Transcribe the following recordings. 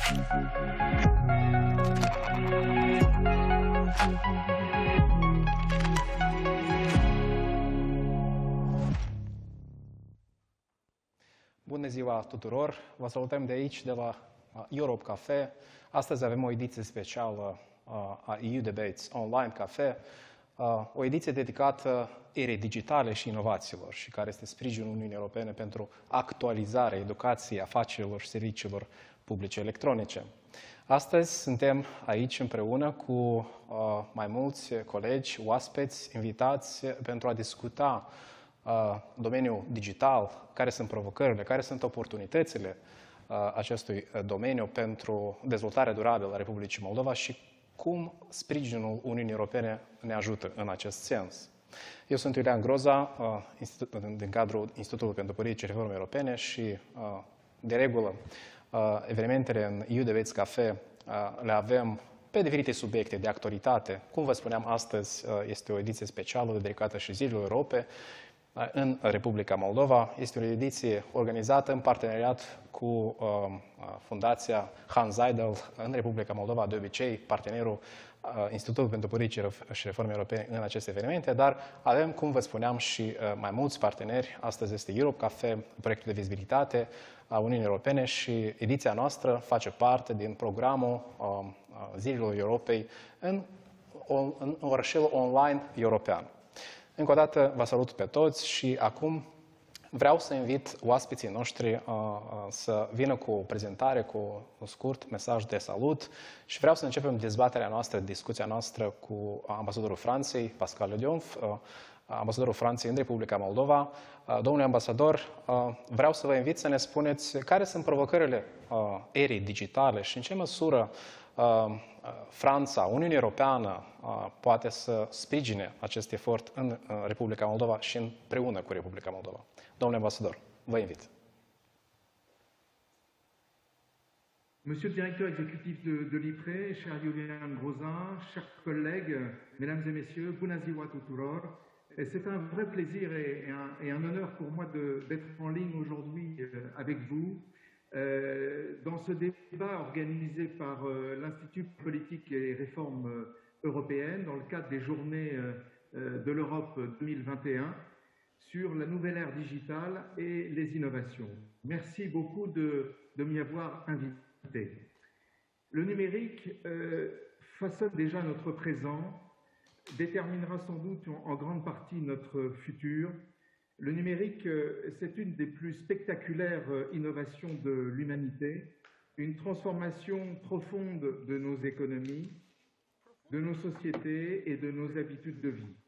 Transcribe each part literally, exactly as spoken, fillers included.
Bună ziua tuturor! Vă salutăm de aici, de la Europe Cafe. Astăzi avem o ediție specială a E U Debates Online Cafe, o ediție dedicată erei digitale și inovațiilor și care este sprijinul Uniunii Europene pentru actualizarea educației, afacerilor și serviciilor publice electronice. Astăzi suntem aici împreună cu mai mulți colegi, oaspeți, invitați pentru a discuta domeniul digital, care sunt provocările, care sunt oportunitățile acestui domeniu pentru dezvoltarea durabilă a Republicii Moldova și cum sprijinul Uniunii Europene ne ajută în acest sens. Eu sunt Iulian Groza, din cadrul Institutului pentru Politici și Reforme Europene și, de regulă, evenimentele în E U Debates Cafe le avem pe diferite subiecte de actualitate. Cum vă spuneam, astăzi este o ediție specială dedicată și Zilei Europei în Republica Moldova. Este o ediție organizată în parteneriat cu uh, Fundația Hans Seidel în Republica Moldova, de obicei partenerul uh, Institutului pentru Politici și Reforme Europene în aceste evenimente, dar avem, cum vă spuneam, și uh, mai mulți parteneri. Astăzi este Europe Cafe, proiectul de vizibilitate a Uniunii Europene și ediția noastră face parte din programul uh, Zilelor Europei în, în orășelul online european. Încă o dată vă salut pe toți și acum vreau să invit oaspeții noștri uh, uh, să vină cu o prezentare, cu un scurt mesaj de salut și vreau să începem dezbaterea noastră, discuția noastră cu ambasadorul Franței, Pascal Lediomf, uh, ambasadorul Franței în Republica Moldova. Uh, domnule ambasador, uh, vreau să vă invit să ne spuneți care sunt provocările uh, erei digitale și în ce măsură uh, Franța, Uniunea Europeană poate să sprijine acest efort în Republica Moldova și împreună cu Republica Moldova. Domnule ambasador, vă invit. Monsieur le directeur exécutif de, de l'I P R E, cher Iulian Groza, chers collègues, mesdames et messieurs, bună ziua tuturor. C'est un vrai plaisir et un, et un honneur pour moi d'être en ligne aujourd'hui avec vous. Euh, dans ce débat organisé par euh, l'Institut politique et réformes euh, européennes dans le cadre des journées euh, de l'Europe deux mille vingt et un sur la nouvelle ère digitale et les innovations. Merci beaucoup de, de m'y avoir invité. Le numérique euh, façonne déjà notre présent, déterminera sans doute en, en grande partie notre futur. Le numérique, c'est une des plus spectaculaires innovations de l'humanité, une transformation profonde de nos économies, de nos sociétés et de nos habitudes de vie.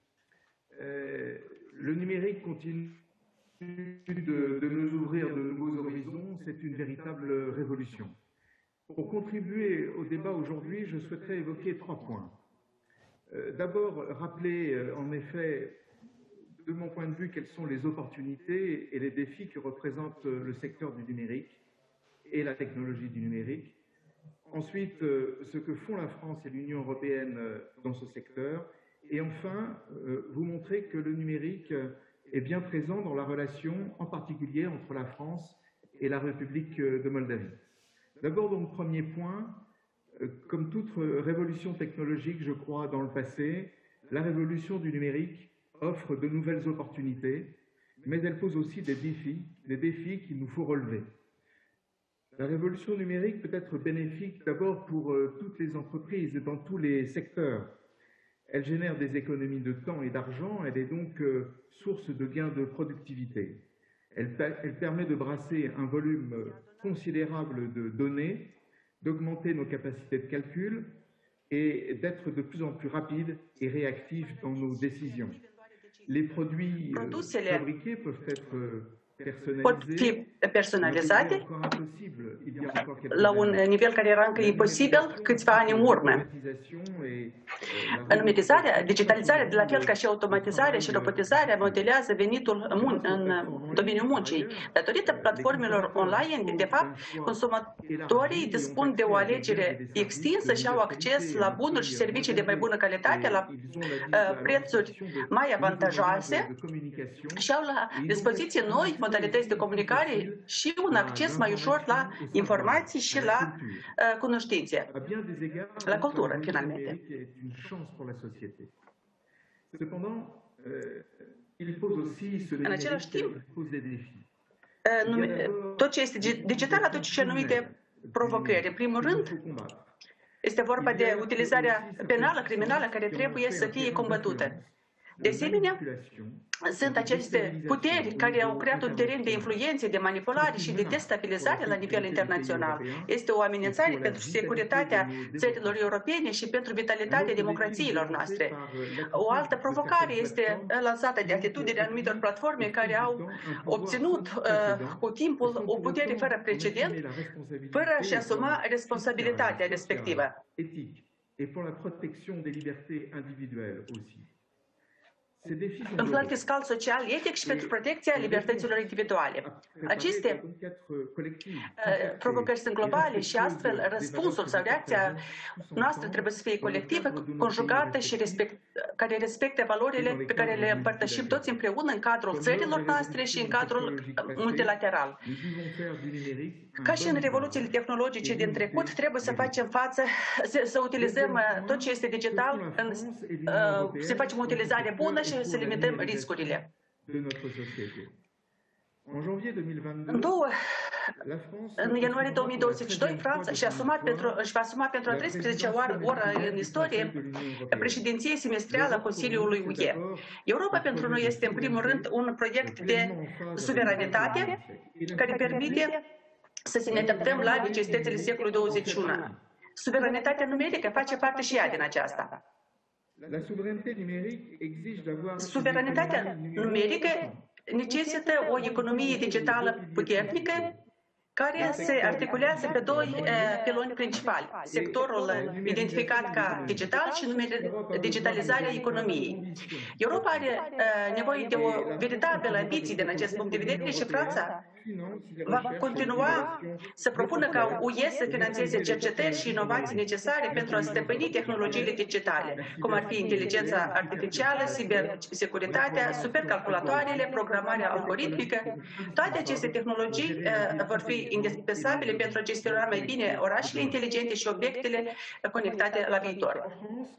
Le numérique continue de, de nous ouvrir de nouveaux horizons, c'est une véritable révolution. Pour contribuer au débat aujourd'hui, je souhaiterais évoquer trois points. D'abord, rappeler en effet de mon point de vue, quelles sont les opportunités et les défis que représente le secteur du numérique et la technologie du numérique. Ensuite, ce que font la France et l'Union européenne dans ce secteur. Et enfin, vous montrer que le numérique est bien présent dans la relation, en particulier entre la France et la République de Moldavie. D'abord, donc, premier point, comme toute révolution technologique, je crois, dans le passé, la révolution du numérique offre de nouvelles opportunités, mais elle pose aussi des défis, des défis qu'il nous faut relever. La révolution numérique peut être bénéfique d'abord pour euh, toutes les entreprises et dans tous les secteurs. Elle génère des économies de temps et d'argent, elle est donc euh, source de gains de productivité. Elle, elle permet de brasser un volume considérable de données, d'augmenter nos capacités de calcul et d'être de plus en plus rapide et réactif dans nos décisions. Les produits Produsele fabriqués peuvent être pot fi personalizate la un nivel care era încă imposibil câțiva ani în urmă. Numerizarea, digitalizarea, de la fel ca și automatizarea și robotizarea, modelează venitul în domeniul muncii. Datorită platformelor online, de fapt, consumatorii dispun de o alegere extinsă și au acces la bunuri și servicii de mai bună calitate, la uh, prețuri mai avantajoase și au la dispoziție noi modalități de comunicare și un acces mai ușor la informații și la uh, cunoștințe, la cultură, finalmente. În același timp, tot ce este digital aduce și anumite provocări. În primul rând, este vorba de utilizarea penală, criminală, care trebuie să fie combătută. De asemenea, sunt aceste puteri care au creat un teren de influențe, de manipulare și de destabilizare la nivel internațional. Este o amenințare pentru securitatea țărilor europene și pentru vitalitatea democrațiilor noastre. O altă provocare este lansată de atitudinea anumitor platforme care au obținut uh, cu timpul o putere fără precedent, fără a-și asuma responsabilitatea respectivă. În plan fiscal, social, etic și pentru protecția libertăților individuale. Aceste uh, provocări sunt globale și astfel răspunsul sau reacția noastră trebuie să fie colectivă, conjugată și respect, care respecte valorile pe care le împărtășim toți împreună în cadrul țărilor noastre și în cadrul multilateral. Ca și în revoluțiile tehnologice din trecut, trebuie să facem față, să, să utilizăm tot ce este digital, în, uh, să facem o utilizare bună și să limităm riscurile. În, două, în ianuarie două mii douăzeci și doi, Franța și-a asumat pentru, își va asuma pentru a treisprezecea oară, oră în istorie președinție semestrială a Consiliului U E. Europa pentru noi este în primul rând un proiect de suveranitate care permite să ne adaptăm la necesitățile secolului douăzeci și unu. Suveranitatea numerică face parte și ea din aceasta. Suveranitatea numerică necesită o economie digitală puternică care se articulează pe doi uh, piloni principali. Sectorul identificat ca digital și digitalizarea economiei. Europa are uh, nevoie de o veritabilă ambiție din acest punct de vedere și Franța va continua să propună ca U E să finanțeze cercetări și inovații necesare pentru a stăpâni tehnologiile digitale, cum ar fi inteligența artificială, cibersecuritatea, supercalculatoarele, programarea algoritmică. Toate aceste tehnologii uh, vor fi indispensabile pentru a gestiona mai bine orașele inteligente și obiectele conectate la viitor.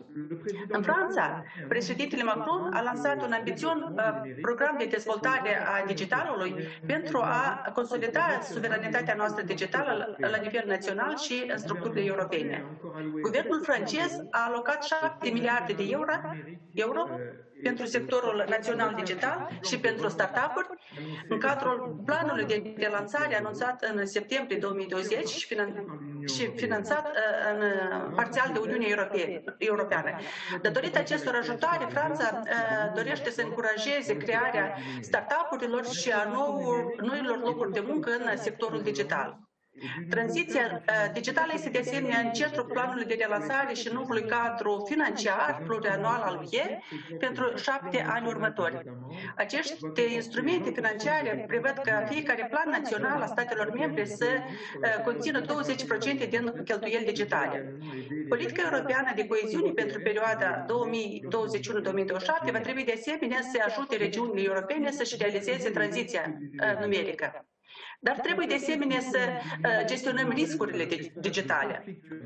În Franța, președintele Macron a lansat un ambițios uh, program de dezvoltare a digitalului pentru a consolida suveranitatea noastră digitală la nivel național și în structurile europene. Guvernul francez a alocat șapte miliarde de euro, euro pentru sectorul național digital și pentru startup-uri în cadrul planului de relansare anunțat în septembrie două mii douăzeci și, finan și finanțat în, parțial de Uniunea Europeană. Datorită acestor ajutoare, Franța dorește să încurajeze crearea startup-urilor și a noilor locuri de muncă în sectorul digital. Tranziția digitală este de asemenea în centrul planului de relansare și noului cadru financiar plurianual al U E pentru șapte ani următori. Aceste instrumente financiare prevăd că fiecare plan național al statelor membre să conțină douăzeci la sută din cheltuieli digitale. Politica europeană de coeziune pentru perioada două mii douăzeci și unu două mii douăzeci și șapte va trebui de asemenea să ajute regiunile europene să-și realizeze tranziția numerică. Dar trebuie de asemenea să uh, gestionăm riscurile digitale.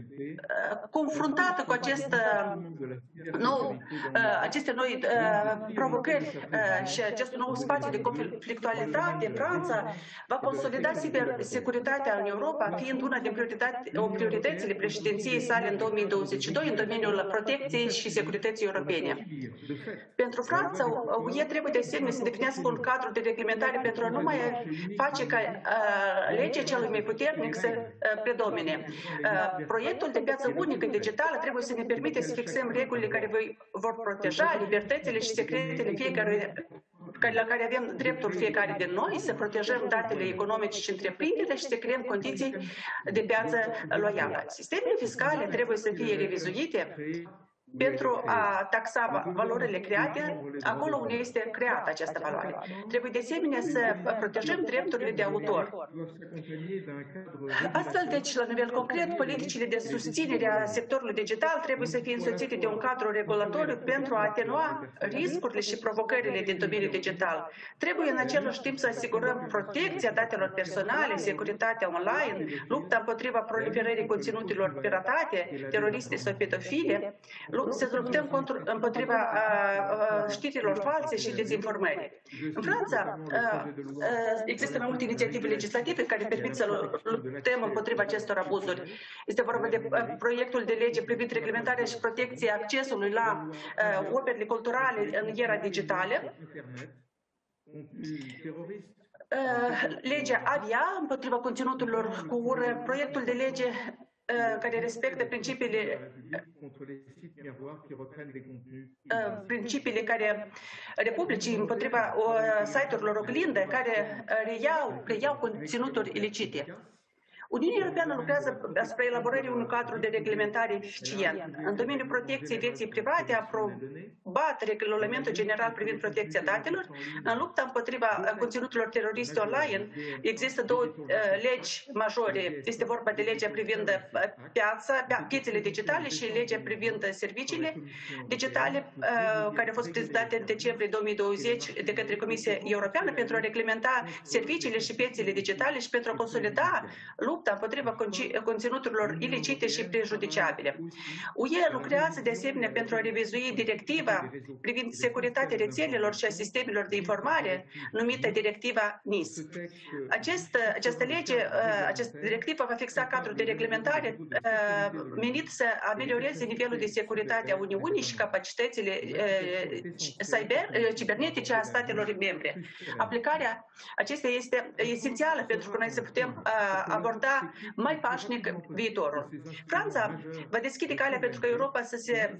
Uh, confruntată cu acest, uh, nou, uh, aceste noi uh, provocări uh, și acest nou spațiu de conflictualitate, Franța va consolida securitatea în Europa, fiind una din prioritățile președinției sale în două mii douăzeci și doi în domeniul protecției și securității europene. Pentru Franța, U E trebuie de asemenea să definească un cadru de reglementare pentru a nu mai face ca legea celui mai puternic să predomine. Proiectul de piață unică digitală trebuie să ne permite să fixăm regulile care vor proteja libertățile și secretele fiecare la care avem dreptul fiecare din noi, să protejăm datele economice și întreprinderile și să creăm condiții de piață loială. Sistemele fiscale trebuie să fie revizuite pentru a taxa valorile create acolo unde este creată această valoare. Trebuie de asemenea să protejăm drepturile de autor. Astfel, deci, la nivel concret, politicile de susținere a sectorului digital trebuie să fie însoțite de un cadru regulatoriu pentru a atenua riscurile și provocările din domeniul digital. Trebuie în același timp să asigurăm protecția datelor personale, securitatea online, lupta împotriva proliferării conținuturilor piratate, teroriste sau pedofile, să luptăm contra, împotriva a, a, știrilor false și dezinformării. În Franța a, a, există mai multe inițiative legislative care permit să luptăm împotriva acestor abuzuri. Este vorba de a, proiectul de lege privind reglementarea și protecția accesului la a, operele culturale în era digitală, legea Avia împotriva conținuturilor cu ură, proiectul de lege care respectă principiile principiile care republicii împotriva site-urilor oglindă care reiau, reiau conținuturi ilicite. Uniunea Europeană lucrează asupra elaborării unui cadru de reglementare eficient. În domeniul protecției vieții private a aprobat Regulamentul General privind protecția datelor. În lupta împotriva conținuturilor teroriste online există două uh, legi majore. Este vorba de legea privind piața, piețele digitale și legea privind serviciile digitale, uh, care a fost prezentată în decembrie două mii douăzeci de către Comisia Europeană pentru a reglementa serviciile și piețele digitale și pentru a consolida lupta împotriva conținuturilor ilicite și prejudiciabile. U E lucrează de asemenea pentru a revizui directiva privind securitatea rețelelor și a sistemelor de informare, numită directiva N I S. Acest, această lege, această directivă va fixa cadrul de reglementare menit să amelioreze nivelul de securitate a Uniunii și capacitățile cyber, cibernetice a statelor membre. Aplicarea acesteia este esențială pentru că noi să putem aborda mai pașnic viitorul. Franța va deschide calea pentru că Europa să se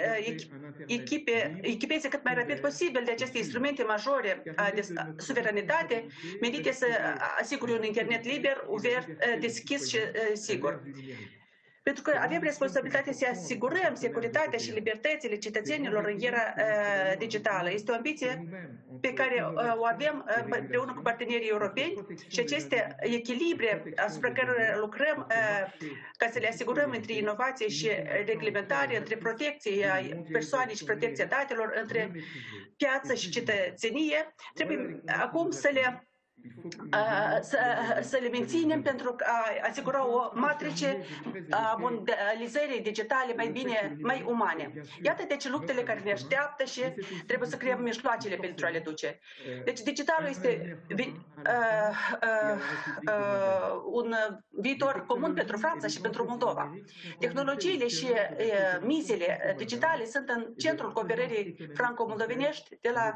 echipe, echipeze cât mai rapid posibil de aceste instrumente majore de suveranitate, menite să asigure un internet liber, uvert, deschis și sigur. Pentru că avem responsabilitatea să asigurăm securitatea și libertățile cetățenilor în era uh, digitală. Este o ambiție pe care uh, o avem uh, împreună cu partenerii europeni și aceste echilibre asupra care lucrăm uh, ca să le asigurăm între inovație și reglementare, între protecția persoanei și protecția datelor, între piață și cetățenie, trebuie acum să le Să, să le menținem pentru a asigura o matrice a mondializării digitale mai bine, mai umane. Iată deci luptele care ne așteaptă și trebuie să creăm mijloacele pentru a le duce. Deci digitalul este vi, uh, uh, uh, un viitor comun pentru Franța și pentru Moldova. Tehnologiile și uh, misiile digitale sunt în centrul cooperării franco-moldovenești de la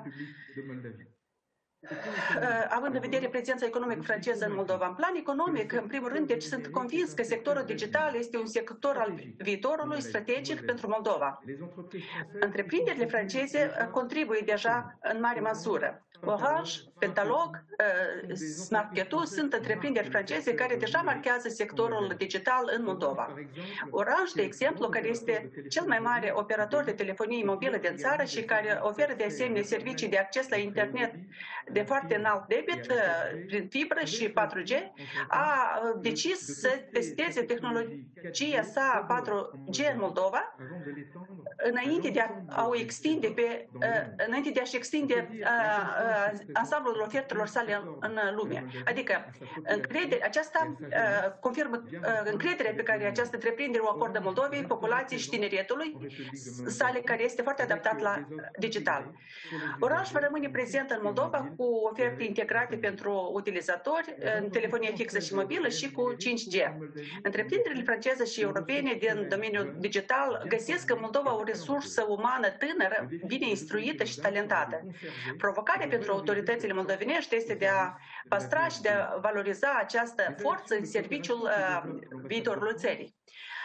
având în vedere prezența economică franceză în Moldova. În plan economic, în primul rând, deci sunt convins că sectorul digital este un sector al viitorului strategic pentru Moldova. Întreprinderile franceze contribuie deja în mare măsură. Orange, Pentalog, Smartketu sunt întreprinderi franceze care deja marchează sectorul digital în Moldova. Orange, de exemplu, care este cel mai mare operator de telefonie mobilă din țară și care oferă de asemenea servicii de acces la internet de foarte înalt debit prin fibră și patru G, a decis să testeze tehnologia sa patru G în Moldova înainte de a o extinde pe, înainte de a-și extinde ansamblul ofertelor sale în lume. Adică încredere, aceasta confirmă încrederea pe care această întreprindere o acordă Moldovei, populației și tineretului sale, care este foarte adaptat la digital. Orange va rămâne prezent în Moldova cu oferte integrate pentru utilizatori în telefonie fixă și mobilă și cu cinci G. Întreprinderile franceze și europene din domeniul digital găsesc în Moldova o resursă umană tânără, bine instruită și talentată. Provocarea pentru autoritățile moldovenești este de a păstra și de a valoriza această forță în serviciul uh, viitorului țării.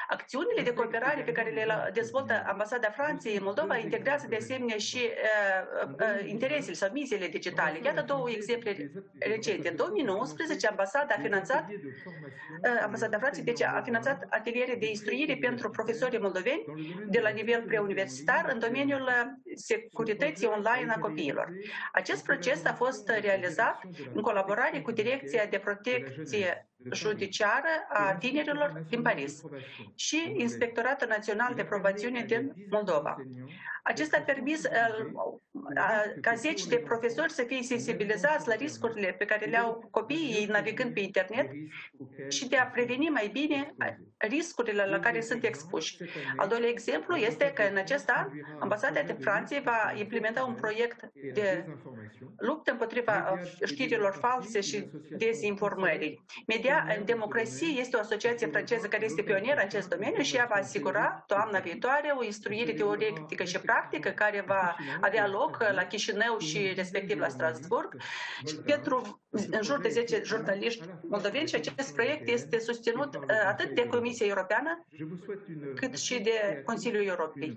Acțiunile de cooperare pe care le dezvoltă Ambasada Franței în Moldova integrează de asemenea și uh, uh, interesele sau misiile digitale. Iată două exemple recente. În două mii nouăsprezece, ambasada a finanțat, uh, Ambasada Franței deci a finanțat ateliere de instruire pentru profesorii moldoveni de la nivel preuniversitar în domeniul securității online a copiilor. Acest proces a fost realizat în colaborare cu Direcția de Protecție Judiciară a Tinerilor din Paris și Inspectoratul Național de Probațiune din Moldova. Acesta a permis ca zeci de profesori să fie sensibilizați la riscurile pe care le au copiii navigând pe internet și de a preveni mai bine riscurile la care sunt expuși. Al doilea exemplu este că în acest an Ambasada de Franței va implementa un proiect de luptă împotriva știrilor false și dezinformării. Media în Democrație este o asociație franceză care este pionieră în acest domeniu și ea va asigura toamna viitoare o instruire teoretică și practică care va avea loc la Chișinău și respectiv la Strasburg pentru în jur de zece jurnaliști moldoveni și acest proiect este susținut atât de Comisia Europeană cât și de Consiliul Europei.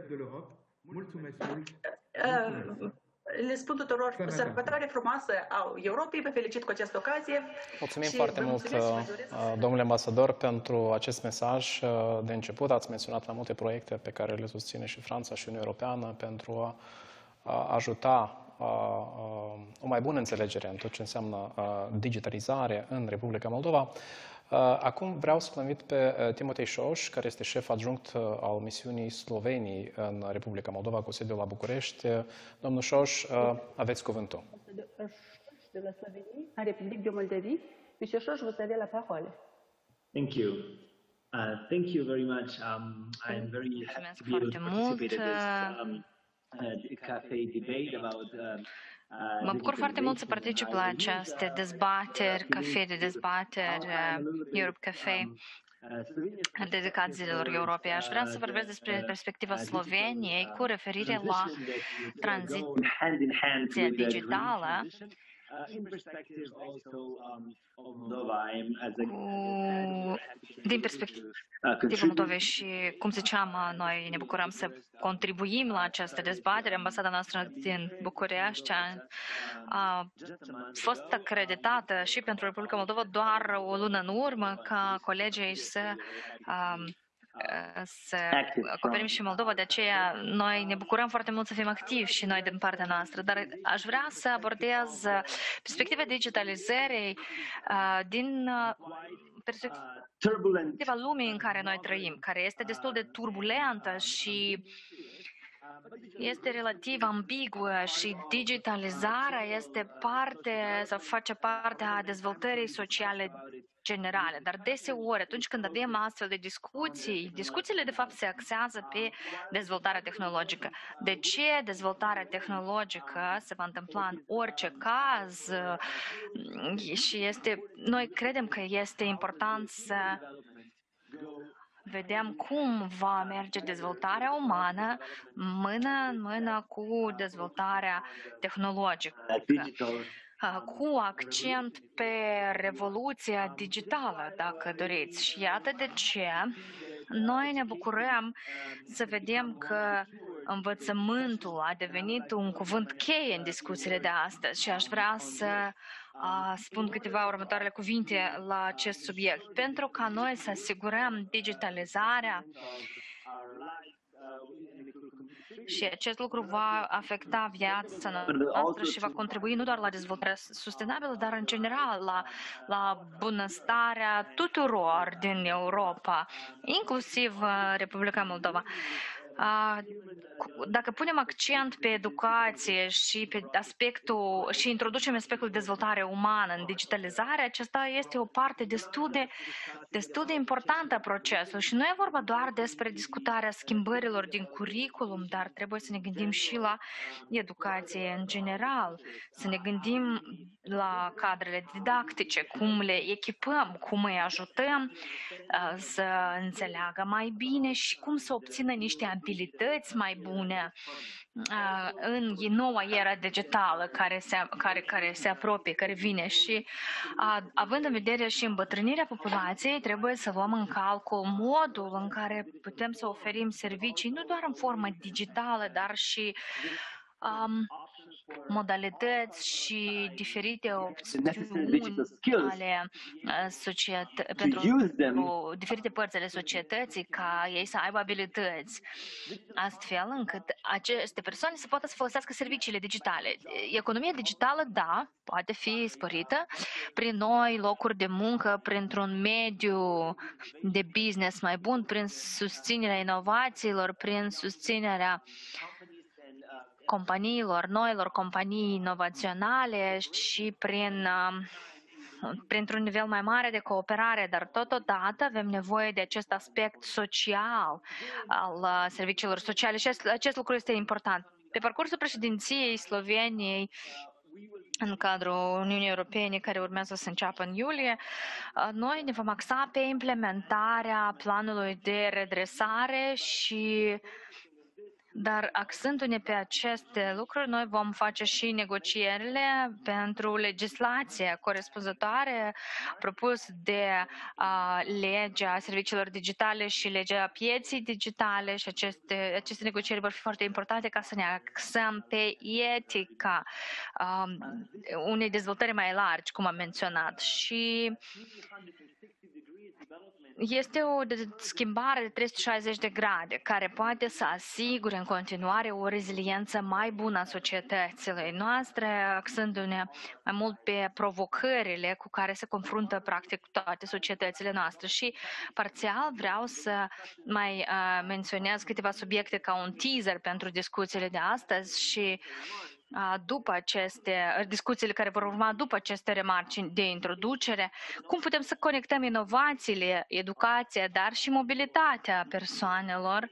Le spun tuturor sărbătoare frumoasă a Europei, vă felicit cu această ocazie. Mulțumim foarte mult, domnule ambasador, pentru acest mesaj. De început ați menționat mai multe proiecte pe care le susține și Franța și Uniunea Europeană pentru a ajuta o mai bună înțelegere în tot ce înseamnă digitalizare în Republica Moldova. Acum vreau să-l invit pe Timotei Șoș, care este șef adjunct al misiunii Slovenii în Republica Moldova, cu sediul la București. Domnul Șoș, aveți cuvântul. De la Slovénie, en République de Moldavie. Monsieur Șoș, vous avez la parole. Thank you. Uh, thank you very much. Um, I am very happy to be able to participate in this um, uh, cafe debate about uh, Mă bucur foarte mult să particip la aceste dezbateri, cafe de dezbateri, Europe Cafe, dedicat zilelor Europei. Aș vrea să vorbesc despre perspectiva Sloveniei cu referire la tranziția digitală din perspectiva Moldovei și, cum ziceam, noi ne bucurăm să contribuim la această dezbatere. Ambasada noastră din București a fost acreditată și pentru Republica Moldova doar o lună în urmă ca colegii să să acoperim și Moldova, de aceea noi ne bucurăm foarte mult să fim activi și noi din partea noastră, dar aș vrea să abordez perspectiva digitalizării din perspectiva lumii în care noi trăim, care este destul de turbulentă și este relativ ambiguă și digitalizarea este parte sau face parte a dezvoltării sociale generale, dar deseori, atunci când avem astfel de discuții, discuțiile de fapt se axează pe dezvoltarea tehnologică. De ce dezvoltarea tehnologică se va întâmpla în orice caz și este, noi credem că este important să vedem cum va merge dezvoltarea umană mână în mână cu dezvoltarea tehnologică, cu accent pe revoluția digitală, dacă doriți. Și iată de ce noi ne bucurăm să vedem că învățământul a devenit un cuvânt cheie în discuțiile de astăzi și aș vrea să a, spun câteva următoarele cuvinte la acest subiect. Pentru ca noi să asigurăm digitalizarea și acest lucru va afecta viața noastră și va contribui nu doar la dezvoltarea sustenabilă, dar în general la, la bunăstarea tuturor din Europa, inclusiv Republica Moldova. Dacă punem accent pe educație și pe aspectul și introducem aspectul de dezvoltare umană în digitalizare, acesta este o parte destul de, destul de importantă a procesului și nu e vorba doar despre discutarea schimbărilor din curriculum, dar trebuie să ne gândim și la educație în general, să ne gândim la cadrele didactice, cum le echipăm, cum îi ajutăm să înțeleagă mai bine și cum să obțină niște abilități mai bune în noua era digitală care se, care, care se apropie, care vine și având în vedere și îmbătrânirea populației, trebuie să luăm în calcul modul în care putem să oferim servicii nu doar în formă digitală, dar și um, modalități și diferite opțiuni ale societății, pentru diferite părți ale societății, ca ei să aibă abilități, astfel încât aceste persoane să poată să folosească serviciile digitale. Economia digitală, da, poate fi sporită prin noi locuri de muncă, printr-un mediu de business mai bun, prin susținerea inovațiilor, prin susținerea companiilor, noilor companii inovaționale și prin, printr-un nivel mai mare de cooperare, dar totodată avem nevoie de acest aspect social al serviciilor sociale și acest lucru este important. Pe parcursul președinției Sloveniei în cadrul Uniunii Europene, care urmează să înceapă în iulie, noi ne vom axa pe implementarea planului de redresare și Dar axându-ne pe aceste lucruri, noi vom face și negocierile pentru legislația corespunzătoare propus de uh, legea serviciilor digitale și legea pieții digitale și aceste, aceste negocieri vor fi foarte importante ca să ne axăm pe etica um, unei dezvoltări mai largi, cum am menționat. Și este o schimbare de trei sute șaizeci de grade care poate să asigure în continuare o reziliență mai bună a societăților noastre, axându-ne mai mult pe provocările cu care se confruntă practic toate societățile noastre. Și parțial vreau să mai uh, menționez câteva subiecte ca un teaser pentru discuțiile de astăzi și după aceste discuțiile care vor urma după aceste remarci de introducere, cum putem să conectăm inovațiile, educația, dar și mobilitatea persoanelor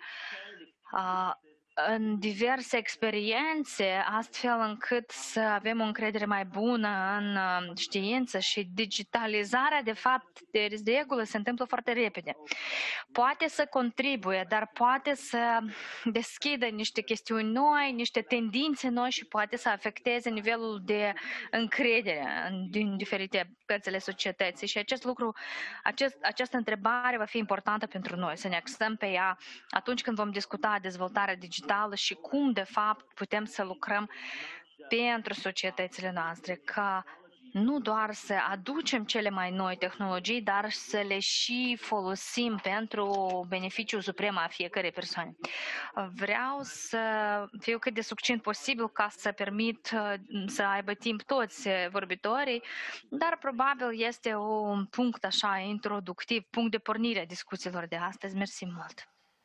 în diverse experiențe, astfel încât să avem o încredere mai bună în știință și digitalizarea, de fapt, de regulă se întâmplă foarte repede. Poate să contribuie, dar poate să deschidă niște chestiuni noi, niște tendințe noi și poate să afecteze nivelul de încredere din diferite părți ale societății. Și acest lucru, acest, această întrebare va fi importantă pentru noi, să ne axăm pe ea atunci când vom discuta dezvoltarea digitală și cum, de fapt, putem să lucrăm pentru societățile noastre, ca nu doar să aducem cele mai noi tehnologii, dar să le și folosim pentru beneficiul suprem a fiecărei persoane. Vreau să fiu cât de succint posibil ca să permit să aibă timp toți vorbitorii, dar probabil este un punct așa introductiv, punct de pornire a discuțiilor de astăzi. Mersi mult!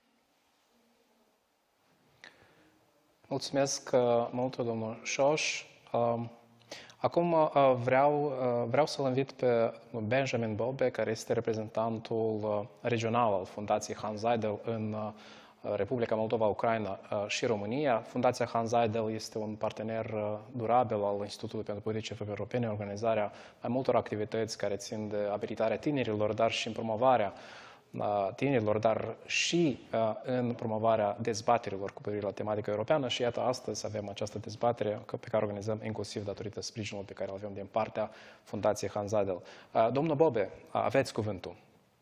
Mulțumesc mult, domnul Șoș. Acum vreau, vreau să-l invit pe Benjamin Bobe, care este reprezentantul regional al Fundației Hans Seidel în Republica Moldova, Ucraina și România. Fundația Hans Seidel este un partener durabil al Institutului pentru Politici Europene, organizarea mai multor activități care țin de abilitarea tinerilor, dar și în promovarea tinerilor, dar și uh, în promovarea dezbaterilor cu privire la tematica europeană și iată, astăzi avem această dezbatere pe care o organizăm inclusiv datorită sprijinului pe care îl avem din partea Fundației Hans Seidel. Uh, domnul Bobe, aveți cuvântul.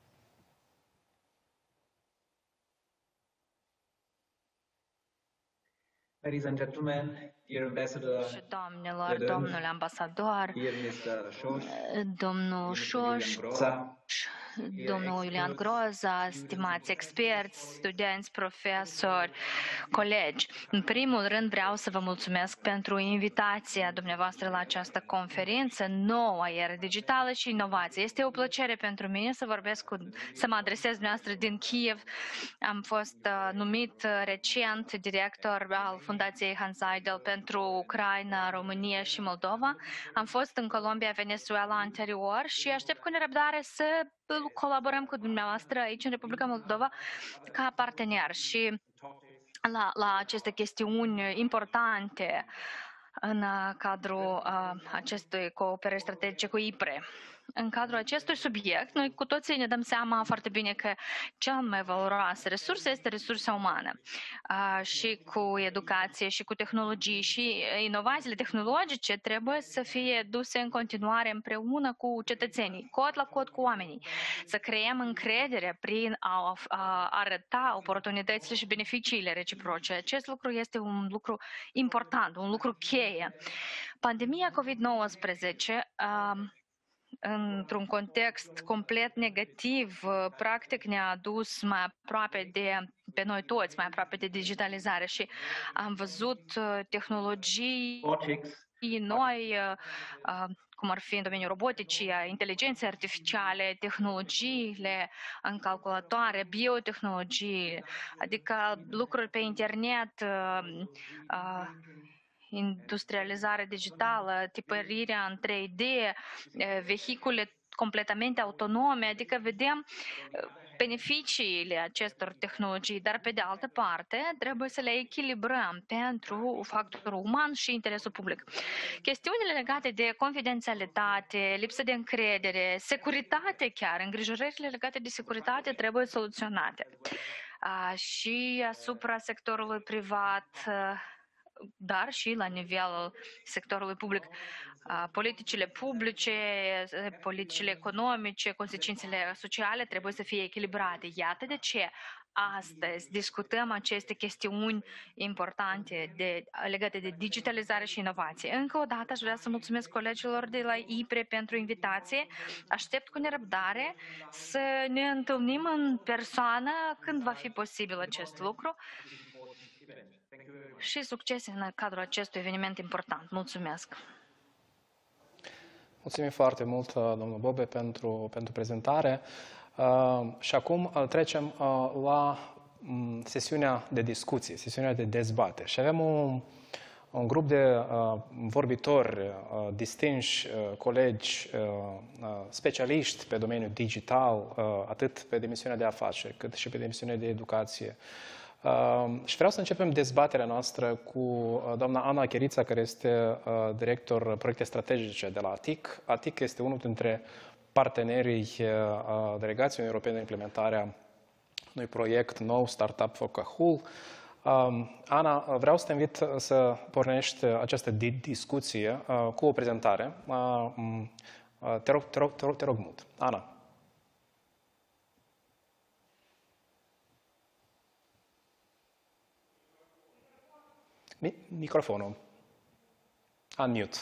Ladies and gentlemen, dear ambassador, și doamnelor, domnule ambasador, domnul Șoș, domnul Iulian Groza, stimați experți, studenți, profesori, colegi. În primul rând vreau să vă mulțumesc pentru invitația dumneavoastră la această conferință, Noua Eră Digitală și Inovație. Este o plăcere pentru mine să vorbesc cu, să mă adresez dumneavoastră din Kiev. Am fost uh, numit recent director al Fundației Hans Seidel pentru Ucraina, România și Moldova. Am fost în Colombia, Venezuela anterior și aștept cu nerăbdare să colaborăm cu dumneavoastră aici în Republica Moldova ca partener și la, la aceste chestiuni importante în cadrul acestui cooperări strategice cu I P R E. În cadrul acestui subiect, noi cu toții ne dăm seama foarte bine că cea mai valoroasă resursă este resursa umană. Și cu educație, și cu tehnologii, și inovațiile tehnologice trebuie să fie duse în continuare împreună cu cetățenii, cot la cot cu oamenii. Să creăm încredere prin a arăta oportunitățile și beneficiile reciproce. Acest lucru este un lucru important, un lucru cheie. Pandemia COVID nouăsprezece într-un context complet negativ, practic ne-a adus mai aproape de, pe noi toți, mai aproape de digitalizare și am văzut tehnologii noi, cum ar fi în domeniul roboticii, inteligenței artificiale, tehnologiile în calculatoare, biotehnologii, adică lucruri pe internet, industrializare digitală, tipărirea în trei D, vehicule completamente autonome, adică vedem beneficiile acestor tehnologii, dar pe de altă parte trebuie să le echilibrăm pentru factorul uman și interesul public. Chestiunile legate de confidențialitate, lipsă de încredere, securitate chiar, îngrijorările legate de securitate trebuie soluționate. Și asupra sectorului privat, dar și la nivelul sectorului public, politicile publice, politicile economice, consecințele sociale trebuie să fie echilibrate. Iată de ce astăzi discutăm aceste chestiuni importante de, legate de digitalizare și inovație. Încă o dată aș vrea să mulțumesc colegilor de la I P R E pentru invitație. Aștept cu nerăbdare să ne întâlnim în persoană când va fi posibil acest lucru. Și succes în cadrul acestui eveniment important. Mulțumesc! Mulțumim foarte mult, domnul Bobe, pentru, pentru prezentare. Uh, și acum uh, trecem uh, la um, sesiunea de discuție, sesiunea de dezbatere. Și avem un, un grup de uh, vorbitori uh, distinși, uh, colegi, uh, uh, specialiști pe domeniul digital, uh, atât pe dimensiunea de afaceri, cât și pe dimensiunea de educație. Uh, și vreau să începem dezbaterea noastră cu uh, doamna Ana Cherița, care este uh, director proiecte strategice de la A T I C. A T I C este unul dintre partenerii uh, Delegației Europene de implementarea unui proiect nou, Startup for Cahul. Uh, Ana, vreau să te invit să pornești această discuție uh, cu o prezentare. Uh, uh, te rog, te rog, te rog, te rog mult. Ana. Microfonul. Unmute.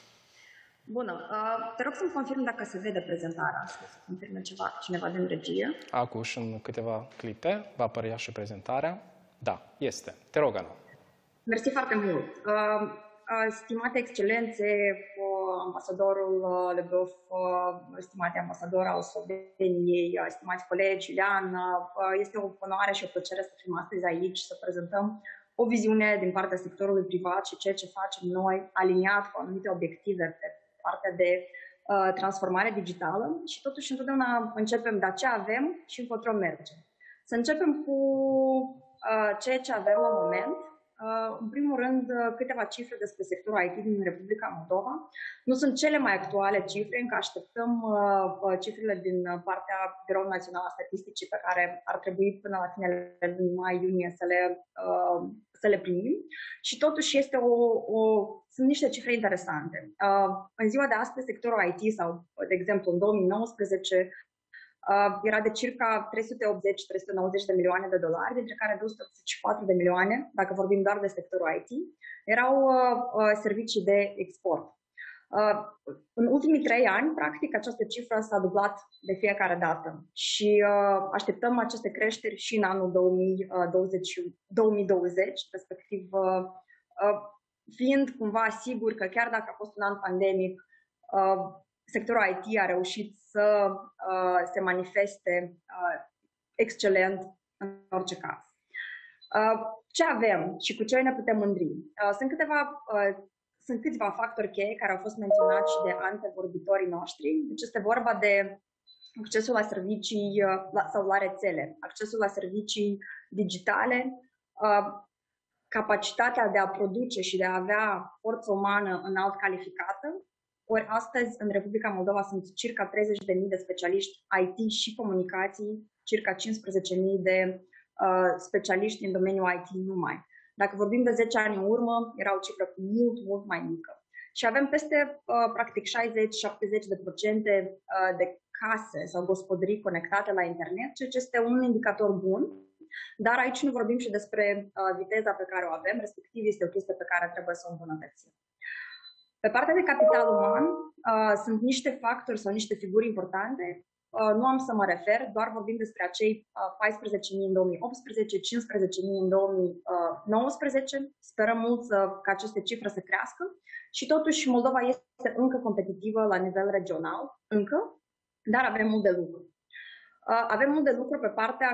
Bună. Uh, te rog să-mi confirm dacă se vede prezentarea. Să confirme ceva, cineva din regie. Acum și în câteva clipe va apărea și prezentarea. Da, este. Te rog, Ana. Mersi foarte mult. Uh, uh, stimate excelențe, uh, ambasadorul uh, Lebov, uh, stimate ambasador al Sloveniei, uh, stimați colegi, Iulian, uh, este o onoare și o plăcere să fim astăzi aici, să prezentăm o viziune din partea sectorului privat și ceea ce facem noi, aliniat cu anumite obiective pe partea de uh, transformare digitală și totuși întotdeauna începem de ce avem și încotro mergem. Să începem cu uh, ceea ce avem la moment. Uh, în primul rând, câteva cifre despre sectorul I T din Republica Moldova. Nu sunt cele mai actuale cifre, încă așteptăm uh, cifrele din partea Biroului Național al Statisticii pe care ar trebui până la finele lunii mai-iunie să le, uh, să le primim. Și totuși este o, o, sunt niște cifre interesante. Uh, în ziua de astăzi, sectorul I T, sau de exemplu în două mii nouăsprezece, Uh, era de circa trei sute optzeci - trei sute nouăzeci de milioane de dolari, dintre care două sute optzeci și patru de milioane, dacă vorbim doar de sectorul I T, erau uh, uh, servicii de export. Uh, în ultimii trei ani, practic, această cifră s-a dublat de fiecare dată și uh, așteptăm aceste creșteri și în anul două mii douăzeci, două mii douăzeci, respectiv uh, uh, fiind cumva sigur că chiar dacă a fost un an pandemic, uh, sectorul I T a reușit să uh, se manifeste uh, excelent în orice caz. Uh, ce avem și cu ce ne putem mândri? Uh, sunt, câteva, uh, sunt câțiva factori cheie care au fost menționați și de antevorbitorii noștri. Deci este vorba de accesul la servicii uh, la, sau la rețele, accesul la servicii digitale, uh, capacitatea de a produce și de a avea forță umană înalt calificată. Ori astăzi, în Republica Moldova, sunt circa treizeci de mii de specialiști I T și comunicații, circa cincisprezece mii de uh, specialiști în domeniul I T numai. Dacă vorbim de zece ani în urmă, era o cifră mult, mult mai mică. Și avem peste, uh, practic, șaizeci șaptezeci de procente uh, de case sau gospodării conectate la internet, ceea ce este un indicator bun. Dar aici nu vorbim și despre uh, viteza pe care o avem, respectiv este o chestie pe care trebuie să o îmbunătățim. Pe partea de capital uman, uh, sunt niște factori sau niște figuri importante. Uh, nu am să mă refer, doar vorbim despre acei uh, paisprezece mii în două mii optsprezece, cincisprezece mii în două mii nouăsprezece. Sperăm mult să, ca aceste cifre să crească și totuși Moldova este încă competitivă la nivel regional, încă, dar avem mult de lucru. Uh, avem mult de lucru pe partea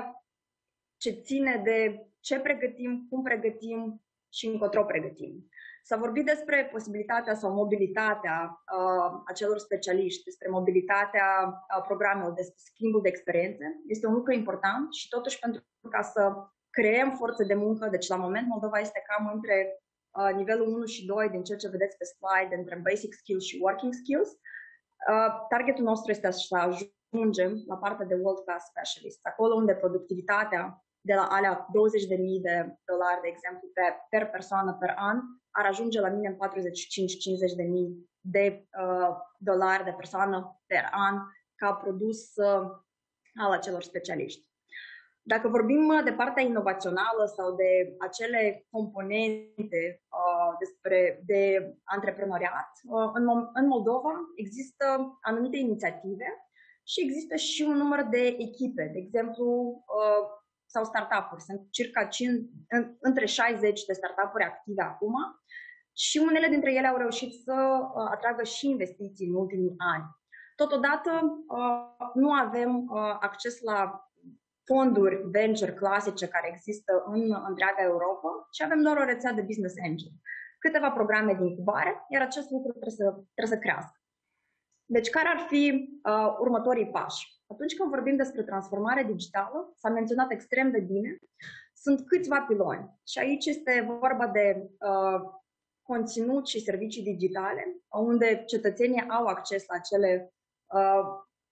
ce ține de ce pregătim, cum pregătim și încotro pregătim. S-a vorbit despre posibilitatea sau mobilitatea uh, acelor specialiști, despre mobilitatea uh, programelor, despre schimbul de experiențe. Este un lucru important și totuși pentru ca să creăm forță de muncă, deci la moment Moldova este cam între uh, nivelul unu și doi din ceea ce vedeți pe slide, între basic skills și working skills. Uh, targetul nostru este să ajungem la partea de world class specialist, acolo unde productivitatea de la alea douăzeci de mii de dolari, de exemplu, pe, per persoană per an, ar ajunge la minim patruzeci și cinci cincizeci de mii de uh, dolari de persoană per an ca produs uh, al acelor specialiști. Dacă vorbim de partea inovațională sau de acele componente uh, despre, de antreprenoriat, uh, în, în Moldova există anumite inițiative și există și un număr de echipe, de exemplu, uh, sau startup-uri. Sunt circa cinci, între șaizeci de startup-uri active acum și unele dintre ele au reușit să uh, atragă și investiții în ultimii ani. Totodată uh, nu avem uh, acces la fonduri venture clasice care există în întreaga Europa și avem doar o rețea de business angel. Câteva programe de incubare, iar acest lucru trebuie să, trebuie să crească. Deci care ar fi uh, următorii pași? Atunci când vorbim despre transformare digitală, s-a menționat extrem de bine, sunt câțiva piloni. Și aici este vorba de uh, conținut și servicii digitale, unde cetățenii au acces la acele uh,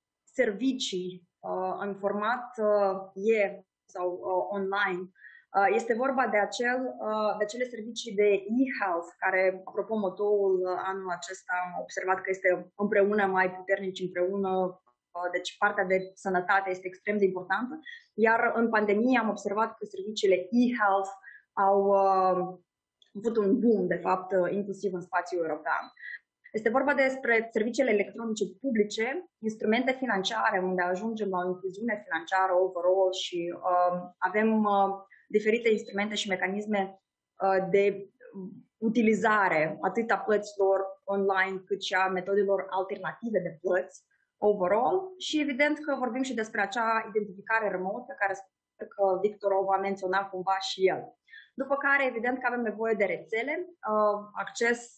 servicii uh, în format uh, e sau uh, online. Uh, este vorba de, acel, uh, de acele servicii de e-health, care, apropo, motoul uh, anul acesta am observat că este împreună mai puternici, împreună. Deci partea de sănătate este extrem de importantă, iar în pandemie am observat că serviciile e-health au uh, avut un boom, de fapt, uh, inclusiv în spațiul european. Este vorba despre serviciile electronice publice, instrumente financiare, unde ajungem la o incluziune financiară overall și uh, avem uh, diferite instrumente și mecanisme uh, de utilizare atât a plăților online cât și a metodelor alternative de plăți overall și evident că vorbim și despre acea identificare remote pe care sper că Victor o va menționa cumva și el. După care, evident că avem nevoie de rețele, acces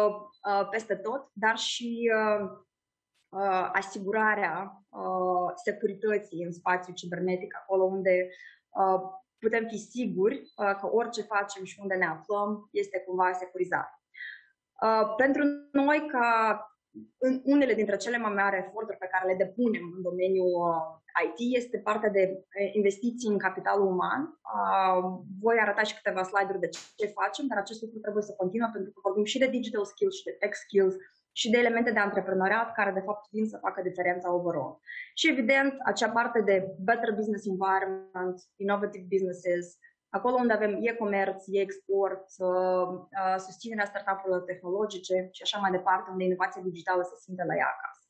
peste tot, dar și asigurarea securității în spațiul cibernetic, acolo unde putem fi siguri că orice facem și unde ne aflăm este cumva securizat. Pentru noi, ca în unele dintre cele mai mari eforturi pe care le depunem în domeniul I T este partea de investiții în capitalul uman. Voi arăta și câteva slide-uri de ce facem, dar acest lucru trebuie să continue pentru că vorbim și de digital skills și de tech skills și de elemente de antreprenoriat care de fapt vin să facă diferența overall. Și evident, acea parte de better business environment, innovative businesses, acolo unde avem e-comerț, e-export, susținerea startup-urilor tehnologice și așa mai departe, unde inovația digitală se simte la ea acasă.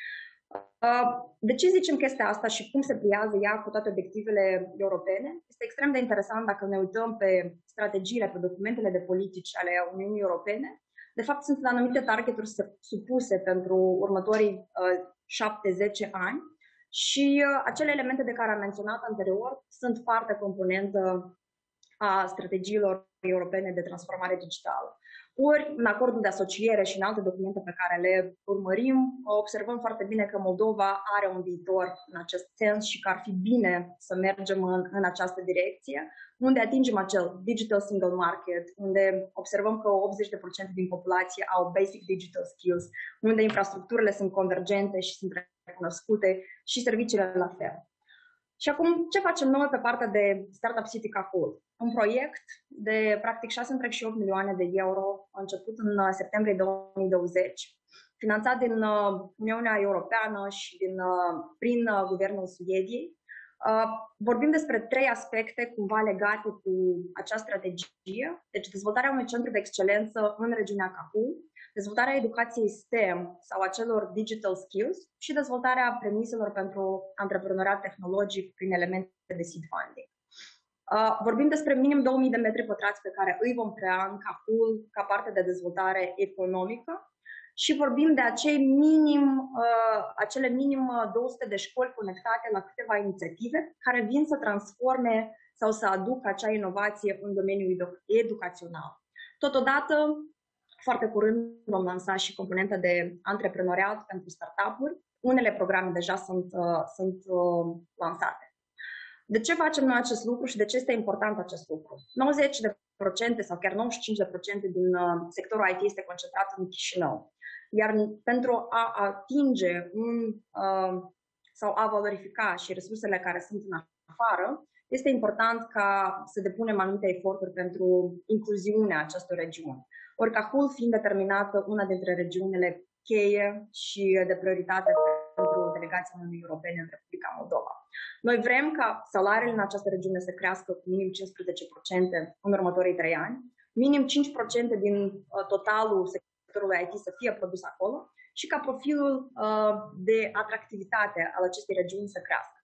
De ce zicem chestia asta și cum se pliază ea cu toate obiectivele europene? Este extrem de interesant dacă ne uităm pe strategiile, pe documentele de politici ale Uniunii Europene. De fapt, sunt anumite targeturi supuse pentru următorii șapte zece ani și acele elemente de care am menționat anterior sunt parte componentă a strategiilor europene de transformare digitală. Ori în acordul de asociere și în alte documente pe care le urmărim, observăm foarte bine că Moldova are un viitor în acest sens și că ar fi bine să mergem în, în această direcție, unde atingem acel digital single market, unde observăm că optzeci la sută din populație au basic digital skills, unde infrastructurile sunt convergente și sunt recunoscute și serviciile la fel. Și acum, ce facem noi pe partea de Startup City Cahul? Un proiect de practic șase virgulă treizeci și opt milioane de euro, a început în septembrie două mii douăzeci, finanțat din Uniunea Europeană și din, prin Guvernul Suediei. Vorbim despre trei aspecte cumva legate cu acea strategie, deci dezvoltarea unui centru de excelență în regiunea Cahul, dezvoltarea educației STEM sau acelor digital skills și dezvoltarea premiselor pentru antreprenoriat tehnologic prin elemente de seed funding. Uh, vorbim despre minim două mii de metri pătrați pe care îi vom crea în Cahul ca parte de dezvoltare economică și vorbim de acei minim, uh, acele minim două sute de școli conectate la câteva inițiative care vin să transforme sau să aducă acea inovație în domeniul edu- educațional. Totodată, foarte curând vom lansa și componenta de antreprenoriat pentru startup-uri. Unele programe deja sunt, uh, sunt uh, lansate. De ce facem noi acest lucru și de ce este important acest lucru? nouăzeci la sută sau chiar nouăzeci și cinci la sută din uh, sectorul I T este concentrat în Chișinău. Iar pentru a atinge un, uh, sau a valorifica și resursele care sunt în afară, este important ca să depunem anumite eforturi pentru incluziunea acestor regiuni. Ori Cahul fiind determinată una dintre regiunile cheie și de prioritate pentru delegația Uniunii Europene în Republica Moldova. Noi vrem ca salariile în această regiune să crească cu minim cincisprezece la sută în următorii trei ani, minim cinci la sută din totalul sectorului I T să fie produs acolo și ca profilul uh, de atractivitate al acestei regiuni să crească.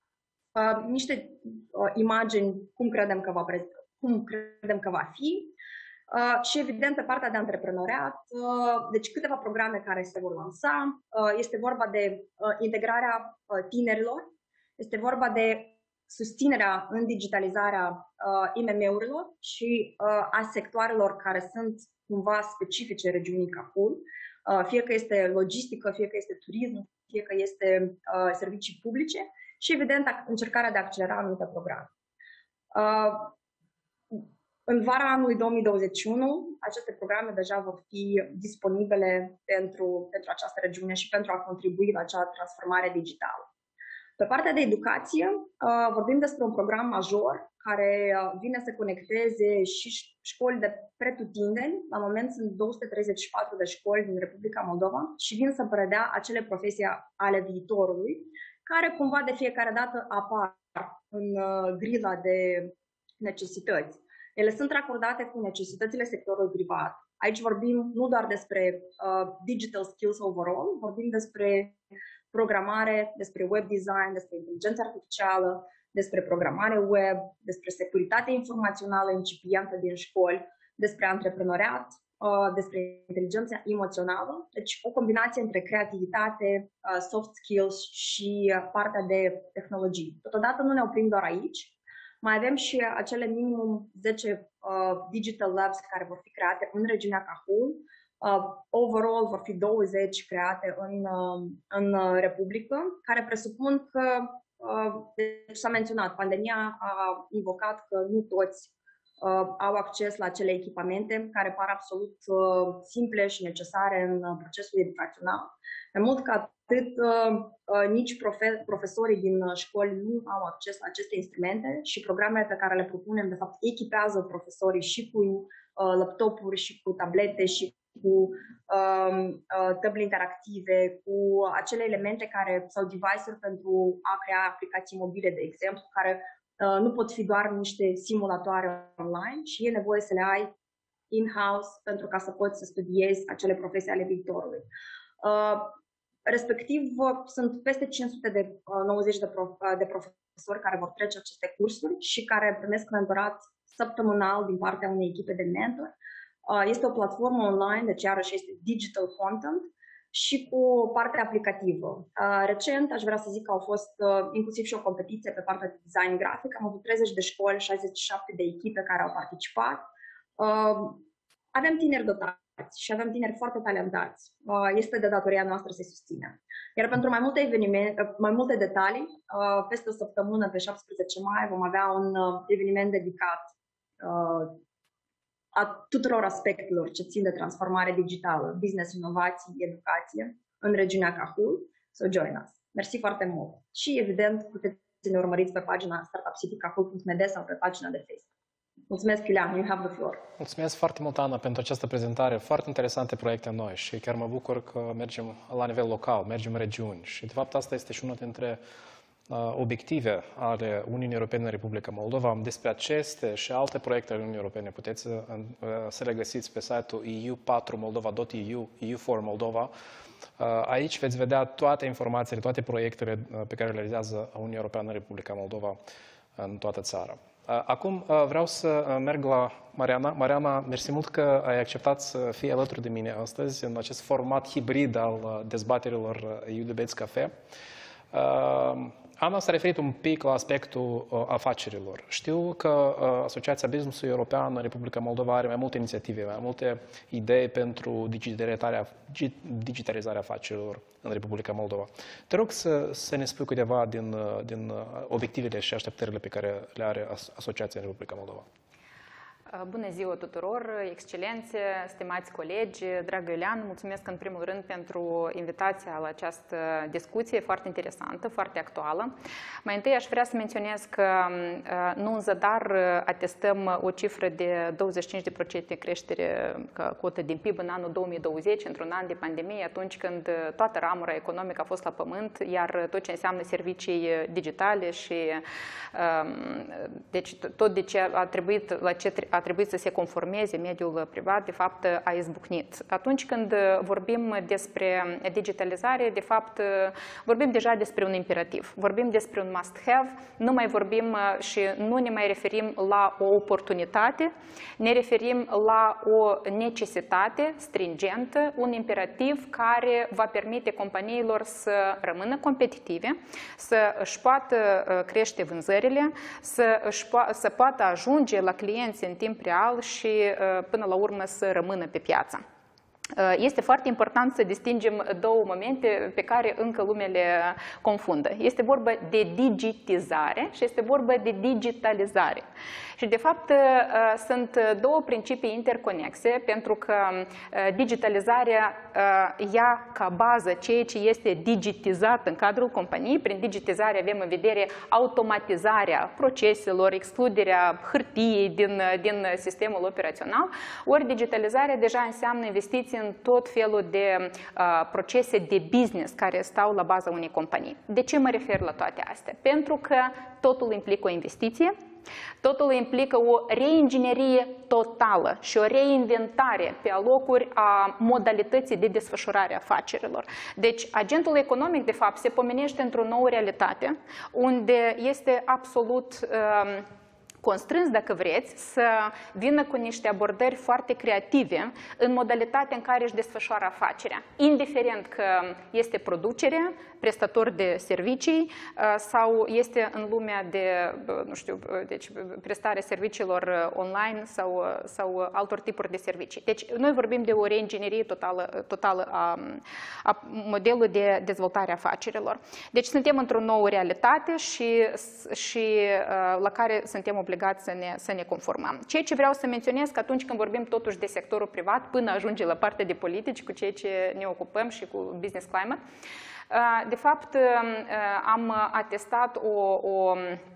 Uh, niște uh, imagini cum credem că va, cum credem că va fi. Uh, și evident pe partea de antreprenoriat, uh, deci câteva programe care se vor lansa, uh, este vorba de uh, integrarea uh, tinerilor, este vorba de susținerea în digitalizarea uh, I M M-urilor și uh, a sectoarelor care sunt cumva specifice regiunii Cahul, uh, fie că este logistică, fie că este turism, fie că este uh, servicii publice și evident încercarea de a accelera anumite programe. Uh, În vara anului două mii douăzeci și unu, aceste programe deja vor fi disponibile pentru, pentru această regiune și pentru a contribui la acea transformare digitală. Pe partea de educație, vorbim despre un program major care vine să conecteze și școli de pretutindeni. La moment sunt două sute treizeci și patru de școli din Republica Moldova și vin să predea acele profesii ale viitorului, care cumva de fiecare dată apar în grila de necesități. Ele sunt racordate cu necesitățile sectorului privat. Aici vorbim nu doar despre uh, digital skills overall, vorbim despre programare, despre web design, despre inteligență artificială, despre programare web, despre securitate informațională incipientă din școli, despre antreprenoriat, uh, despre inteligență emoțională. Deci o combinație între creativitate, uh, soft skills și partea de tehnologie. Totodată nu ne oprim doar aici. Mai avem și acele minimum zece uh, digital labs care vor fi create în regiunea Cahul. Uh, overall vor fi douăzeci create în, uh, în Republică, care presupun că, uh, deci s-a menționat, pandemia a invocat că nu toți uh, au acces la acele echipamente care par absolut uh, simple și necesare în procesul educațional. Mai mult ca atât, uh, uh, nici profe- profesorii din școli nu au acces la aceste instrumente și programele pe care le propunem, de fapt, echipează profesorii și cu uh, laptopuri, și cu tablete, și cu uh, uh, tăbli interactive, cu acele elemente care, sau device-uri pentru a crea aplicații mobile, de exemplu, care uh, nu pot fi doar niște simulatoare online și e nevoie să le ai in-house pentru ca să poți să studiezi acele profesii ale viitorului. Uh, Respectiv, sunt peste cinci sute de nouăzeci de, prof, de profesori care vor trece aceste cursuri și care primesc mentorat săptămânal din partea unei echipe de mentor. Este o platformă online, deci iarăși este digital content și cu partea aplicativă. Recent, aș vrea să zic că au fost inclusiv și o competiție pe partea de design grafic. Am avut treizeci de școli, șaizeci și șapte de echipe care au participat. avem tineri dotați și avem tineri foarte talentați. Este de datoria noastră să-i susținem. Iar pentru mai multe evenimente, mai multe detalii, peste o săptămână, pe șaptesprezece mai, vom avea un eveniment dedicat a tuturor aspectelor ce țin de transformare digitală, business, inovații, educație în regiunea Cahul. So join us. Mersi foarte mult. Și evident puteți să ne urmăriți pe pagina startup city cahul punct m d sau pe pagina de Facebook. Mulțumesc, Iulian, you have the floor. Mulțumesc foarte mult, Ana, pentru această prezentare. Foarte interesante proiecte noi și chiar mă bucur că mergem la nivel local, mergem în regiuni. Și de fapt asta este și unul dintre uh, obiective ale Uniunii Europene în Republica Moldova. Despre aceste și alte proiecte ale Uniunii Europene puteți uh, să le găsiți pe site-ul e u patru moldova punct e u, E U for Moldova. Aici veți vedea toate informațiile, toate proiectele pe care le realizează Uniunea Europeană în Republica Moldova în toată țara. Acum vreau să merg la Mariana. Mariana, mersi mult că ai acceptat să fii alături de mine astăzi în acest format hibrid al dezbaterilor E U Debates Cafe. Ana s-a referit un pic la aspectul uh, afacerilor. Știu că uh, Asociația Business-ului European în Republica Moldova are mai multe inițiative, mai multe idei pentru digitalizarea, digitalizarea afacerilor în Republica Moldova. Te rog să, să ne spui câteva din, din obiectivele și așteptările pe care le are Asociația în Republica Moldova. Bună ziua tuturor, excelențe, stimați colegi, dragă Iulian, mulțumesc în primul rând pentru invitația la această discuție foarte interesantă, foarte actuală. Mai întâi aș vrea să menționez că nu în zadar atestăm o cifră de douăzeci și cinci la sută creștere ca cotă din P I B în anul două mii douăzeci, într-un an de pandemie, atunci când toată ramura economică a fost la pământ, iar tot ce înseamnă servicii digitale și deci tot de ce a trebuit, la ce a trebuit să se conformeze mediul privat, de fapt, a izbucnit. Atunci când vorbim despre digitalizare, de fapt, vorbim deja despre un imperativ. Vorbim despre un must-have, nu mai vorbim și nu ne mai referim la o oportunitate, ne referim la o necesitate stringentă, un imperativ care va permite companiilor să rămână competitive, să își poată crește vânzările, să, își po să poată ajunge la clienți în timp real și până la urmă să rămână pe piață. Este foarte important să distingem două momente pe care încă lumea le confundă. Este vorba de digitizare și este vorba de digitalizare. Și de fapt sunt două principii interconexe, pentru că digitalizarea ia ca bază ceea ce este digitizat în cadrul companiei. Prin digitizare avem în vedere automatizarea proceselor, excluderea hârtiei din, din sistemul operațional, ori digitalizarea deja înseamnă investiții în tot felul de uh, procese de business care stau la baza unei companii. De ce mă refer la toate astea? Pentru că totul implică o investiție, totul implică o reinginerie totală și o reinventare pe alocuri a modalității de desfășurare a afacerilor. Deci, agentul economic, de fapt, se pomenește într-o nouă realitate, unde este absolut uh, constrâns, dacă vreți, să vină cu niște abordări foarte creative în modalitatea în care își desfășoară afacerea. Indiferent că este producere, prestator de servicii sau este în lumea de, nu știu, deci prestarea serviciilor online sau, sau altor tipuri de servicii. Deci noi vorbim de o reinginerie totală, totală a, a modelului de dezvoltare a afacerilor. Deci suntem într-o nouă realitate și, și la care suntem obligați să ne, să ne conformăm. Ceea ce vreau să menționez că atunci când vorbim totuși de sectorul privat, până ajunge la partea de politici, cu ceea ce ne ocupăm și cu business climate, de fapt am atestat o, o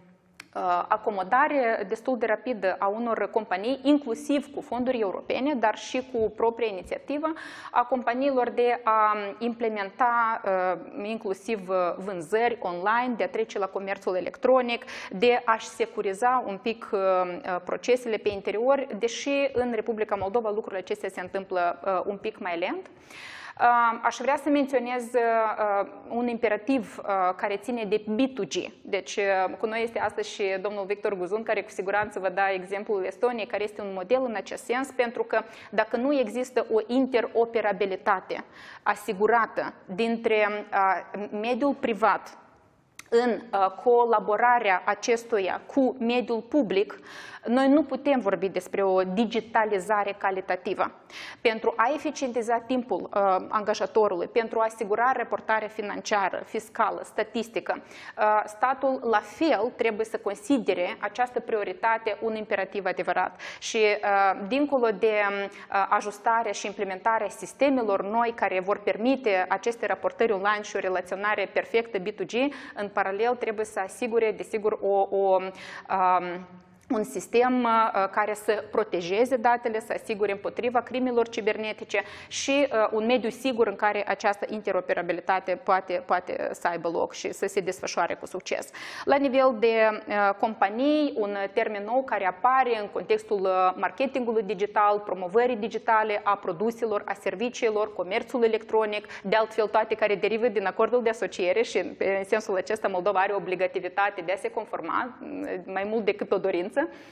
acomodare destul de rapidă a unor companii, inclusiv cu fonduri europene, dar și cu propria inițiativă a companiilor de a implementa inclusiv vânzări online, de a trece la comerțul electronic, de a-și securiza un pic procesele pe interior, deși în Republica Moldova lucrurile acestea se întâmplă un pic mai lent. Aș vrea să menționez un imperativ care ține de B doi G. Deci, cu noi este astăzi și domnul Victor Guzun, care cu siguranță vă da exemplul Estoniei, care este un model în acest sens, pentru că dacă nu există o interoperabilitate asigurată dintre mediul privat în colaborarea acestuia cu mediul public, noi nu putem vorbi despre o digitalizare calitativă. Pentru a eficientiza timpul uh, angajatorului, pentru a asigura raportarea financiară, fiscală, statistică, uh, statul la fel trebuie să considere această prioritate un imperativ adevărat. Și uh, dincolo de uh, ajustarea și implementarea sistemelor noi care vor permite aceste raportări online și o relaționare perfectă B doi G, în paralel trebuie să asigure, desigur, o, o uh, un sistem uh, care să protejeze datele, să asigure împotriva crimilor cibernetice și uh, un mediu sigur în care această interoperabilitate poate, poate să aibă loc și să se desfășoare cu succes. La nivel de uh, companii, un termen nou care apare în contextul uh, marketingului digital, promovării digitale a produselor, a serviciilor, comerțul electronic, de altfel toate care derivă din acordul de asociere și în sensul acesta Moldova are obligativitatea de a se conforma mai mult decât o dorință.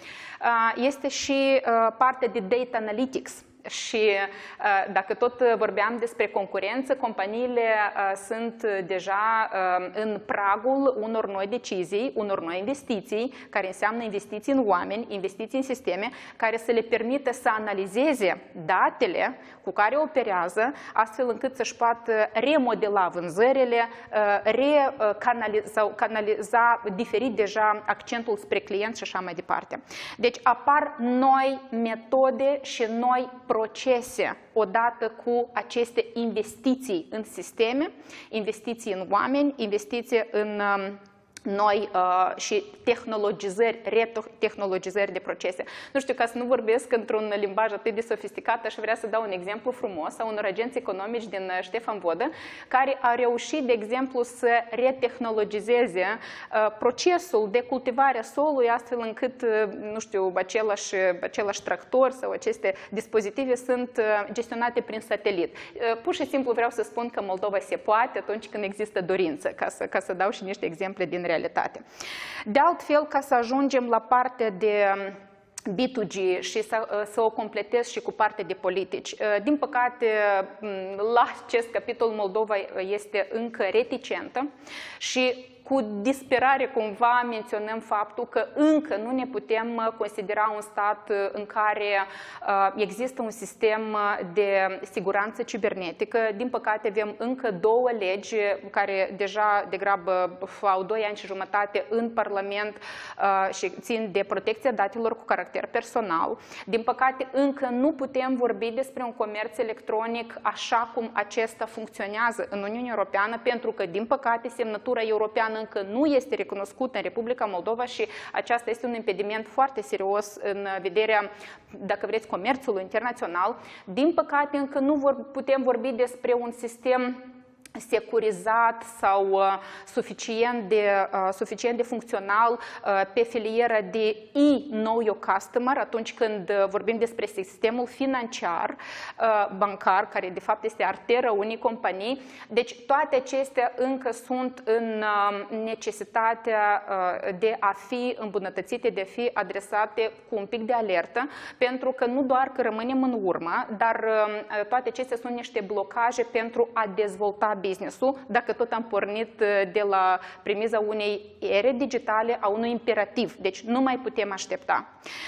Este și partea de data analytics. Și dacă tot vorbeam despre concurență, companiile sunt deja în pragul unor noi decizii, unor noi investiții, care înseamnă investiții în oameni, investiții în sisteme, care să le permită să analizeze datele cu care operează, astfel încât să-și poată remodela vânzările, recanaliza sau canaliza diferit deja accentul spre client și așa mai departe. Deci apar noi metode și noi procese odată cu aceste investiții în sisteme, investiții în oameni, investiții în noi uh, și tehnologizări, retehnologizări de procese. Nu știu, ca să nu vorbesc într-un limbaj atât de sofisticat, aș vrea să dau un exemplu frumos a unor agenți economici din Ștefan Vodă, care a reușit, de exemplu, să retehnologizeze uh, procesul de cultivare a solului, astfel încât, uh, nu știu, același, același tractor sau aceste dispozitive sunt uh, gestionate prin satelit. Uh, pur și simplu vreau să spun că Moldova se poate atunci când există dorință, ca să, ca să dau și niște exemple din realitate. De altfel, ca să ajungem la partea de B doi G și să, să o completez și cu partea de politici. Din păcate, la acest capitol Moldova este încă reticentă și cu disperare cumva menționăm faptul că încă nu ne putem considera un stat în care există un sistem de siguranță cibernetică. Din păcate avem încă două legi care deja degrabă au doi ani și jumătate în Parlament și țin de protecția datelor cu caracter personal. Din păcate încă nu putem vorbi despre un comerț electronic așa cum acesta funcționează în Uniunea Europeană, pentru că din păcate semnătura europeană încă nu este recunoscută în Republica Moldova și aceasta este un impediment foarte serios în vederea, dacă vreți, comerțului internațional. Din păcate, încă nu vor, putem vorbi despre un sistem securizat sau uh, suficient, de, uh, suficient de funcțional uh, pe filiera de e-know your customer atunci când uh, vorbim despre sistemul financiar, uh, bancar, care de fapt este arteră unei companii. Deci toate acestea încă sunt în uh, necesitatea uh, de a fi îmbunătățite, de a fi adresate cu un pic de alertă, pentru că nu doar că rămânem în urmă, dar uh, toate acestea sunt niște blocaje pentru a dezvolta business-ul, dacă tot am pornit de la premiza unei ere digitale, a unui imperativ. Deci nu mai putem aștepta.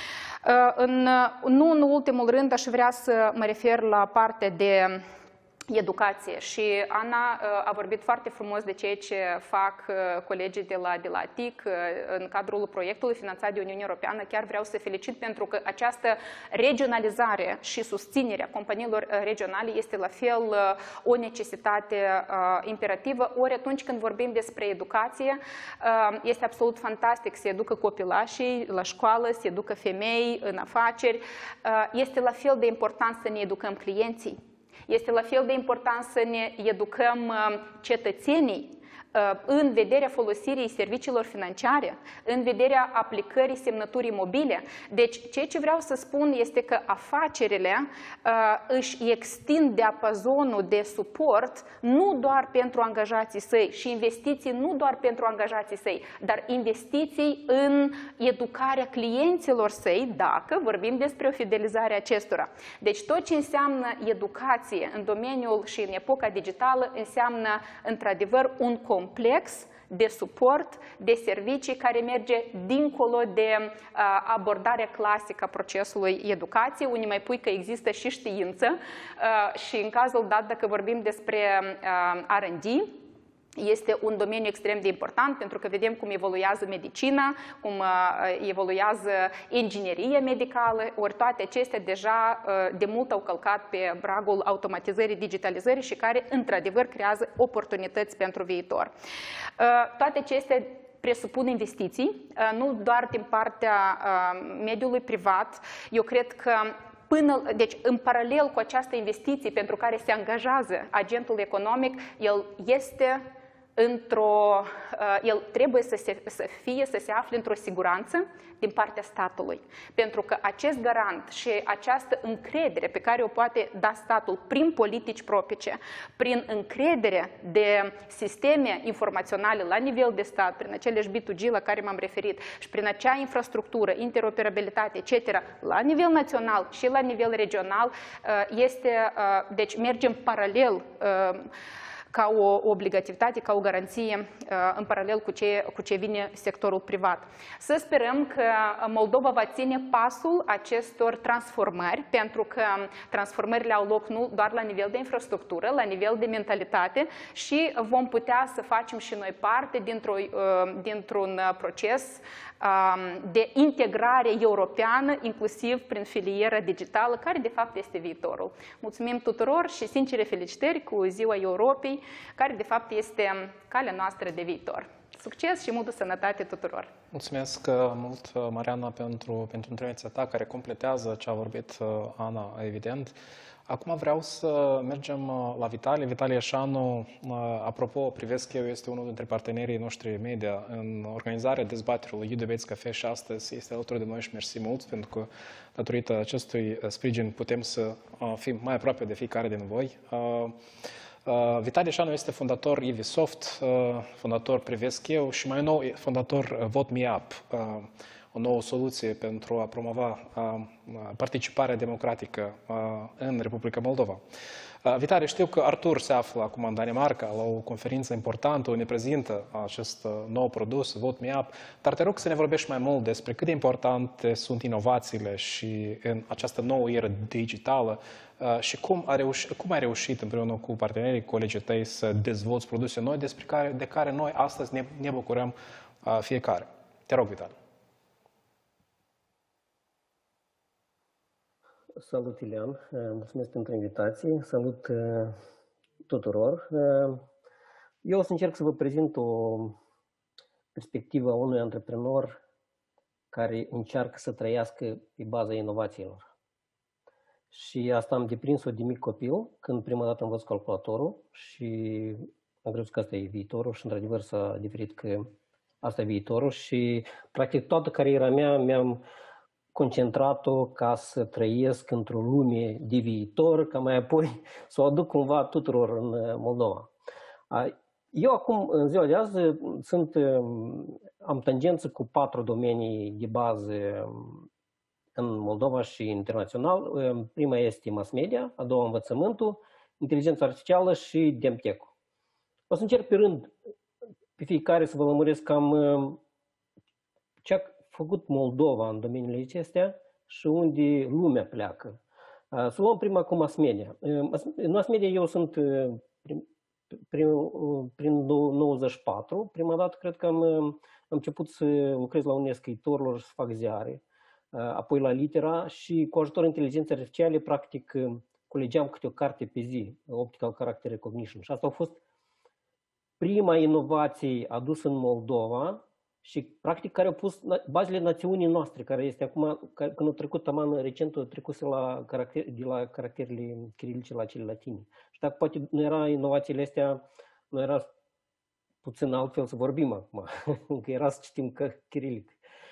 În, nu în ultimul rând aș vrea să mă refer la partea de educație și Ana a vorbit foarte frumos de ceea ce fac colegii de la, de la A T I C în cadrul proiectului finanțat de Uniunea Europeană. Chiar vreau să felicit pentru că această regionalizare și susținerea companiilor regionale este la fel o necesitate imperativă. Ori atunci când vorbim despre educație, este absolut fantastic să educă copilașii la școală, să educă femei în afaceri. Este la fel de important să ne educăm clienții. Este la fel de important să ne educăm cetățenii în vederea folosirii serviciilor financiare, în vederea aplicării semnăturii mobile. Deci, ceea ce vreau să spun este că afacerile uh, își extind diapazonul de suport nu doar pentru angajații săi și investiții nu doar pentru angajații săi, dar investiții în educarea clienților săi, dacă vorbim despre o fidelizare a acestora. Deci, tot ce înseamnă educație în domeniul și în epoca digitală înseamnă, într-adevăr, un complex de suport, de servicii care merge dincolo de uh, abordarea clasică a procesului educației, unde mai pui că există și știință uh, și în cazul dat, dacă vorbim despre uh, R and D, este un domeniu extrem de important pentru că vedem cum evoluează medicina, cum evoluează ingineria medicală, ori toate acestea deja de mult au călcat pe bragul automatizării, digitalizării și care într-adevăr creează oportunități pentru viitor. Toate acestea presupun investiții, nu doar din partea mediului privat. Eu cred că Până, deci, în paralel cu această investiție pentru care se angajează agentul economic, el este într-o, el trebuie să, se, să fie, să se afle într-o siguranță din partea statului. Pentru că acest garant și această încredere pe care o poate da statul prin politici propice, prin încredere de sisteme informaționale la nivel de stat, prin aceleși B doi G la care m-am referit și prin acea infrastructură, interoperabilitate, et cetera, la nivel național și la nivel regional, este, deci mergem paralel ca o obligativitate, ca o garanție în paralel cu ce, cu ce vine sectorul privat. Să sperăm că Moldova va ține pasul acestor transformări, pentru că transformările au loc nu doar la nivel de infrastructură, la nivel de mentalitate și vom putea să facem și noi parte dintr-un dintr-un proces de integrare europeană, inclusiv prin filieră digitală, care de fapt este viitorul. Mulțumim tuturor și sincere felicitări cu Ziua Europei, care de fapt este calea noastră de viitor. Succes și multă sănătate tuturor! Mulțumesc mult, Mariana, pentru, pentru intervenția ta, care completează ce a vorbit Ana, evident. Acum vreau să mergem la Vitalie. Vitalie Eșanu, apropo, privesc eu, este unul dintre partenerii noștri media în organizarea dezbaterilor You Debates Cafe și astăzi este alături de noi și mersi mult, pentru că datorită acestui sprijin putem să fim mai aproape de fiecare din voi. Vitalie Eșanu este fondator Ivisoft, fondator Privesc Eu și mai nou fondator Vote Me Up, o nouă soluție pentru a promova participarea democratică în Republica Moldova. Vitalie, știu că Artur se află acum în Danemarca la o conferință importantă, unde prezintă acest nou produs, Vote Me Up, dar te rog să ne vorbești mai mult despre cât de importante sunt inovațiile și în această nouă eră digitală și cum, a reușit, cum ai reușit împreună cu partenerii, colegii tăi să dezvolți produse noi despre care, de care noi astăzi ne, ne bucurăm fiecare. Te rog, Vitalie. Salut, Ilean! Mulțumesc pentru invitație. Salut tuturor! Eu o să încerc să vă prezint o perspectivă a unui antreprenor care încearcă să trăiască pe baza inovațiilor. Și asta am deprins-o de mic copil, când prima dată am văzut calculatorul și am crezut că asta e viitorul și într-adevăr s-a diferit că asta e viitorul și practic toată cariera mea mi-am concentrat-o ca să trăiesc într-o lume de viitor, ca mai apoi să o aduc cumva tuturor în Moldova. Eu acum, în ziua de azi, sunt, am tangență cu patru domenii de bază în Moldova și internațional. Prima este mass media, a doua învățământul, inteligența artificială și Demtech-ul. O să încerc pe rând, pe fiecare să vă lămuresc cam ce a făcut Moldova în domeniile acestea și unde lumea pleacă. Să luăm prima cu mass media. În mass media eu sunt prin, prin, prin nouăzeci și patru. Prima dată cred că am, am început să lucrez la unele scriitorilor și să fac ziare. Apoi la Litera și cu ajutorul inteligenței artificiale, practic, culegeam câte o carte pe zi, Optical Character Recognition. Și asta a fost prima inovație adusă în Moldova și, practic, care a pus bazele națiunii noastre, care este acum, când a trecut taman recent, a trecut la caracter, de la caracterele chirilice la cele latine. Și dacă poate nu era inovațiile astea, nu era puțin altfel să vorbim acum, că era să citim chirilic.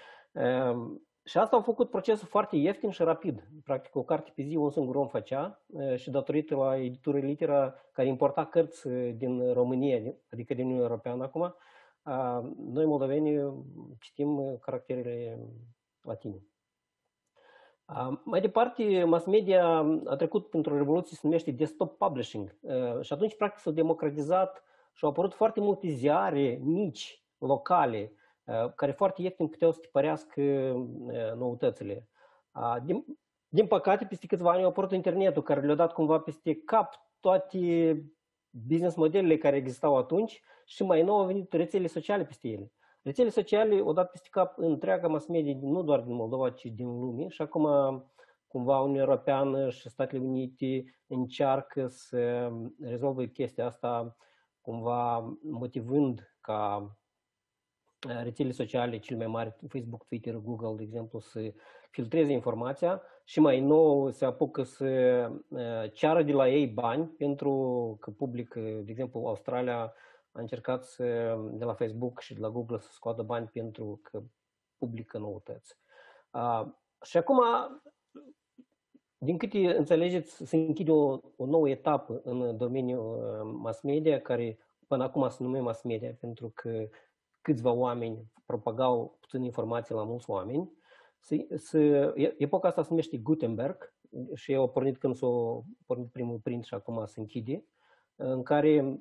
Și asta a făcut procesul foarte ieftin și rapid. Practic, o carte pe zi un singur om făcea și datorită la editură Litera, care importa cărți din România, adică din Uniunea Europeană acum, noi moldovenii citim caracterele latine. Mai departe, mass media a trecut printr-o revoluție, se numește desktop publishing. Și atunci, practic, s-a democratizat și au apărut foarte multe ziare mici, locale, care foarte ieftin puteau să tipărească noutățile. Din, din păcate, peste câțiva ani a apărut internetul, care le-a dat cumva peste cap toate business modelele care existau atunci și mai nou au venit rețelele sociale peste ele. Rețelele sociale au dat peste cap întreaga mass media, nu doar din Moldova, ci din lume și acum cumva Uniunea Europeană și Statele Unite încearcă să rezolve chestia asta, cumva motivând ca rețelele sociale cele mai mari, Facebook, Twitter, Google, de exemplu, să filtreze informația și mai nou se apucă să ceară de la ei bani pentru că public, de exemplu, Australia a încercat să, de la Facebook și de la Google să scoată bani pentru că publică noutăți. Și acum, din câte înțelegeți, se închide o, o nouă etapă în domeniul mass media, care până acum se numește mass media, pentru că câțiva oameni propagau puțin informații la mulți oameni. Se, se, epoca asta se numește Gutenberg și eu a pornit când s-a pornit primul print și acum se închide, în care,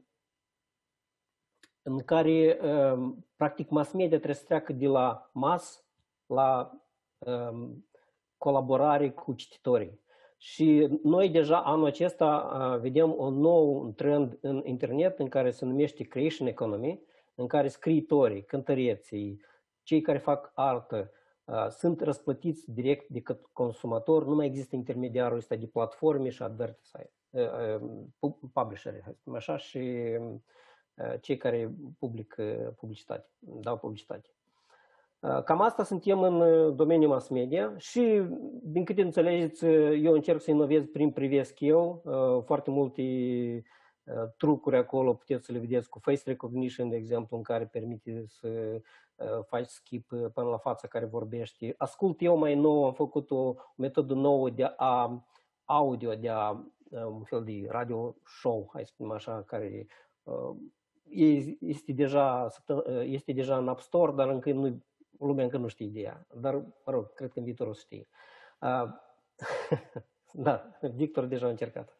în care practic mass media trebuie să treacă de la mass la um, colaborare cu cititorii. Și noi deja anul acesta vedem un nou trend în internet în care se numește Creation Economy, în care scriitorii, cântăreții, cei care fac artă sunt răsplătiți direct de către consumator, nu mai există intermediarul ăsta de platforme și advertiseri, publisheri, hai să spun așa, și cei care publică publicitate, dau publicitate. Cam asta suntem în domeniul mass media și, din câte înțelegeți, eu încerc să inovez prin privesc eu, foarte multe trucuri acolo puteți să le vedeți cu face recognition, de exemplu, în care permite să faci skip până la fața care vorbește. Ascult eu mai nou, am făcut o metodă nouă de a audio, de a un fel de radio show, hai să spunem așa, care este deja, este deja în App Store, dar încă nu, lumea încă nu știe ideea. Dar, mă rog, cred că în viitor o să știe. Da, Victor deja a încercat.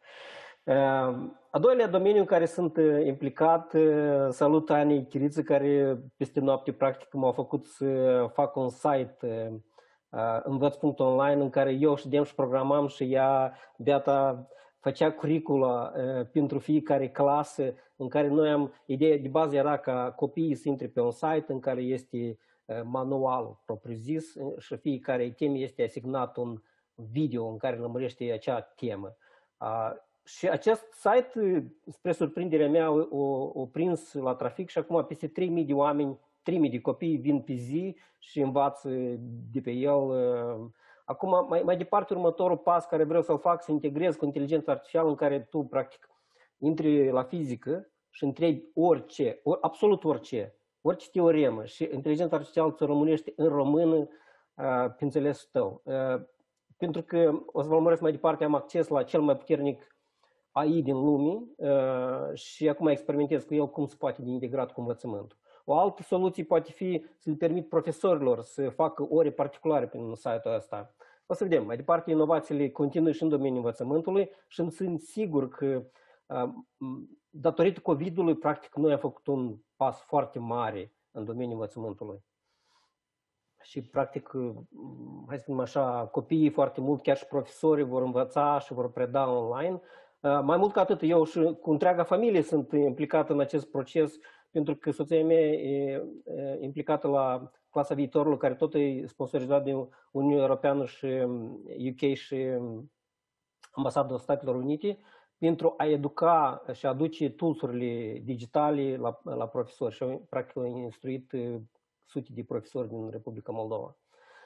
A doilea domeniu în care sunt implicat, salut Ani Chiriță, care peste noapte practic m-a făcut să fac un site învăț punct online în care eu știam și programam și ea, beata, făcea curicula pentru fiecare clasă, în care noi am, ideea de bază era ca copiii să intre pe un site în care este manual propriu-zis și fiecare temă este asignat un video în care lămurește acea temă. Și acest site, spre surprinderea mea, o prins la trafic și acum peste trei mii de oameni, trei mii de copii vin pe zi și învață de pe el. Acum, mai, mai departe, următorul pas care vreau să-l fac, să integrez cu inteligența artificială în care tu, practic, intri la fizică și întrebi orice, or, absolut orice, orice teoremă și inteligența artificială ți-o rămânește în română pe înțelesul tău. Pentru că, o să vă lămuresc mai departe, am acces la cel mai puternic A I din lume și acum experimentez cu el cum se poate de integrat cu învățământul. O altă soluție poate fi să le permit profesorilor să facă ore particulare prin site-ul ăsta. O să vedem. Mai departe, inovațiile continuă și în domeniul învățământului și sunt sigur că datorită COVID-ului, practic, noi am făcut un pas foarte mare în domeniul învățământului. Și, practic, hai să spunem așa, copiii foarte mult, chiar și profesorii vor învăța și vor preda online. Mai mult ca atât, eu și cu întreaga familie sunt implicat în acest proces, pentru că soția mea e implicată la clasa viitorului, care tot e sponsorizat de Uniunea Europeană și U K și Ambasada Statelor Unite, pentru a educa și a aduce toolsurile digitale la, la profesori. Și practic au instruit sute de profesori din Republica Moldova.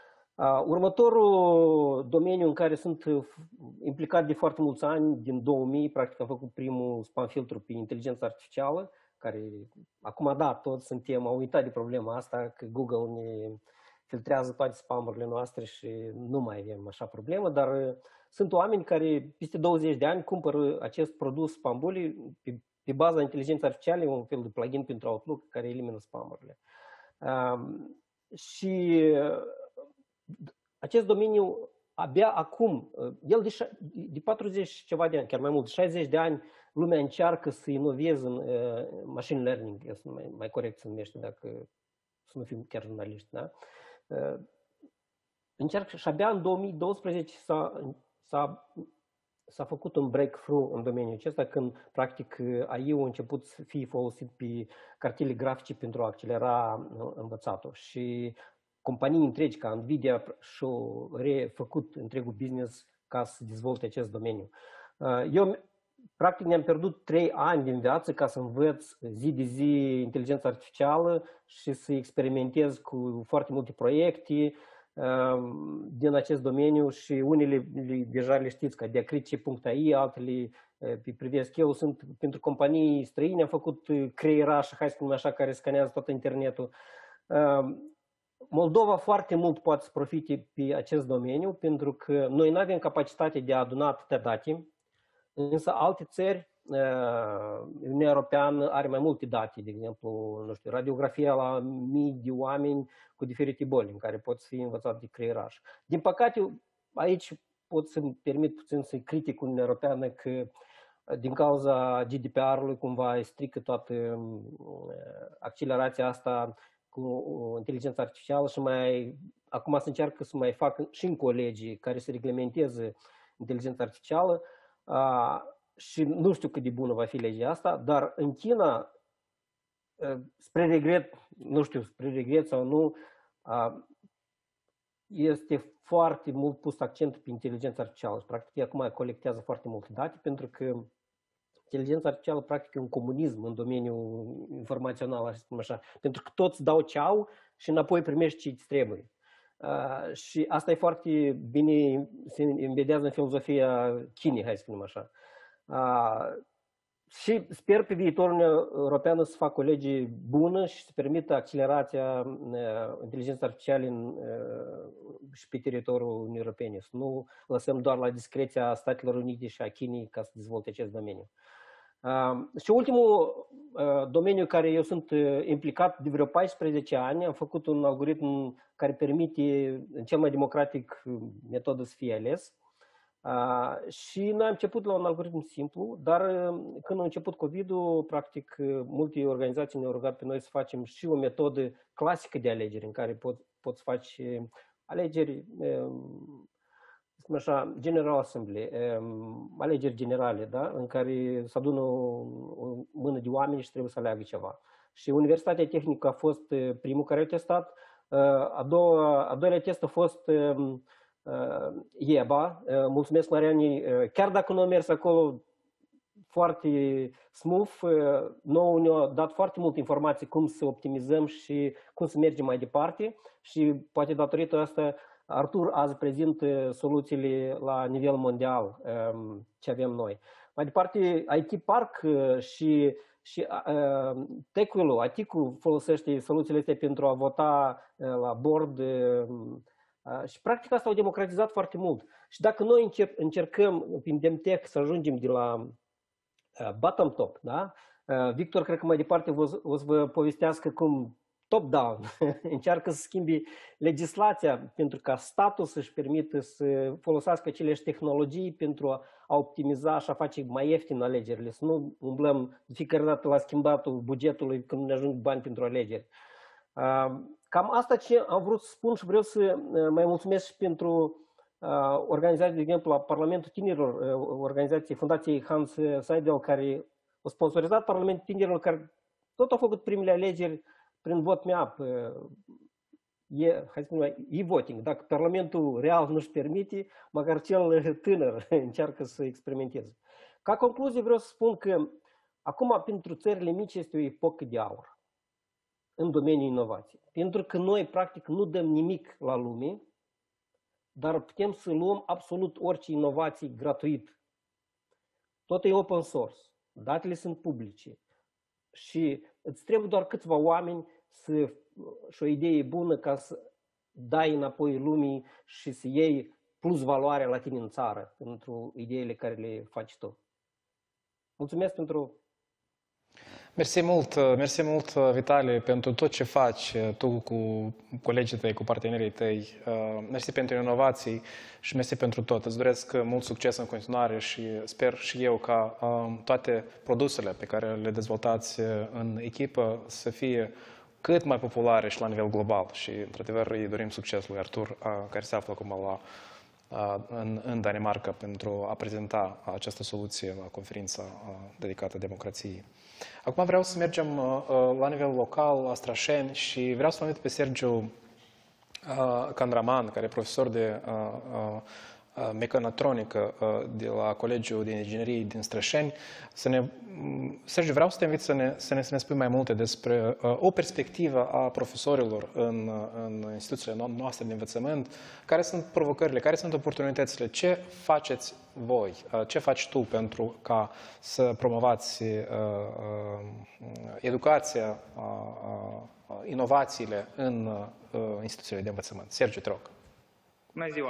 Următorul domeniu în care sunt implicat de foarte mulți ani, din două mii, practic am făcut primul spam filtru pe inteligență artificială, care acum, da, toți suntem, am uitat de problema asta, că Google ne filtrează toate spamurile noastre și nu mai avem așa problemă, dar sunt oameni care peste douăzeci de ani cumpără acest produs Spambully pe, pe baza inteligenței artificiale, un fel de plugin pentru Outlook care elimină spamurile. Um, și acest domeniu abia acum, el de, de patruzeci ceva de ani, chiar mai mult, șaizeci de ani, lumea încearcă să inoveze în uh, machine learning, este mai, mai corect să numește, dacă să nu fim chiar jurnaliști, da? Uh, încearcă și abia în două mii doisprezece s-a, s-a, s-a făcut un breakthrough în domeniul acesta, când practic A I-ul a început să fie folosit pe cartele grafice pentru a accelera învățatul. Și companii întregi ca Nvidia și-au refăcut întregul business ca să dezvolte acest domeniu. Eu, practic, ne-am pierdut trei ani din viață ca să învăț zi de zi inteligența artificială și să experimentez cu foarte multe proiecte din acest domeniu și unele deja le știți, ca diacritice punct A I, altele pe privesc eu, sunt pentru companii străine, am făcut creieraș, hai să spunem așa, care scanează tot internetul. Moldova foarte mult poate să profite pe acest domeniu, pentru că noi nu avem capacitate de a aduna atâtea date, însă alte țări, Uniunea Europeană are mai multe date, de exemplu, nu știu, radiografia la mii de oameni cu diferite boli în care pot fi învățat de creieraș. Din păcate, aici pot să-mi permit puțin să-i critic Uniunea Europeană că din cauza G D P R-ului cumva strică toată accelerația asta cu inteligența artificială și mai, acum se încearcă să mai facă și încă o lege care să reglementeze inteligența artificială. Uh, și nu știu cât de bună va fi legea asta, dar în China, uh, spre regret, nu știu, spre regret sau nu, uh, este foarte mult pus accent pe inteligența artificială. Practic, acum colectează foarte multe date, pentru că inteligența artificială, practic, e un comunism în domeniul informațional, să spun așa, pentru că toți dau ceau și înapoi primești ce îți trebuie. Uh, și asta e foarte bine, se embedează în filozofia Chinei, hai să spunem așa. Uh, și sper pe viitorul european să facă o lege bună și să permită accelerația uh, inteligenței artificiale în, uh, și pe teritoriul Uniunii Europene. Să nu lăsăm doar la discreția Statelor Unite și a Chinei ca să dezvolte acest domeniu. Uh, și ultimul uh, domeniu în care eu sunt uh, implicat de vreo paisprezece ani, am făcut un algoritm care permite în cel mai democratic metodă să fie ales. Uh, și noi am început la un algoritm simplu, dar uh, când a început COVID-ul, practic uh, multe organizații ne-au rugat pe noi să facem și o metodă clasică de alegeri, în care pot, poți face uh, alegeri uh, așa, General Assembly, alegeri generale, da? În care se adună o, o mână de oameni și trebuie să aleagă ceva. Și Universitatea Tehnică a fost primul care a testat, a, doua, a doilea test a fost I E B A. Mulțumesc, Mariani, chiar dacă nu a mers acolo foarte smooth, nouă ne-a dat foarte multe informații cum să optimizăm și cum să mergem mai departe și poate datorită asta Artur azi prezintă soluțiile la nivel mondial ce avem noi. Mai departe, I T Park și, și uh, Tech-ul, I T-ul folosește soluțiile astea pentru a vota la board uh, și practic asta au democratizat foarte mult. Și dacă noi încep, încercăm prin Demtech să ajungem de la uh, bottom top, da? Uh, Victor cred că mai departe o să vă povestească cum top-down încearcă să schimbi legislația pentru ca statul să-și permită să folosească aceleași tehnologii pentru a optimiza și a face mai ieftin alegerile, să nu umblăm de fiecare dată la schimbatul bugetului când ne ajung bani pentru alegeri. Cam asta ce am vrut să spun și vreau să mai mulțumesc și pentru organizații, de exemplu, la Parlamentul Tinerilor, organizație Fundației Hans Seidel, care a sponsorizat Parlamentul Tinerilor, care tot au făcut primele alegeri prin vot mi-ap, e, hai să spunem, e-voting. Dacă Parlamentul real nu-și permite, măcar cel tânăr încearcă să experimenteze. Ca concluzie vreau să spun că acum pentru țările mici este o epocă de aur în domeniul inovației. Pentru că noi practic nu dăm nimic la lume, dar putem să luăm absolut orice inovație gratuit. Tot e open source, datele sunt publice și îți trebuie doar câțiva oameni să, și o idee bună ca să dai înapoi lumii și să iei plus valoare la tine în țară pentru ideile care le faci tu. Mulțumesc pentru... Mersi mult, mersi mult, Vitali, pentru tot ce faci tu cu colegii tăi, cu partenerii tăi. Mersi pentru inovații și mersi pentru tot. Îți doresc mult succes în continuare și sper și eu ca toate produsele pe care le dezvoltați în echipă să fie cât mai populare și la nivel global. Și, într-adevăr, îi dorim succes lui Artur, care se află acum la În, în Danemarca pentru a prezenta această soluție la conferința dedicată democrației. Acum vreau să mergem la nivel local, la Strașeni, și vreau să-l invit pe Sergiu Candraman, care e profesor de mecatronică de la Colegiul de Inginerie din Strășeni. Să ne, Sergiu, vreau să te invit să ne, să ne, să ne spui mai multe despre uh, o perspectivă a profesorilor în, în instituțiile noastre de învățământ. Care sunt provocările, care sunt oportunitățile, ce faceți voi, uh, ce faci tu pentru ca să promovați uh, uh, educația, uh, uh, inovațiile în uh, instituțiile de învățământ. Sergiu, te rog. Bună ziua!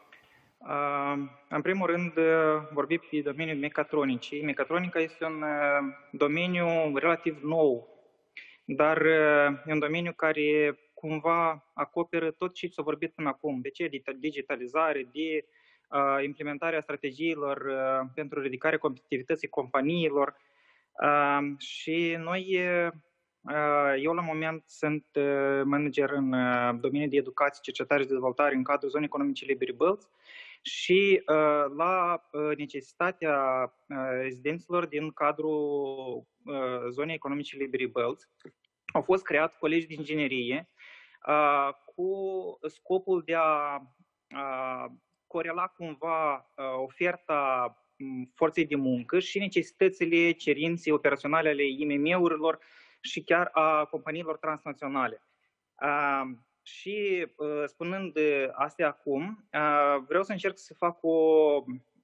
În primul rând, vorbim pe domeniul mecatronicii. Mecatronica este un domeniu relativ nou, dar e un domeniu care cumva acoperă tot ce s-a vorbit până acum. De ce? De digitalizare, de implementarea strategiilor pentru ridicarea competitivității companiilor. Și noi, eu la moment sunt manager în domeniul de educație, cercetare și dezvoltare în cadrul zonei economice Liberty Belt. Și uh, la uh, necesitatea uh, rezidenților din cadrul uh, zonei economice Liberty Belt au fost creat colegi de inginerie uh, cu scopul de a uh, corela cumva uh, oferta forței de muncă și necesitățile, cerințe operaționale ale I M M-urilor și chiar a companiilor transnaționale. Uh, Și spunând astea acum, vreau să încerc să fac o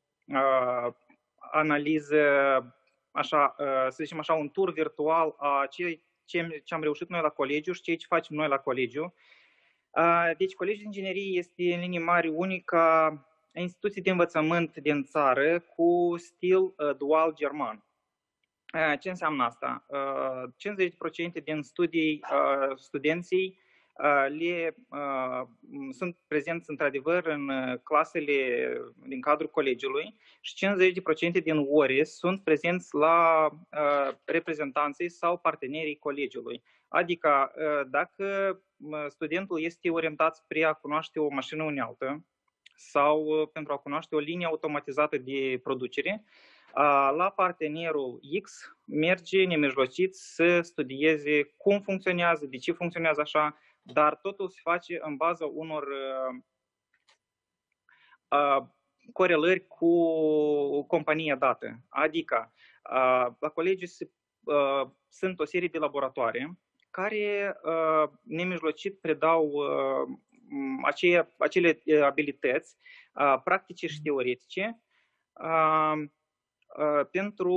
analiză, așa, să zicem așa, un tur virtual a ceea ce am reușit noi la colegiu și ceea ce facem noi la colegiu. Deci, Colegiul de Inginerie este în linii mari unica instituție de învățământ din țară cu stil dual german. Ce înseamnă asta? cincizeci la sută din studii, studenții Le, uh, sunt prezenți într-adevăr în clasele din cadrul colegiului și cincizeci la sută din ore sunt prezenți la uh, reprezentanții sau partenerii colegiului. Adică uh, dacă studentul este orientat spre a cunoaște o mașină unealtă sau uh, pentru a cunoaște o linie automatizată de producere, uh, la partenerul X merge nemijlocit să studieze cum funcționează, de ce funcționează așa, dar totul se face în baza unor uh, uh, corelări cu compania dată. Adică, uh, la colegiu se, uh, sunt o serie de laboratoare care uh, nemijlocit predau uh, acele, acele abilități uh, practice și teoretice uh, uh, pentru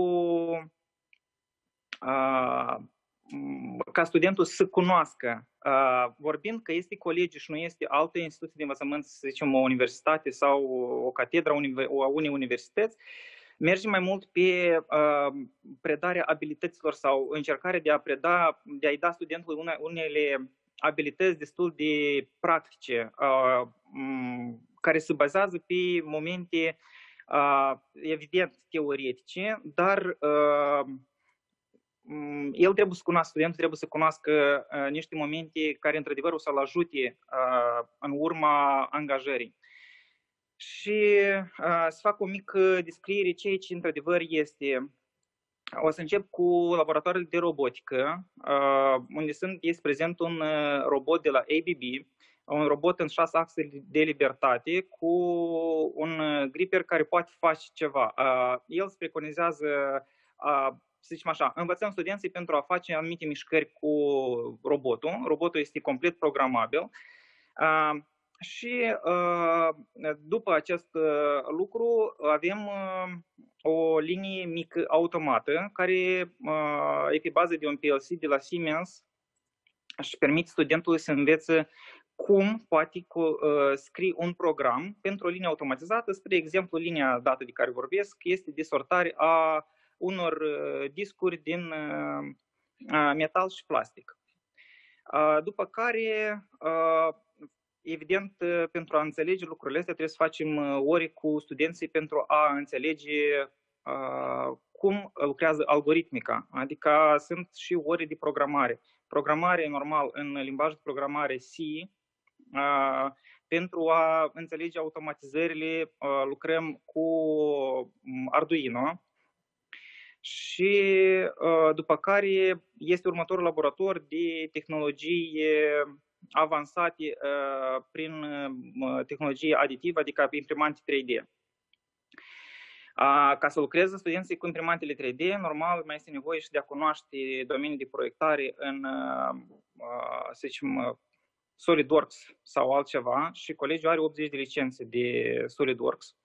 uh, ca studentul să cunoască, uh, vorbind că este colegiu și nu este altă instituție de învățământ, să zicem o universitate sau o catedră a unei universități, merge mai mult pe uh, predarea abilităților sau încercarea de a preda, de a-i da studentului une, unele abilități destul de practice, uh, m- care se bazează pe momente uh, evident teoretice, dar uh, el trebuie să cunoască, studentul trebuie să cunoască uh, niște momente care într-adevăr o să-l ajute uh, în urma angajării. Și uh, să fac o mică descriere ceea ce într-adevăr este. O să încep cu laboratoarele de robotică, uh, unde sunt, este prezent un uh, robot de la A B B, un robot în șase axe de libertate cu un uh, gripper care poate face ceva. Uh, el se preconizează uh, să zicem așa, învățăm studenții pentru a face anumite mișcări cu robotul. Robotul este complet programabil. Uh, și uh, după acest uh, lucru avem uh, o linie mică automată care uh, e pe bază de un P L C de la Siemens și permite studentului să învețe cum poate uh, scrie un program pentru o linie automatizată. Spre exemplu, linia dată de care vorbesc este de sortare a unor discuri din metal și plastic. După care, evident, pentru a înțelege lucrurile astea, trebuie să facem ore cu studenții pentru a înțelege cum lucrează algoritmica, adică sunt și ore de programare. Programare normal în limbaj de programare C, pentru a înțelege automatizările lucrăm cu Arduino și după care este următorul laborator de tehnologii avansate prin tehnologie aditivă, adică imprimante trei D. Ca să lucreze studenții cu imprimantele trei D, normal mai este nevoie și de a cunoaște domenii de proiectare în, să zicem, SolidWorks sau altceva și colegiul are optzeci de licențe de SolidWorks.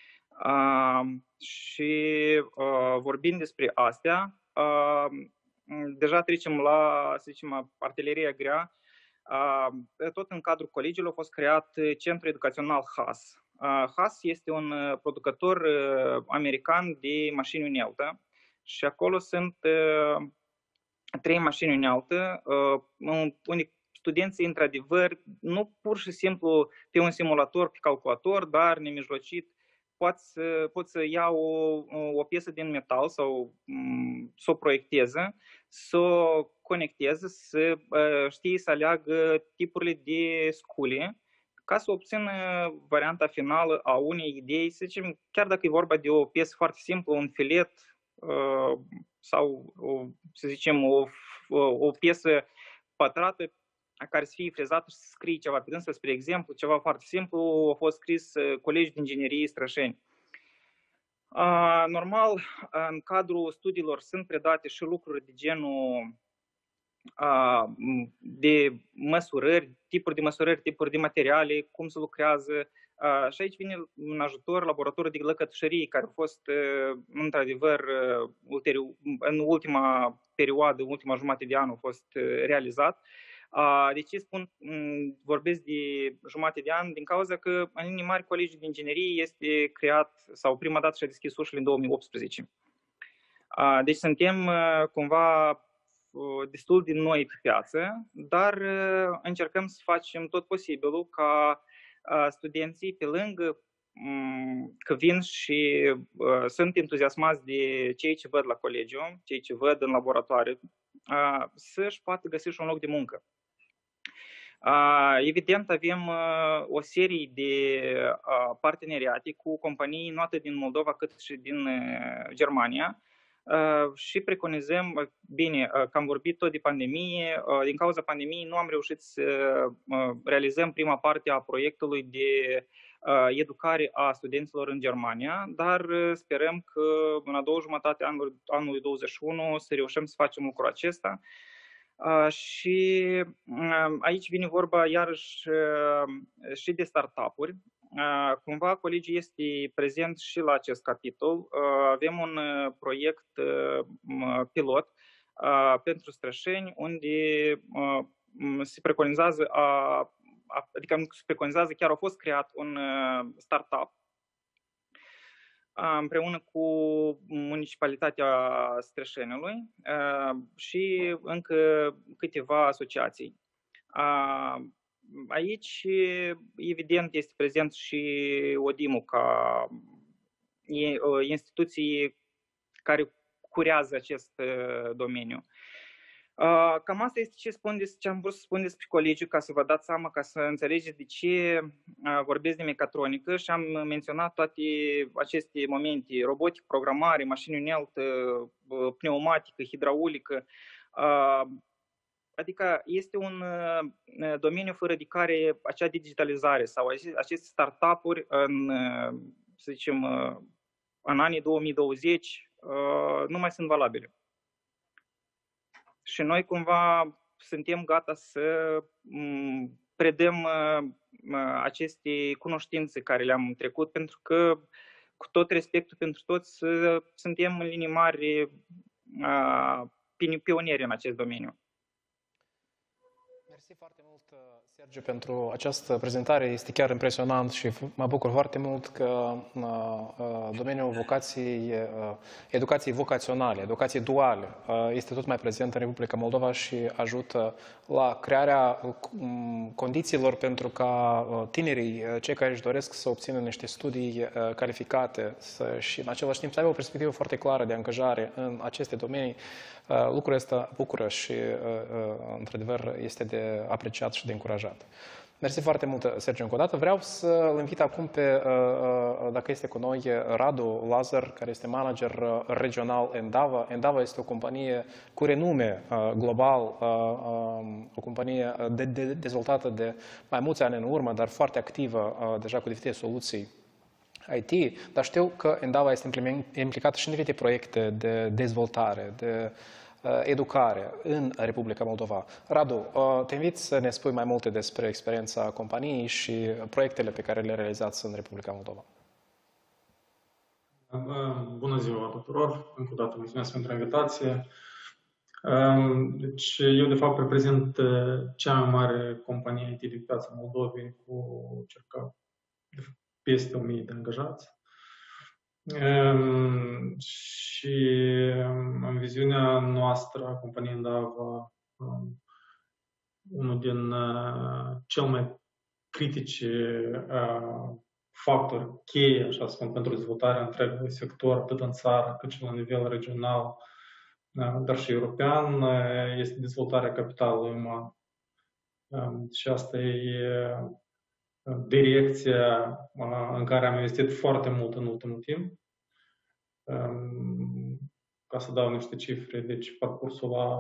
Și vorbind despre astea, deja trecem la, să zicem, artileria grea. Tot în cadrul colegiului a fost creat Centrul Educațional H A S. H A S este un producător american de mașini unealtă și acolo sunt trei mașini unealtă, unde studenții, într-adevăr, nu pur și simplu pe un simulator, pe calculator, dar nemijlocit, pot să, pot să ia o, o piesă din metal sau să o proiecteze, să o conecteze, să știe să aleagă tipurile de scule, ca să obțină varianta finală a unei idei, să zicem, chiar dacă e vorba de o piesă foarte simplă, un filet sau, o, să zicem, o, o piesă pătrată care să fie frezată și să scrie ceva pe dânsă, spre exemplu, ceva foarte simplu, a fost scris Colegiul de Inginerie Strășeni. Normal, în cadrul studiilor sunt predate și lucruri de genul de măsurări, tipuri de măsurări, tipuri de materiale, cum se lucrează. Și aici vine în ajutor laboratorul de lăcătușărie, care a fost, într-adevăr, în ultima perioadă, în ultima jumătate de an a fost realizat. De ce spun, vorbesc de jumătate de an? Din cauza că în linii mari Colegiul de Inginerie este creat, sau prima dată și-a deschis ușile în două mii optsprezece. Deci suntem cumva destul de noi pe piață, dar încercăm să facem tot posibilul ca studenții, pe lângă că vin și sunt entuziasmați de cei ce văd la colegiu, cei ce văd în laboratoare, să-și poată găsi și un loc de muncă. Evident, avem o serie de parteneriate cu companii nu atât din Moldova cât și din Germania și preconizăm, bine, că am vorbit tot de pandemie, din cauza pandemiei nu am reușit să realizăm prima parte a proiectului de educare a studenților în Germania, dar sperăm că în a doua jumătate a anului douăzeci și unu să reușim să facem lucrul acesta. Și aici vine vorba iarăși și de startup-uri. Cumva colegiul este prezent și la acest capitol. Avem un proiect pilot pentru Strășeni unde se preconizează, adică se preconizează, chiar a fost creat un startup împreună cu municipalitatea Strășenului și încă câteva asociații. Aici, evident, este prezent și ODIM-ul ca instituție care curează acest domeniu. Cam asta este ce, spun des, ce am vrut să spun despre colegiu, ca să vă dați seama, ca să înțelegeți de ce vorbesc de mecatronică și am menționat toate aceste momente: robotică, programare, mașini unealtă, pneumatică, hidraulică. Adică este un domeniu fără de care acea digitalizare sau aceste startup-uri în, să zicem, în anii două mii douăzeci nu mai sunt valabile. Și noi cumva suntem gata să predăm aceste cunoștințe care le-am trecut, pentru că, cu tot respectul pentru toți, suntem în linii mari pionieri în acest domeniu. Mersi foarte mult, Sergiu, pentru această prezentare. Este chiar impresionant și mă bucur foarte mult că domeniul vocației, educației vocaționale, educației duale, este tot mai prezent în Republica Moldova și ajută la crearea condițiilor pentru ca tinerii, cei care își doresc să obțină niște studii calificate și în același timp să aibă o perspectivă foarte clară de angajare în aceste domenii, lucrul ăsta bucură și, într-adevăr, este de apreciat și de încurajat. Mersi foarte mult, Sergiu, încă o dată. Vreau să îl invit acum pe, dacă este cu noi, Radu Lazar, care este manager regional Endava. Endava este o companie cu renume global, o companie de, de, dezvoltată de mai mulți ani în urmă, dar foarte activă, deja cu diferite soluții I T, dar știu că Endava este implicată și în diferite proiecte de dezvoltare, de educare în Republica Moldova. Radu, te invit să ne spui mai multe despre experiența companiei și proiectele pe care le realizați în Republica Moldova. Bună ziua tuturor! Încă o dată mulțumesc pentru invitație. Deci, eu de fapt reprezint cea mai mare companie I T de piața Moldovei cu circa peste o mie de angajați. Um, și în viziunea noastră a companiei Endava, um, unul din uh, cel mai critice uh, factori cheie, așa spun, pentru dezvoltarea întregului sector, atât în țară cât și la nivel regional, uh, dar și european, uh, este dezvoltarea capitalului uman. Um, și asta e direcția în care am investit foarte mult în ultimul timp. Ca să dau niște cifre, deci parcursul la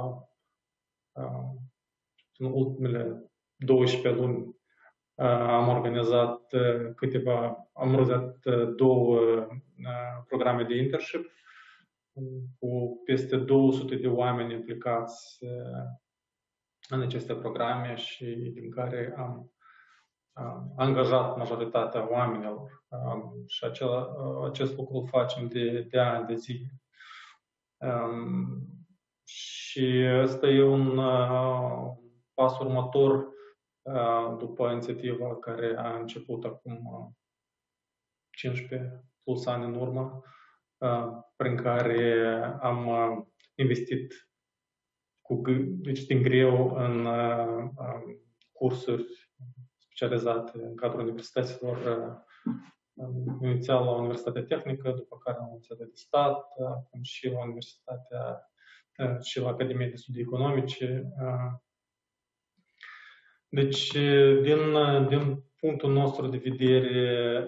în ultimele douăsprezece luni am organizat câteva, am organizat două programe de internship cu peste două sute de oameni implicați în aceste programe și din care am angajat majoritatea oamenilor și acela, acest lucru îl facem de, de ani de zile. Um, și ăsta e un uh, pas următor uh, după inițiativa care a început acum uh, cincisprezece plus ani în urmă, uh, prin care am uh, investit cu, deci din greu în uh, um, cursuri specializate în cadrul universităților, inițial la Universitatea Tehnică, după care la Universitatea de Stat, acum și la Universitatea și la Academia de Studii Economice. Deci, din, din punctul nostru de vedere,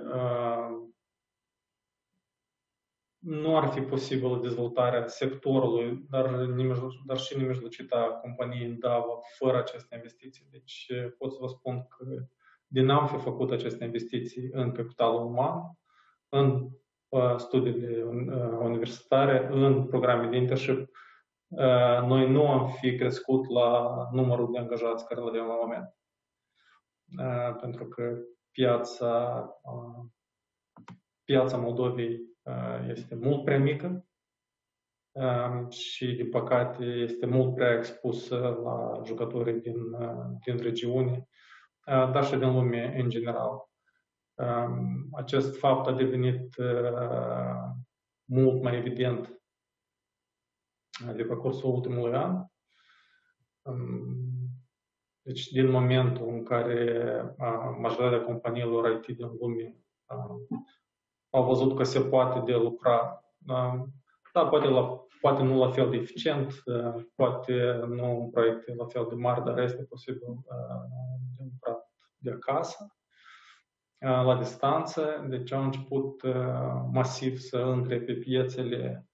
nu ar fi posibilă dezvoltarea sectorului, dar, dar și nemijlocita companiei Endava fără aceste investiții. Deci pot să vă spun că din am fi făcut aceste investiții în capitalul uman, în uh, studiile uh, universitare, în programe de internship, uh, noi nu am fi crescut la numărul de angajați care îl avem la moment. Uh, pentru că piața, uh, piața Moldovei uh, este mult prea mică uh, și, din păcate, este mult prea expusă la jucătorii din, uh, din regiune, dar și din lume în general. Acest fapt a devenit mult mai evident de parcursul ultimului an. Deci, din momentul în care majoritatea companiilor I T din lume au văzut că se poate de lucra, da, poate, la, poate nu la fel de eficient, poate nu în proiecte la fel de mari, dar este posibil de lucrat de acasă, la distanță. Deci au început masiv să intre pe piețele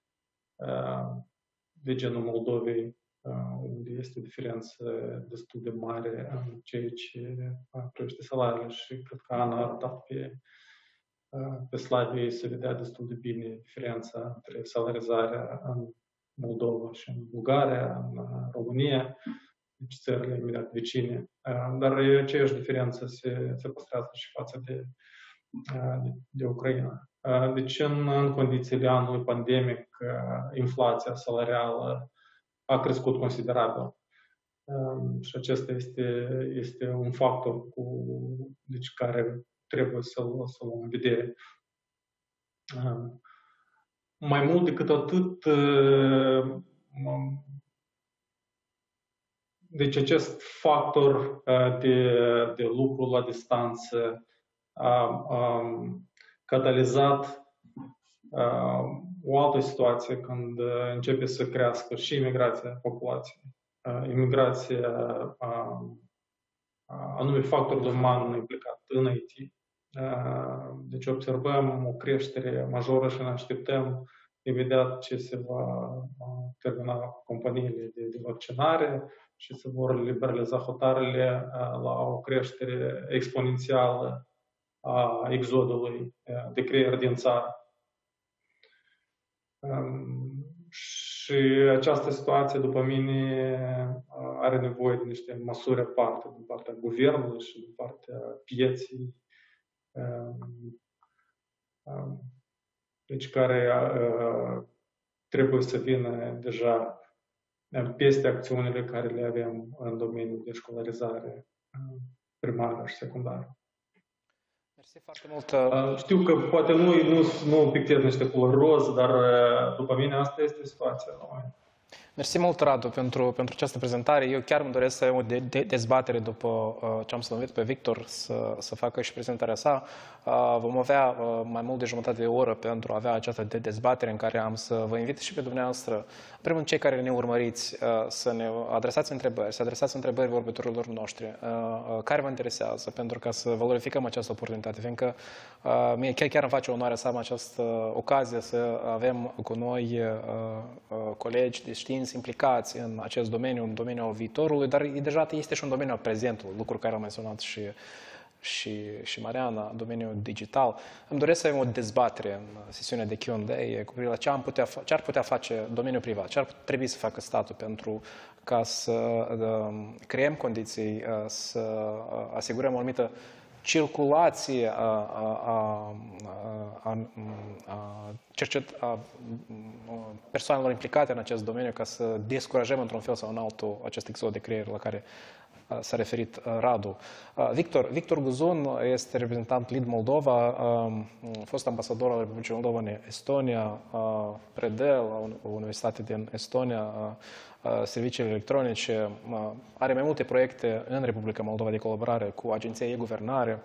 de genul Moldovei, unde este o diferență destul de mare în ceea ce privește salariile și cred că Ana a arătat pe Pe slide ei se vedea destul de bine diferența între salarizarea în Moldova și în Bulgaria, în România, deci țările imediat vecine. Dar aceeași diferență se, se păstrează și față de, de, de Ucraina. Deci în, în condițiile anului pandemic, inflația salarială a crescut considerabil. Și acesta este, este un factor cu, deci, care trebuie să-l să luăm în vedere. Mai mult decât atât, deci acest factor de, de lucru la distanță a, a catalizat a, o altă situație când începe să crească și imigrația populației. Imigrația, a, a, anume factorul uman implicat în I T. Deci observăm o creștere majoră și ne așteptăm imediat ce se va termina companiile de, de vaccinare și se vor liberaliza hotarele la o creștere exponențială a exodului de creier din țară. Și această situație, după mine, are nevoie de niște măsuri aparte din partea guvernului și din partea pieței, deci care trebuie să vină deja peste acțiunile care le avem în domeniul de școlarizare primară și secundară. Mersi foarte mult. Știu că poate nu, nu, nu pictez niște culori roz, dar după mine asta este situația. Mersi mult, Radu, pentru, pentru această prezentare. Eu chiar îmi doresc să am o de, de, dezbatere după uh, ce am să-l invit pe Victor să, să facă și prezentarea sa. Uh, vom avea uh, mai mult de jumătate de oră pentru a avea această de dezbatere în care am să vă invit și pe dumneavoastră, în primul rând cei care ne urmăriți, uh, să ne adresați întrebări, să adresați întrebări vorbitorilor noștri, uh, uh, care vă interesează, pentru ca să valorificăm această oportunitate, fiindcă uh, mie chiar, chiar îmi face onoare să am această ocazie să avem cu noi uh, uh, colegi de știință implicați în acest domeniu, în domeniul viitorului, dar deja este și un domeniu al prezentului, lucru care a menționat și, și, și Mariana, domeniul digital. Îmi doresc să avem o dezbatere în sesiunea de Q and A cu privire la ce, am putea, ce ar putea face domeniul privat, ce ar trebui să facă statul pentru ca să uh, creăm condiții, uh, să uh, asigurăm o anumită circulație a, a, a, a, a, cercet, a persoanelor implicate în acest domeniu ca să descurajăm într-un fel sau în altul acest exod de creier la care s-a referit Radu. Victor, Victor Guzun este reprezentant Lead Moldova, a fost ambasador al Republicii Moldova în Estonia, predă la o universitate din Estonia, serviciile electronice, are mai multe proiecte în Republica Moldova de colaborare cu Agenția e-Guvernare,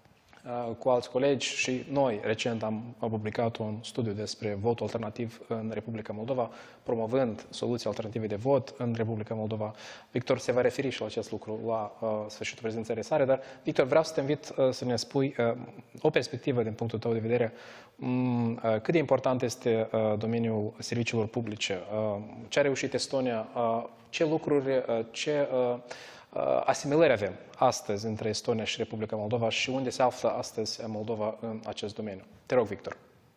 cu alți colegi și noi recent am publicat un studiu despre votul alternativ în Republica Moldova, promovând soluții alternative de vot în Republica Moldova. Victor se va referi și la acest lucru la uh, sfârșitul prezentării sale, dar Victor, vreau să te invit uh, să ne spui uh, o perspectivă din punctul tău de vedere, um, uh, cât de important este uh, domeniul serviciilor publice, uh, ce a reușit Estonia, uh, ce lucruri, uh, ce uh, asimilări avem astăzi între Estonia și Republica Moldova și unde se află astăzi Moldova în acest domeniu. Te rog, Victor.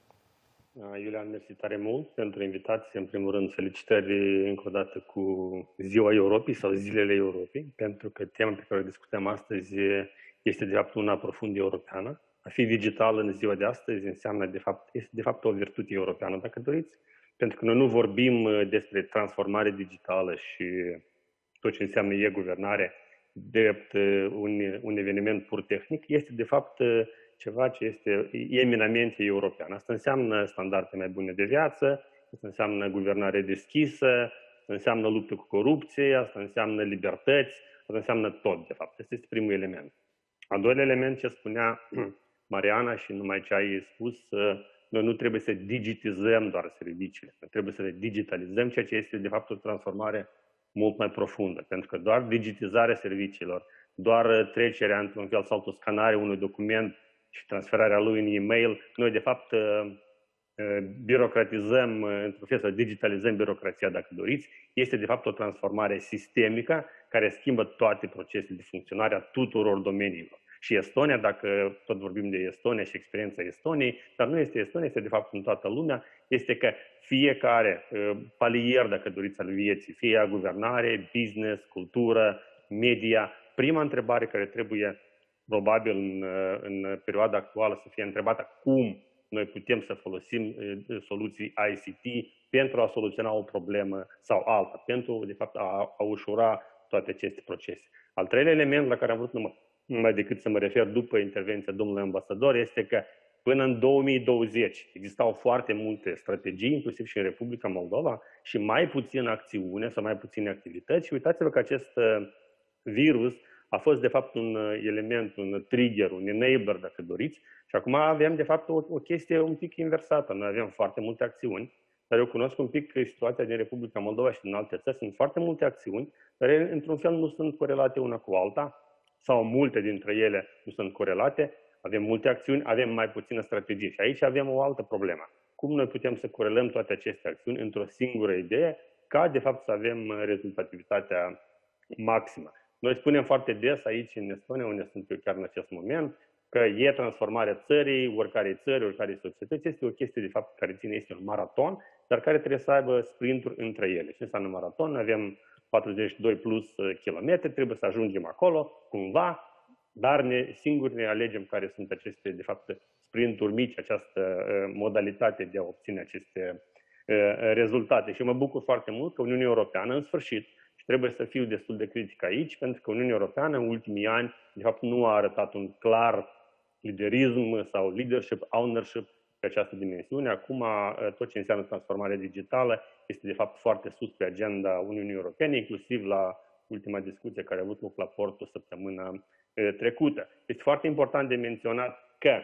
Iulian, mersi tare mult pentru invitație. În primul rând, felicitări încă o dată cu Ziua Europei sau Zilele Europei, pentru că tema pe care o discutăm astăzi este de fapt una profund europeană. A fi digital în ziua de astăzi înseamnă de fapt, este de fapt o virtute europeană, dacă doriți, pentru că noi nu vorbim despre transformare digitală și tot ce înseamnă e-guvernare drept un, un eveniment pur tehnic, este de fapt ceva ce este eminamente european. Asta înseamnă standarde mai bune de viață, asta înseamnă guvernare deschisă, asta înseamnă luptă cu corupție, asta înseamnă libertăți, asta înseamnă tot, de fapt. Asta este primul element. Al doilea element, ce spunea Mariana și numai ce ai spus, noi nu trebuie să digitizăm doar serviciile, noi trebuie să le digitalizăm, ceea ce este de fapt o transformare mult mai profundă, pentru că doar digitizarea serviciilor, doar trecerea într-un fel sau scanarea unui document și transferarea lui în e-mail, noi de fapt birocratizăm, într-un fel să digitalizăm birocrația, dacă doriți, este de fapt o transformare sistemică care schimbă toate procesele de funcționare a tuturor domeniilor. Și Estonia, dacă tot vorbim de Estonia și experiența Estoniei, dar nu este Estonia, este de fapt în toată lumea, este că fiecare palier, dacă doriți, al vieții, fie a guvernare, business, cultură, media, prima întrebare care trebuie probabil în, în perioada actuală să fie întrebată cum noi putem să folosim soluții I C T pentru a soluționa o problemă sau alta, pentru de fapt a, a ușura toate aceste procese. Al treilea element la care am vrut numai, numai decât să mă refer după intervenția domnului ambasador este că până în două mii douăzeci existau foarte multe strategii, inclusiv și în Republica Moldova, și mai puțin acțiune sau mai puține activități. Și uitați-vă că acest virus a fost de fapt un element, un trigger, un enabler, dacă doriți. Și acum avem de fapt o, o chestie un pic inversată. Noi avem foarte multe acțiuni, dar eu cunosc un pic situația din Republica Moldova și din alte țări. Sunt foarte multe acțiuni, care într-un fel nu sunt corelate una cu alta, sau multe dintre ele nu sunt corelate. Avem multe acțiuni, avem mai puțină strategie. Și aici avem o altă problemă. Cum noi putem să corelăm toate aceste acțiuni într-o singură idee, ca de fapt să avem rezultativitatea maximă. Noi spunem foarte des aici în Estonia, unde sunt eu chiar în acest moment, că e transformarea țării, oricare țări, oricare societăți, este o chestie de fapt care ține, este un maraton, dar care trebuie să aibă sprinturi între ele. Ce înseamnă maraton? Avem patruzeci și doi plus kilometri, trebuie să ajungem acolo, cumva, dar ne, singuri ne alegem care sunt aceste, de fapt, sprinturi mici, această uh, modalitate de a obține aceste uh, rezultate. Și mă bucur foarte mult că Uniunea Europeană, în sfârșit, și trebuie să fiu destul de critic aici, pentru că Uniunea Europeană, în ultimii ani, de fapt, nu a arătat un clar liderism sau leadership, ownership pe această dimensiune. Acum, uh, tot ce înseamnă transformare digitală este, de fapt, foarte sus pe agenda Uniunii Europene, inclusiv la ultima discuție care a avut loc la Porto săptămâna trecută. Este foarte important de menționat că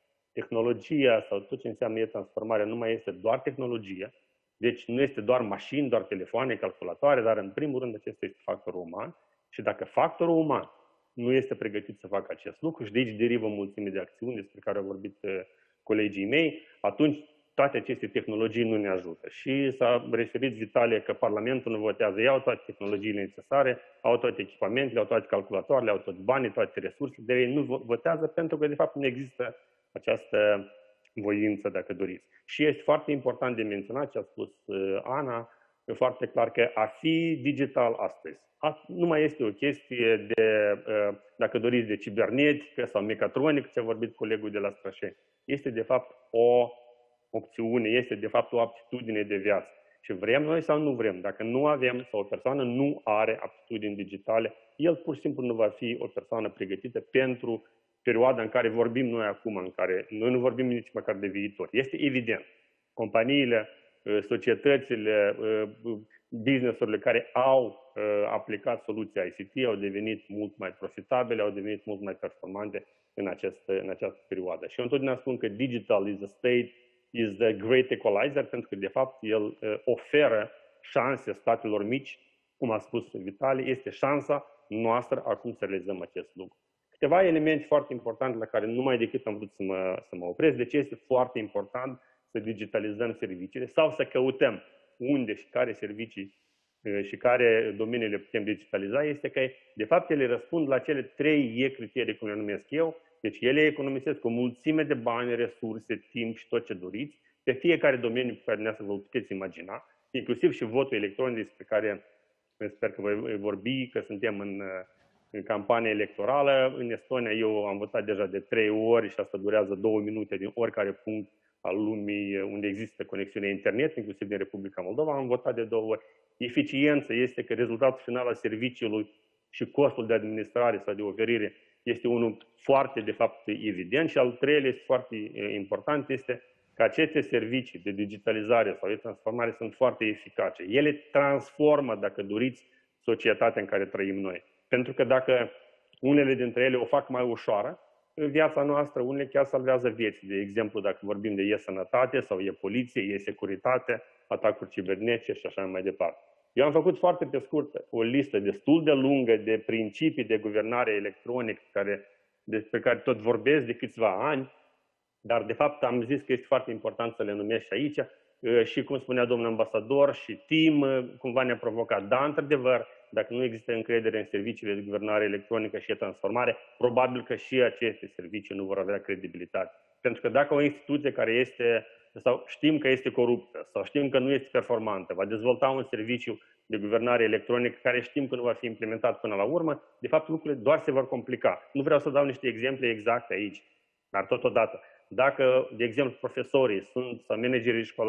tehnologia sau tot ce înseamnă e-transformare nu mai este doar tehnologie, deci nu este doar mașini, doar telefoane, calculatoare, dar în primul rând acesta este factorul uman și dacă factorul uman nu este pregătit să facă acest lucru și de aici derivă mulțime de acțiuni despre care au vorbit colegii mei, atunci toate aceste tehnologii nu ne ajută. Și s-a referit Vitalie că Parlamentul nu votează. Ei au toate tehnologiile necesare, au toate echipamentele, au toate calculatoarele, au toți banii, toate resursele, dar ei nu votează pentru că, de fapt, nu există această voință, dacă doriți. Și este foarte important de menționat ce a spus Ana, e foarte clar că a fi digital astăzi nu mai este o chestie de, dacă doriți, de cibernetică sau mecatronică, ce a vorbit colegul de la Strășeni. Este, de fapt, o opțiune, este de fapt o aptitudine de viață. Și vrem noi sau nu vrem, dacă nu avem sau o persoană nu are aptitudini digitale, el pur și simplu nu va fi o persoană pregătită pentru perioada în care vorbim noi acum, în care noi nu vorbim nici măcar de viitor. Este evident. Companiile, societățile, business-urile care au aplicat soluția I C T au devenit mult mai profitabile, au devenit mult mai performante în această, în această perioadă. Și eu întotdeauna spun că digital is the state, is the great equalizer, pentru că, de fapt, el uh, oferă șanse statelor mici, cum a spus Vitalie, este șansa noastră acum să realizăm acest lucru. Câteva elemente foarte importante la care numai decât am vrut să mă, să mă opresc, de ce este foarte important să digitalizăm serviciile sau să căutăm unde și care servicii uh, și care domenii le putem digitaliza, este că, de fapt, ele răspund la cele trei E criterii, cum le numesc eu. Deci ele economisesc o mulțime de bani, resurse, timp și tot ce doriți pe fiecare domeniu pe care dumneavoastră vă puteți imagina, inclusiv și votul electronic despre care sper că voi vorbi, că suntem în, în campanie electorală. În Estonia eu am votat deja de trei ori și asta durează două minute din oricare punct al lumii unde există conexiune internet, inclusiv din Republica Moldova, am votat de două ori. Eficiența este că rezultatul final al serviciului și costul de administrare sau de oferire este unul foarte, de fapt, evident și al treilea este foarte important, este că aceste servicii de digitalizare sau de transformare sunt foarte eficace. Ele transformă, dacă doriți, societatea în care trăim noi. Pentru că dacă unele dintre ele o fac mai ușoară, în viața noastră unele chiar salvează vieți. De exemplu, dacă vorbim de e-sănătate sau e-poliție, e-securitate, atacuri cibernetice și așa mai departe. Eu am făcut foarte pe scurt o listă destul de lungă de principii de guvernare electronică care, despre care tot vorbesc de câțiva ani, dar de fapt am zis că este foarte important să le numesc și aici. Și cum spunea domnul ambasador și Tim, cumva ne-a provocat. Da, într-adevăr, dacă nu există încredere în serviciile de guvernare electronică și transformare, probabil că și aceste servicii nu vor avea credibilitate. Pentru că dacă o instituție care este, sau știm că este coruptă, sau știm că nu este performantă, va dezvolta un serviciu de guvernare electronică care știm că nu va fi implementat până la urmă, de fapt lucrurile doar se vor complica. Nu vreau să dau niște exemple exacte aici, dar totodată, dacă, de exemplu, profesorii sunt, sau managerii școlari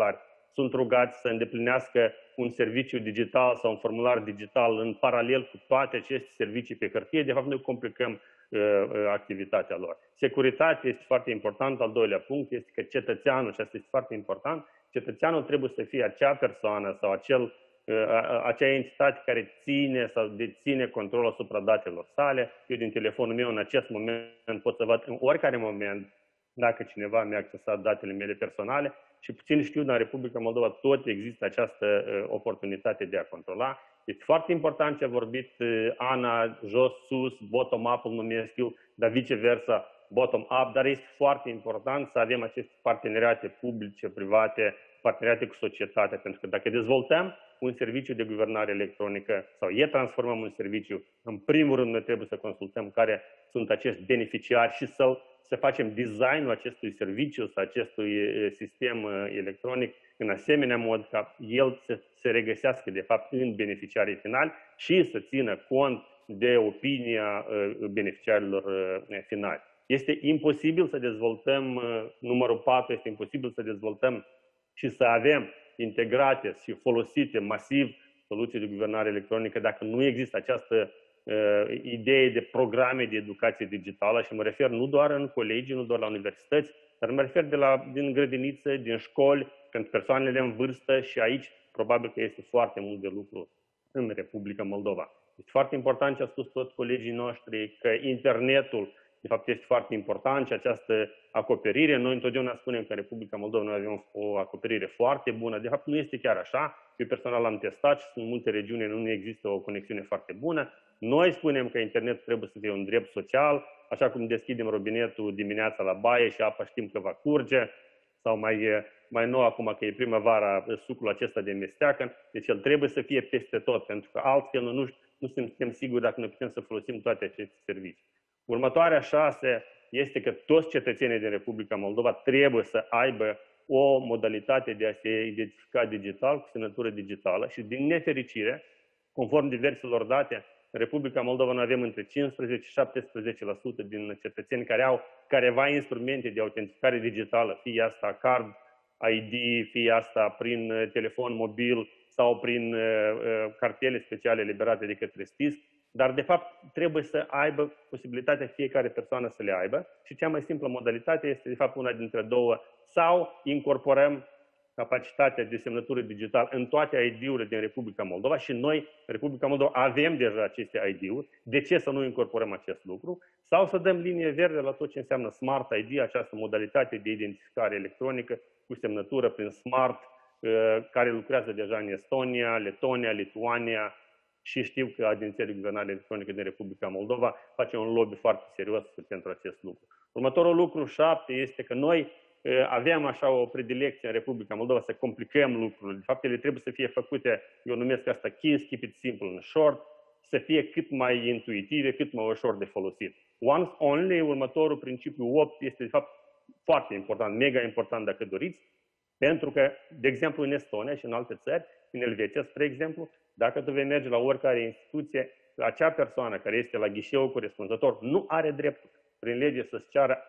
sunt rugați să îndeplinească un serviciu digital sau un formular digital în paralel cu toate aceste servicii pe hârtie, de fapt noi complicăm uh, activitatea lor. Securitatea este foarte important. Al doilea punct este că cetățeanul, și asta este foarte important, cetățeanul trebuie să fie acea persoană sau acel, uh, acea entitate care ține sau deține controlul asupra datelor sale. Eu din telefonul meu în acest moment pot să văd în oricare moment dacă cineva mi-a accesat datele mele personale și puțin știu, dar în Republica Moldova tot există această uh, oportunitate de a controla. Este foarte important ce a vorbit uh, Ana, jos, sus, bottom-up, îl numesc eu, dar viceversa, bottom-up, dar este foarte important să avem aceste parteneriate publice, private, parteneriate cu societatea, pentru că dacă dezvoltăm un serviciu de guvernare electronică sau e transformăm un serviciu, în primul rând noi trebuie să consultăm care sunt acești beneficiari și să să facem designul acestui serviciu sau acestui sistem electronic în asemenea mod ca el să se regăsească de fapt în beneficiarii finali și să țină cont de opinia beneficiarilor finali. Este imposibil să dezvoltăm, numărul patru, este imposibil să dezvoltăm și să avem integrate și folosite masiv soluții de guvernare electronică dacă nu există această uh, idee de programe de educație digitală și mă refer nu doar în colegii, nu doar la universități, dar mă refer de la, din grădinițe, din școli, pentru persoanele în vârstă și aici probabil că este foarte mult de lucru în Republica Moldova. Este foarte important ce a spus toți colegii noștri, că internetul de fapt este foarte important și această acoperire. Noi întotdeauna spunem că în Republica Moldova noi avem o acoperire foarte bună. De fapt nu este chiar așa. Eu personal am testat și sunt multe regiuni în unde există o conexiune foarte bună. Noi spunem că internetul trebuie să fie un drept social, așa cum deschidem robinetul dimineața la baie și apa știm că va curge, sau mai, mai nou acum că e primăvara sucul acesta de mesteacă. Deci el trebuie să fie peste tot, pentru că altfel nu, nu, nu suntem siguri dacă noi putem să folosim toate aceste servicii. Următoarea șase este că toți cetățenii din Republica Moldova trebuie să aibă o modalitate de a se identifica digital, cu semnătură digitală și din nefericire, conform diverselor date, în Republica Moldova noi avem între cincisprezece și șaptesprezece la sută din cetățeni care au careva instrumente de autentificare digitală, fie asta card I D, fie asta prin telefon mobil sau prin uh, cartele speciale eliberate de către S T I S. Dar, de fapt, trebuie să aibă posibilitatea fiecare persoană să le aibă și cea mai simplă modalitate este, de fapt, una dintre două. Sau incorporăm capacitatea de semnătură digitală în toate I D-urile din Republica Moldova și noi, în Republica Moldova, avem deja aceste I D-uri. De ce să nu incorporăm acest lucru? Sau să dăm linie verde la tot ce înseamnă Smart I D, această modalitate de identificare electronică cu semnătură prin Smart, care lucrează deja în Estonia, Letonia, Lituania, și știu că Agenția de Guvernare Electronică din Republica Moldova face un lobby foarte serios pentru acest lucru. Următorul lucru, șapte, este că noi avem așa o predilecție în Republica Moldova să complicăm lucrurile. De fapt, ele trebuie să fie făcute, eu numesc asta keys, keep it simple and short, să fie cât mai intuitive, cât mai ușor de folosit. Once only, următorul principiu opt, este de fapt foarte important, mega important dacă doriți, pentru că, de exemplu, în Estonia și în alte țări, în Elveția, spre exemplu, dacă tu vei merge la oricare instituție, acea persoană care este la ghișeul corespunzător nu are dreptul prin lege să-ți ceară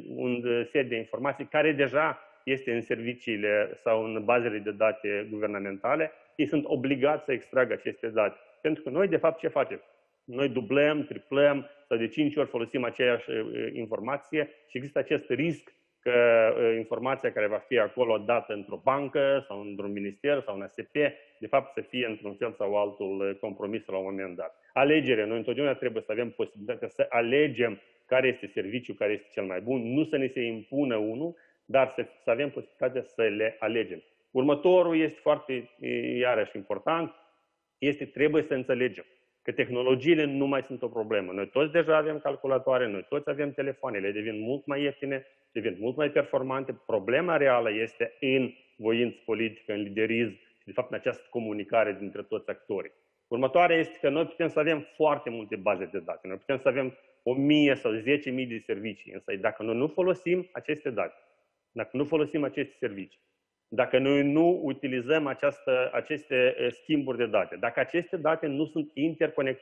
un set de informații care deja este în serviciile sau în bazele de date guvernamentale. Ei sunt obligați să extragă aceste date. Pentru că noi, de fapt, ce facem? Noi dublăm, triplăm sau de cinci ori folosim aceeași informație și există acest risc că informația care va fi acolo dată într-o bancă sau într-un minister sau în A S P, de fapt să fie într-un fel sau altul compromisă la un moment dat. Alegere. Noi întotdeauna trebuie să avem posibilitatea să alegem care este serviciul, care este cel mai bun, nu să ne se impună unul, dar să, să avem posibilitatea să le alegem. Următorul este foarte, iarăși, important, este trebuie să înțelegem că tehnologiile nu mai sunt o problemă. Noi toți deja avem calculatoare, noi toți avem telefoane, ele devin mult mai ieftine, devin mult mai performante. Problema reală este în voință politică, în liderism și, de fapt, în această comunicare dintre toți actorii. Următoarea este că noi putem să avem foarte multe baze de date. Noi putem să avem o mie sau zece mii de servicii, însă dacă noi nu folosim aceste date, dacă nu folosim aceste servicii, dacă noi nu utilizăm această, aceste schimburi de date, dacă aceste date nu sunt interconectate,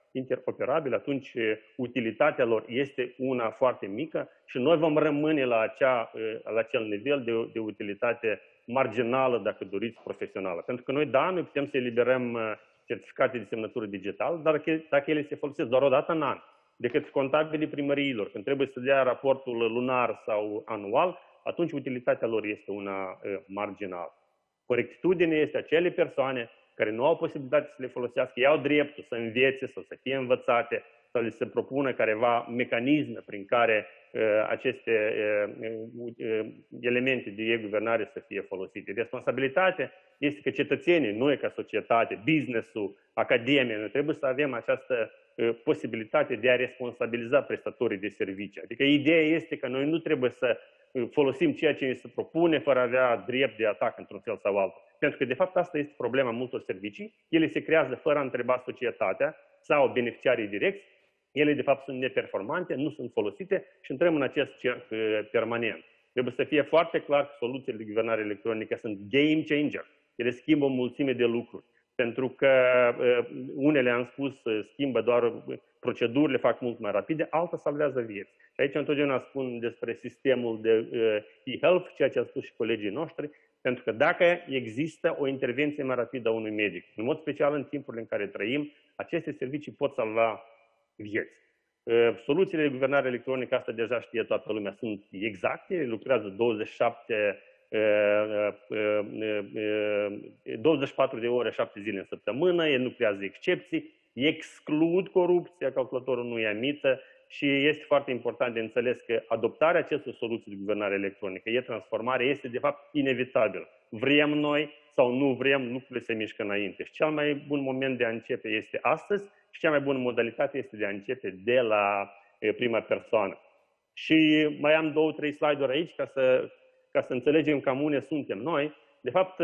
interoperabile, atunci utilitatea lor este una foarte mică și noi vom rămâne la, acea, la acel nivel de, de utilitate marginală, dacă doriți, profesională. Pentru că noi, da, noi putem să eliberăm certificate de semnătură digitală, dar dacă ele se folosesc doar o dată în an, de către contabilii primăriilor, când trebuie să dea raportul lunar sau anual, atunci utilitatea lor este una marginală. Corectitudinea este acele persoane care nu au posibilitate să le folosească, ei au dreptul să învețe sau să fie învățate, sau li se propună careva mecanisme prin care uh, aceste uh, uh, elemente de e-guvernare să fie folosite. Responsabilitatea este că cetățenii, noi ca societate, business-ul, academia, noi trebuie să avem această uh, posibilitate de a responsabiliza prestatorii de servicii. Adică ideea este că noi nu trebuie să folosim ceea ce ni se propune fără a avea drept de atac într-un fel sau altul. Pentru că, de fapt, asta este problema multor servicii. Ele se creează fără a întreba societatea sau beneficiarii direcți. Ele, de fapt, sunt neperformante, nu sunt folosite și intrăm în acest cerc permanent. Trebuie să fie foarte clar că soluțiile de guvernare electronică sunt game changer. Ele schimbă o mulțime de lucruri. Pentru că unele, am spus, schimbă doar procedurile, fac mult mai rapide, alta salvează vieți. Și aici întotdeauna spun despre sistemul de e-health, ceea ce a spus și colegii noștri, pentru că dacă există o intervenție mai rapidă a unui medic, în mod special în timpurile în care trăim, aceste servicii pot salva vieți. Soluțiile de guvernare electronică, asta deja știe toată lumea, sunt exacte, lucrează douăzeci și șapte, douăzeci și patru de ore, șapte zile în săptămână, ele nu creează excepții, exclud corupția, calculatorul nu ia mită și este foarte important de înțeles că adoptarea acestor soluții de guvernare electronică, e-transformare, este de fapt inevitabil. Vrem noi sau nu vrem, lucrurile se mișcă înainte. Și cel mai bun moment de a începe este astăzi și cea mai bună modalitate este de a începe de la prima persoană. Și mai am două, trei slide-uri aici ca să, ca să înțelegem cam unde suntem noi. De fapt,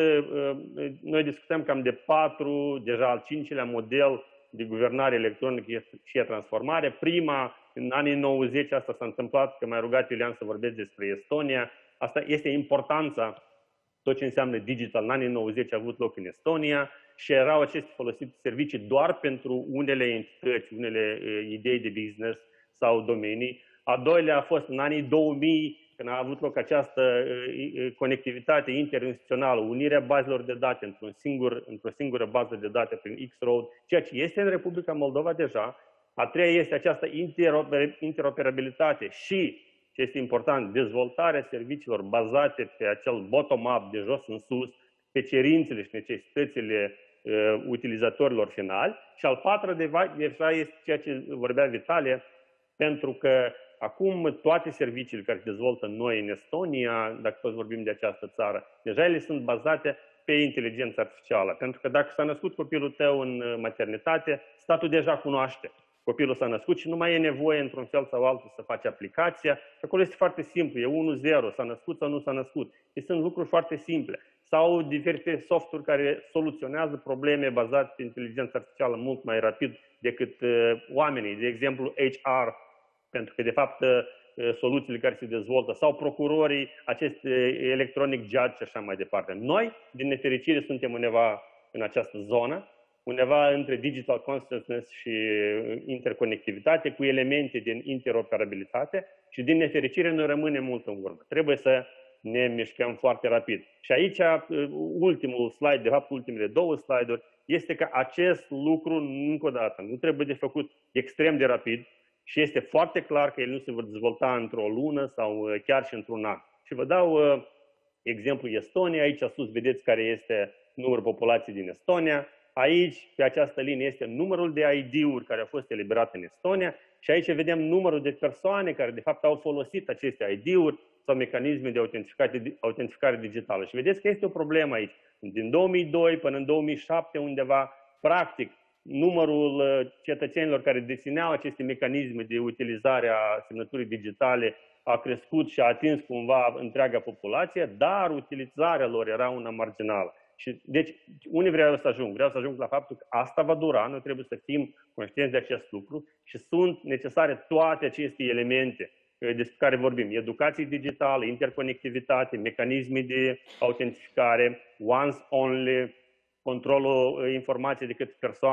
noi discutăm cam de patru, deja al cincilea model de guvernare electronică și e-transformare. Prima, în anii nouăzeci, asta s-a întâmplat, că m-a rugat Iulian să vorbesc despre Estonia. Asta este importanța, tot ce înseamnă digital. În anii nouăzeci a avut loc în Estonia și erau aceste folosite servicii doar pentru unele entități, unele uh, idei de business sau domenii. A doilea a fost în anii două mii, când a avut loc această uh, conectivitate interinstituțională, unirea bazelor de date într-un singur, într-o singură bază de date prin X-Road, ceea ce este în Republica Moldova deja. A treia este această interoper interoperabilitate și, ce este important, dezvoltarea serviciilor bazate pe acel bottom-up, de jos în sus, pe cerințele și necesitățile uh, utilizatorilor finali. Și al patrulea deja este ceea ce vorbea Vitalie, pentru că acum toate serviciile care se dezvoltă noi în Estonia, dacă tot vorbim de această țară, deja ele sunt bazate pe inteligență artificială. Pentru că dacă s-a născut copilul tău în maternitate, statul deja cunoaște. Copilul s-a născut și nu mai e nevoie într-un fel sau altul să faci aplicația. Și acolo este foarte simplu, e unu zero, s-a născut sau nu s-a născut. Deci sunt lucruri foarte simple. Sau diferite softuri care soluționează probleme bazate pe inteligență artificială mult mai rapid decât uh, oamenii. De exemplu, H R, pentru că de fapt uh, soluțiile care se dezvoltă, sau procurorii, acest uh, electronic judge și așa mai departe. Noi, din nefericire, suntem undeva în această zonă, undeva între digital consciousness și interconectivitate, cu elemente din interoperabilitate și din nefericire noi rămânem mult în urmă. Trebuie să ne mișcăm foarte rapid. Și aici, ultimul slide, de fapt ultimele două slide-uri, este că acest lucru, încă o dată, nu trebuie de făcut extrem de rapid și este foarte clar că el nu se va dezvolta într-o lună sau chiar și într-un an. Și vă dau uh, exemplu Estonia, aici sus vedeți care este numărul populației din Estonia. Aici, pe această linie, este numărul de I D-uri care au fost eliberate în Estonia și aici vedem numărul de persoane care, de fapt, au folosit aceste I D-uri sau mecanisme de autentificare, autentificare digitală. Și vedeți că este o problemă aici. Din două mii doi până în două mii șapte, undeva, practic, numărul cetățenilor care dețineau aceste mecanisme de utilizare a semnăturii digitale a crescut și a atins cumva întreaga populație, dar utilizarea lor era una marginală. Și, deci, unde vreau să ajung? Vreau să ajung la faptul că asta va dura, noi trebuie să fim conștienți de acest lucru și sunt necesare toate aceste elemente despre care vorbim. Educație digitală, interconectivitate, mecanisme de autentificare, once only, controlul informației de către persoană,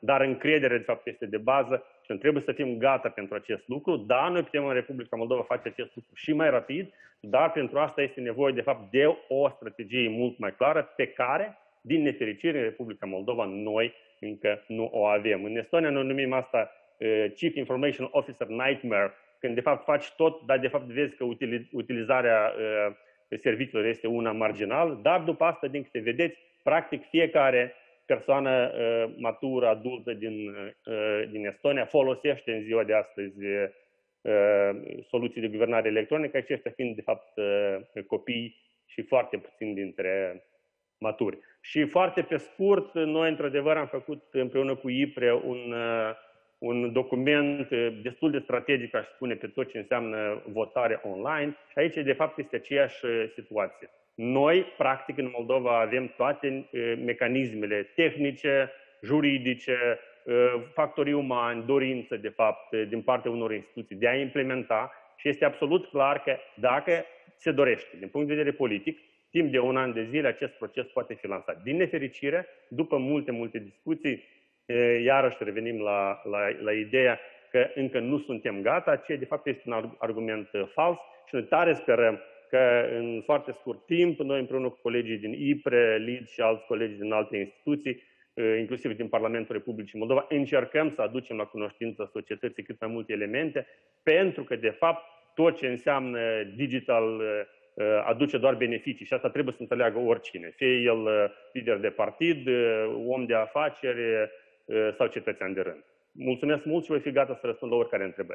dar încredere de fapt este de bază și noi trebuie să fim gata pentru acest lucru. Da, noi putem în Republica Moldova face acest lucru și mai rapid, dar pentru asta este nevoie de fapt de o strategie mult mai clară pe care, din nefericire, în Republica Moldova noi încă nu o avem. În Estonia noi numim asta uh, Chief Information Officer Nightmare, când de fapt faci tot, dar de fapt vezi că utilizarea uh, serviciilor este una marginală, dar după asta, din câte vedeți, practic fiecare persoană uh, matură, adultă din, uh, din Estonia folosește în ziua de astăzi uh, soluții de guvernare electronică, aceștia fiind de fapt uh, copii și foarte puțini dintre maturi. Și foarte pe scurt, noi într-adevăr am făcut împreună cu IPRE un, uh, un document destul de strategic, aș spune, pe tot ce înseamnă votare online și aici de fapt este aceeași situație. Noi, practic, în Moldova avem toate mecanismele tehnice, juridice, factorii umani, dorință, de fapt, din partea unor instituții de a implementa și este absolut clar că dacă se dorește, din punct de vedere politic, timp de un an de zile, acest proces poate fi lansat. Din nefericire, după multe, multe discuții, iarăși revenim la, la, la ideea că încă nu suntem gata, ceea de fapt este un argument fals și noi tare sperăm că în foarte scurt timp, noi împreună cu colegii din IPRE, L I D și alți colegi din alte instituții, inclusiv din Parlamentul Republicii Moldova, încercăm să aducem la cunoștința societății cât mai multe elemente, pentru că de fapt tot ce înseamnă digital aduce doar beneficii și asta trebuie să înțeleagă oricine, fie el lider de partid, om de afaceri sau cetățean de rând. Mulțumesc mult și voi fi gata să răspund la oricare întrebări.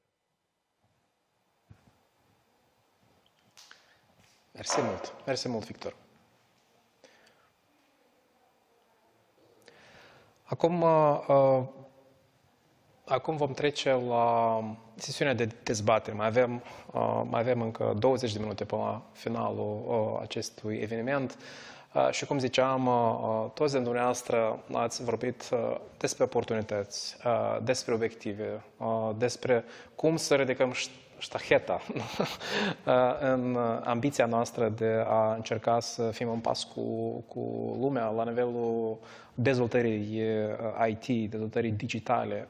Mersi mult. Mersi mult, Victor. Acum, uh, acum vom trece la sesiunea de dezbatere. Mai avem, uh, mai avem încă douăzeci de minute până la finalul uh, acestui eveniment. Uh, și cum ziceam, uh, toți dintre dumneavoastră ați vorbit uh, despre oportunități, uh, despre obiective, uh, despre cum să ridicăm ștacheta în ambiția noastră de a încerca să fim în pas cu, cu lumea la nivelul dezvoltării I T, dezvoltării digitale.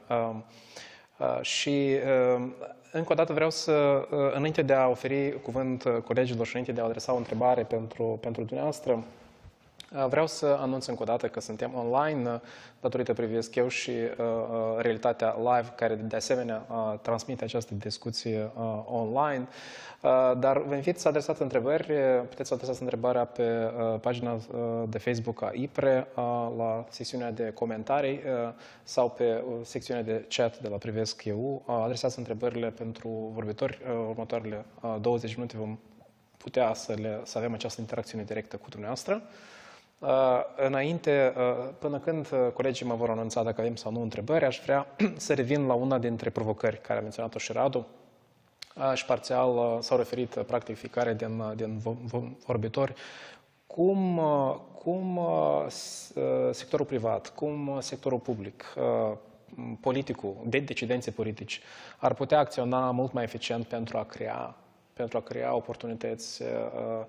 Și încă o dată vreau să, înainte de a oferi cuvânt colegilor și înainte de a adresa o întrebare pentru, pentru dumneavoastră, vreau să anunț încă o dată că suntem online, datorită privesc eu și uh, realitatea live, care de asemenea uh, transmite această discuție uh, online. Uh, dar vă invit să adresați întrebări. Puteți să adresați întrebarea pe uh, pagina uh, de Facebook a IPRE, uh, la secțiunea de comentarii uh, sau pe uh, secțiunea de chat de la Privesc eu. Uh, adresați întrebările pentru vorbitori. Uh, următoarele uh, douăzeci minute vom putea să, le, să avem această interacțiune directă cu dumneavoastră. Uh, înainte, uh, până când uh, colegii mă vor anunța dacă avem sau nu întrebări, aș vrea să revin la una dintre provocări care a menționat-o și Radu uh, și parțial uh, s-au referit uh, practic fiecare din, uh, din vorbitori. Cum, uh, cum uh, sectorul privat, cum sectorul public, uh, politicul, de decidenții politici ar putea acționa mult mai eficient pentru a crea, pentru a crea oportunități uh,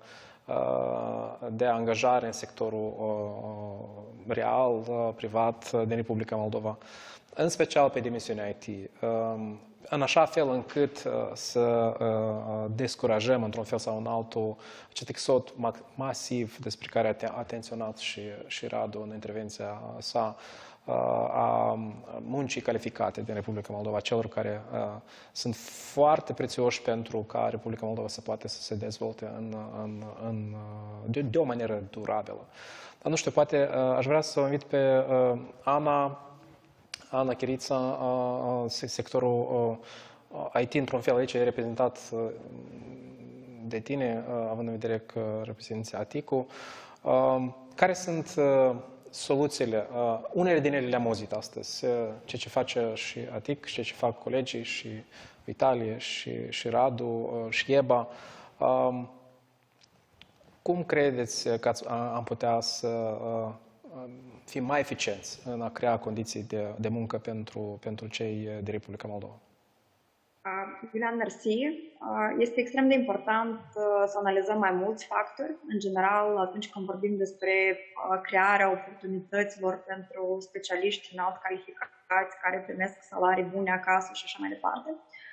de angajare în sectorul real, privat din Republica Moldova, în special pe dimensiunea I T, în așa fel încât să descurajăm într-un fel sau în altul acest exod masiv despre care a atenționat și, și Radu în intervenția sa, a muncii calificate din Republica Moldova, celor care uh, sunt foarte prețioși pentru ca Republica Moldova să poată să se dezvolte în, în, în, de, de o manieră durabilă. Dar nu știu, poate uh, aș vrea să o invit pe uh, Ana, Ana Chirița, uh, sectorul uh, I T, într-un fel aici e reprezentat uh, de tine, uh, având în vedere că reprezinți A T I C-ul. Uh, care sunt uh, soluțiile? Uh, unele din ele le-am auzit astăzi, uh, ceea ce face și A T I C, ceea ce fac colegii și Vitalie și, și Radu uh, și Eba. Uh, cum credeți că ați, am putea să uh, fim mai eficienți în a crea condiții de, de muncă pentru, pentru cei de Republica Moldova? Iulian, mersi. Este extrem de important să analizăm mai mulți factori. În general, atunci când vorbim despre crearea oportunităților pentru specialiști înalt calificați care primesc salarii bune acasă și așa mai departe.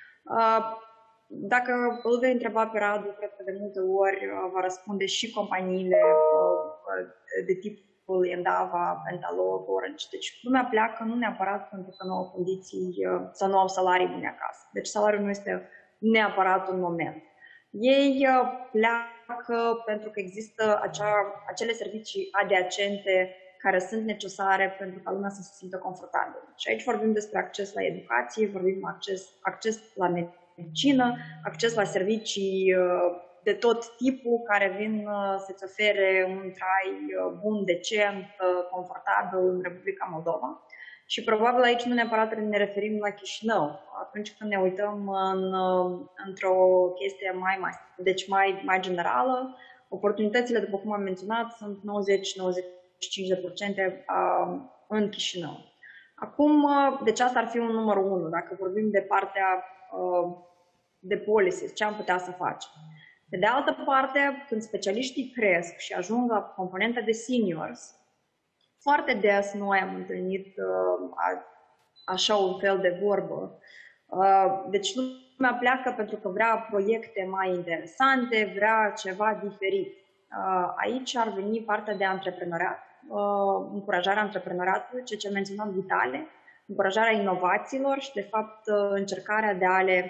Dacă îl vei întreba pe Radu, cred că de multe ori va răspunde și companiile de tipul Endava, Pentalog, Orange. Deci lumea pleacă nu neapărat pentru că nu au condiții sau nu au salarii bune acasă. Deci salariul nu este neapărat un moment. Ei pleacă pentru că există acea, acele servicii adiacente care sunt necesare pentru ca lumea să se simtă confortabil. Și aici vorbim despre acces la educație, vorbim acces, acces la medicină, acces la servicii de tot tipul care vin să-ți ofere un trai bun, decent, confortabil în Republica Moldova. Și probabil aici nu neapărat ne referim la Chișinău. Atunci când ne uităm în, într-o chestie mai, mai, deci mai, mai generală, oportunitățile, după cum am menționat, sunt nouăzeci la nouăzeci și cinci la sută în Chișinău. Acum, deci asta ar fi un numărul unu, dacă vorbim de partea de policies, ce am putea să facem. Pe de altă parte, când specialiștii cresc și ajung la componenta de seniors, foarte des noi am întâlnit așa un fel de vorbă. Deci lumea pleacă pentru că vrea proiecte mai interesante, vrea ceva diferit. Aici ar veni partea de antreprenoriat, încurajarea antreprenoriatului, ceea ce menționam Vitale, încurajarea inovațiilor și, de fapt, încercarea de a le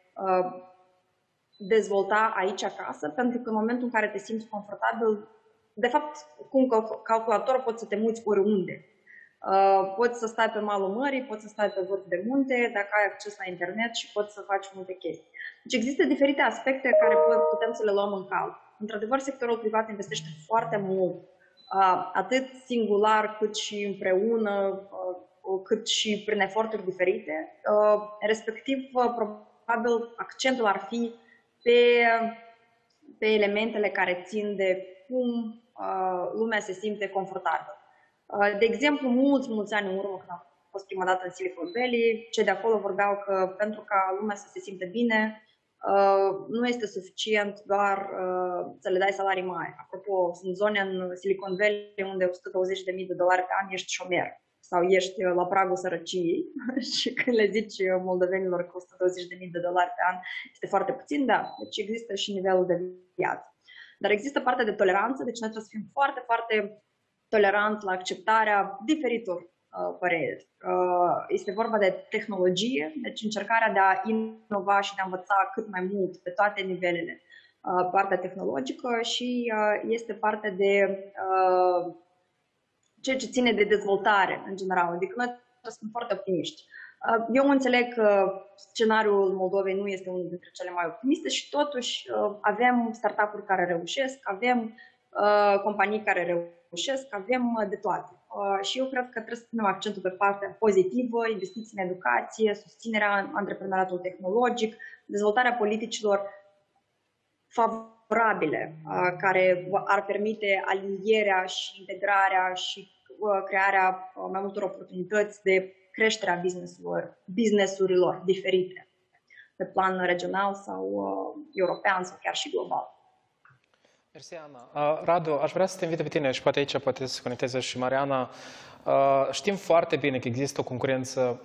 dezvolta aici acasă, pentru că în momentul în care te simți confortabil, de fapt, cu un calculator poți să te muți oriunde. Poți să stai pe malul mării, poți să stai pe vârf de munte, dacă ai acces la internet și poți să faci multe chestii. Deci există diferite aspecte care putem să le luăm în calcul. Într-adevăr, sectorul privat investește foarte mult, atât singular cât și împreună, cât și prin eforturi diferite. Respectiv, probabil, accentul ar fi pe, pe elementele care țin de cum uh, lumea se simte confortabilă. Uh, de exemplu, mulți, mulți ani în urmă, când am fost prima dată în Silicon Valley, cei de acolo vorbeau că pentru ca lumea să se simte bine, uh, nu este suficient doar uh, să le dai salarii mari. Apropo, sunt zone în Silicon Valley unde o sută douăzeci de mii de dolari pe an ești șomer sau ești la pragul sărăciei și când le zici moldovenilor că o sută douăzeci de mii de dolari pe an este foarte puțin, da, deci există și nivelul de viață. Dar există partea de toleranță, deci noi trebuie să fim foarte, foarte toleranți la acceptarea diferitor uh, păreri. Uh, este vorba de tehnologie, deci încercarea de a inova și de a învăța cât mai mult pe toate nivelele. Uh, partea tehnologică și uh, este partea de uh, ceea ce ține de dezvoltare în general. Adică noi trebuie să fim foarte optimiști. Eu înțeleg că scenariul Moldovei nu este unul dintre cele mai optimiste și totuși avem startup-uri care reușesc, avem companii care reușesc, avem de toate. Și eu cred că trebuie să punem accentul pe partea pozitivă, investiții în educație, susținerea antreprenoriatului tehnologic, dezvoltarea politicilor favorabile care ar permite alinierea și integrarea și crearea mai multor oportunități de creșterea business-urilor, business-urilor diferite pe plan regional sau uh, european sau chiar și global. Mersi, Ana. Uh, Radu, aș vrea să te invit pe tine și poate aici poate să conecteze și Mariana. Uh, știm foarte bine că există o concurență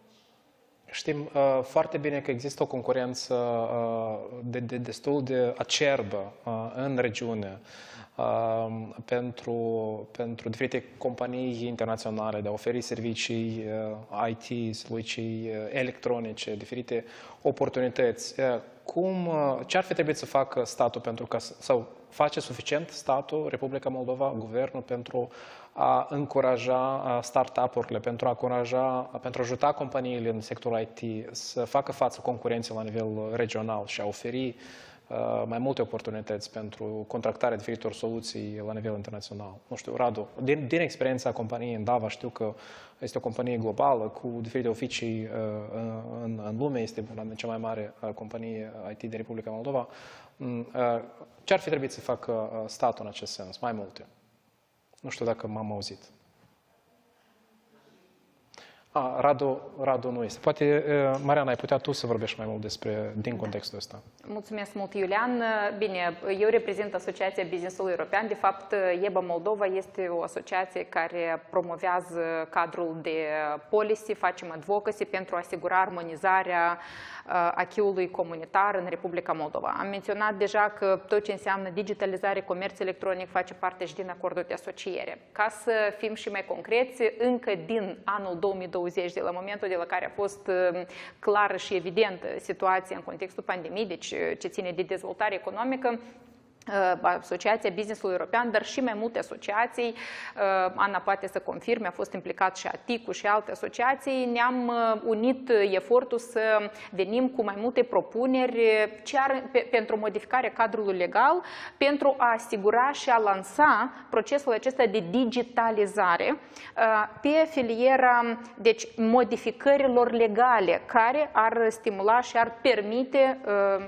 Știm uh, foarte bine că există o concurență uh, de, de, destul de acerbă uh, în regiune uh, pentru, pentru diferite companii internaționale de a oferi servicii uh, I T, servicii uh, electronice, diferite oportunități. Uh, cum, uh, ce ar fi trebuit să facă statul pentru ca, sau face suficient statul, Republica Moldova, guvernul, pentru a încuraja startup-urile, pentru a încuraja, pentru a ajuta companiile în sectorul I T să facă față concurenței la nivel regional și a oferi uh, mai multe oportunități pentru contractarea diferitor soluții la nivel internațional. Nu știu, Radu, din, din experiența companiei Endava știu că este o companie globală cu diferite oficii uh, în, în lume, este una din cea mai mare uh, companie I T din Republica Moldova. Uh, ce ar fi trebuit să facă uh, statul în acest sens? Mai multe. Nu știu dacă m-am auzit. A, Radu, Radu nu este. Poate, Mariana, ai putea tu să vorbești mai mult despre, din contextul ăsta. Mulțumesc mult, Iulian. Bine, eu reprezint Asociația Business-ului European. De fapt, E B A Moldova este o asociație care promovează cadrul de policy, facem advocacy pentru a asigura armonizarea acquis-ului comunitar în Republica Moldova. Am menționat deja că tot ce înseamnă digitalizare, comerț electronic face parte și din acordul de asociere. Ca să fim și mai concreți, încă din anul două mii douăzeci, de la momentul de la care a fost clară și evidentă situația în contextul pandemiei, deci ce ține de dezvoltare economică, Asociația Business-ului European, dar și mai multe asociații, Ana poate să confirme, a fost implicat și A T I C-ul și alte asociații, ne-am unit efortul să venim cu mai multe propuneri pentru modificarea cadrului legal, pentru a asigura și a lansa procesul acesta de digitalizare pe filiera, deci, modificărilor legale care ar stimula și ar permite,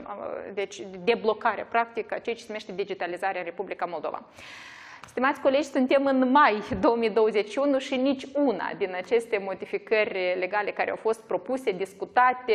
deci, deblocarea, practic, a ceea ce se numește digitalizarea în Republica Moldova. Stimați colegi, suntem în mai două mii douăzeci și unu și nici una din aceste modificări legale care au fost propuse, discutate,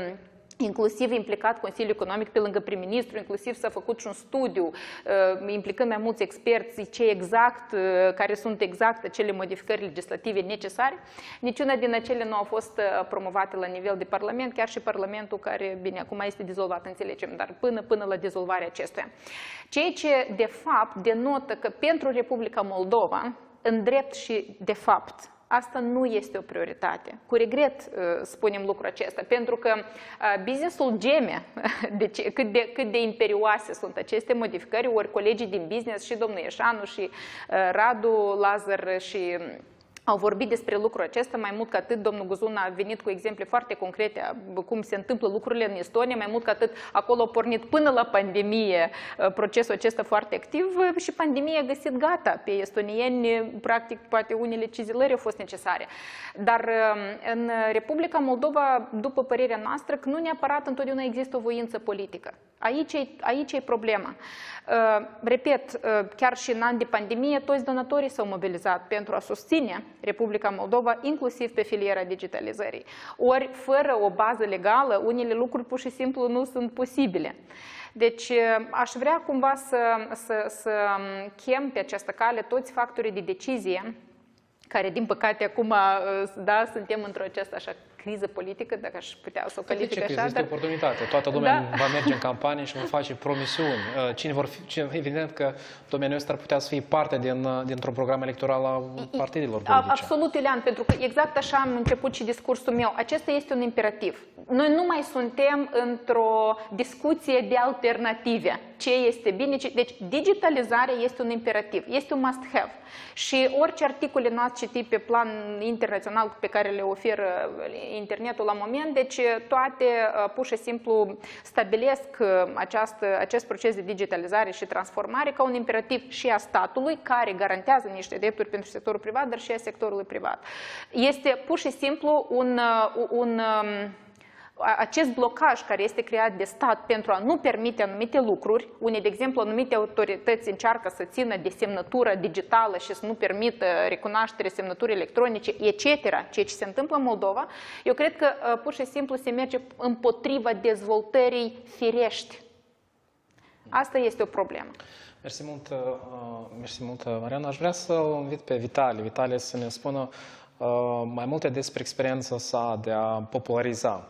inclusiv implicat Consiliul Economic pe lângă prim-ministru, inclusiv s-a făcut și un studiu implicând mai mulți experți ce exact, care sunt exact acele modificări legislative necesare. Niciuna din acele nu au fost promovate la nivel de Parlament, chiar și Parlamentul care, bine, acum este dizolvat, înțelegem, dar până, până la dizolvarea acestuia. Ceea ce, de fapt, denotă că pentru Republica Moldova, în drept și de fapt, asta nu este o prioritate. Cu regret spunem lucrul acesta, pentru că businessul geme, deci cât de, cât de imperioase sunt aceste modificări, ori colegii din business, și domnul Ieșanu, și Radu Lazar, și au vorbit despre lucrul acesta, mai mult ca atât, domnul Guzun a venit cu exemple foarte concrete cum se întâmplă lucrurile în Estonia, mai mult ca atât, acolo a pornit până la pandemie procesul acesta foarte activ și pandemia a găsit gata pe estonieni, practic poate unele cizelări au fost necesare. Dar în Republica Moldova, după părerea noastră, că nu neapărat întotdeauna există o voință politică. Aici e, aici e problema. Repet, chiar și în an de pandemie, toți donatorii s-au mobilizat pentru a susține Republica Moldova, inclusiv pe filiera digitalizării. Ori, fără o bază legală, unele lucruri pur și simplu nu sunt posibile. Deci, aș vrea cumva să, să, să chem pe această cale toți factorii de decizie care, din păcate, acum, da, suntem într-o această așa criză politică, dacă aș putea să o calific așa. Este o oportunitate. Toată lumea da. va merge în campanie și va face promisiuni. Cine vor fi, evident că domeniul ăsta ar putea să fie parte din, dintr-un program electoral a partidelor politice. Absolut, Iulian, pentru că exact așa am început și discursul meu. Acesta este un imperativ. Noi nu mai suntem într-o discuție de alternative. Ce este bine, ce... Deci, digitalizarea este un imperativ, este un must-have. Și orice articole n-ați citit pe plan internațional pe care le oferă internetul la moment, deci toate pur și simplu stabilesc această, acest proces de digitalizare și transformare ca un imperativ și a statului, care garantează niște drepturi pentru sectorul privat, dar și a sectorului privat. Este pur și simplu un, un acest blocaj care este creat de stat pentru a nu permite anumite lucruri, unde, de exemplu, anumite autorități încearcă să țină de semnătură digitală și să nu permită recunoaștere semnăturii electronice, et cetera, ceea ce se întâmplă în Moldova, eu cred că pur și simplu se merge împotriva dezvoltării firești. Asta este o problemă. Mersi mult, mersi mult, Mariana. Aș vrea să o invit pe Vitali. Vitali să ne spună mai multe despre experiența sa de a populariza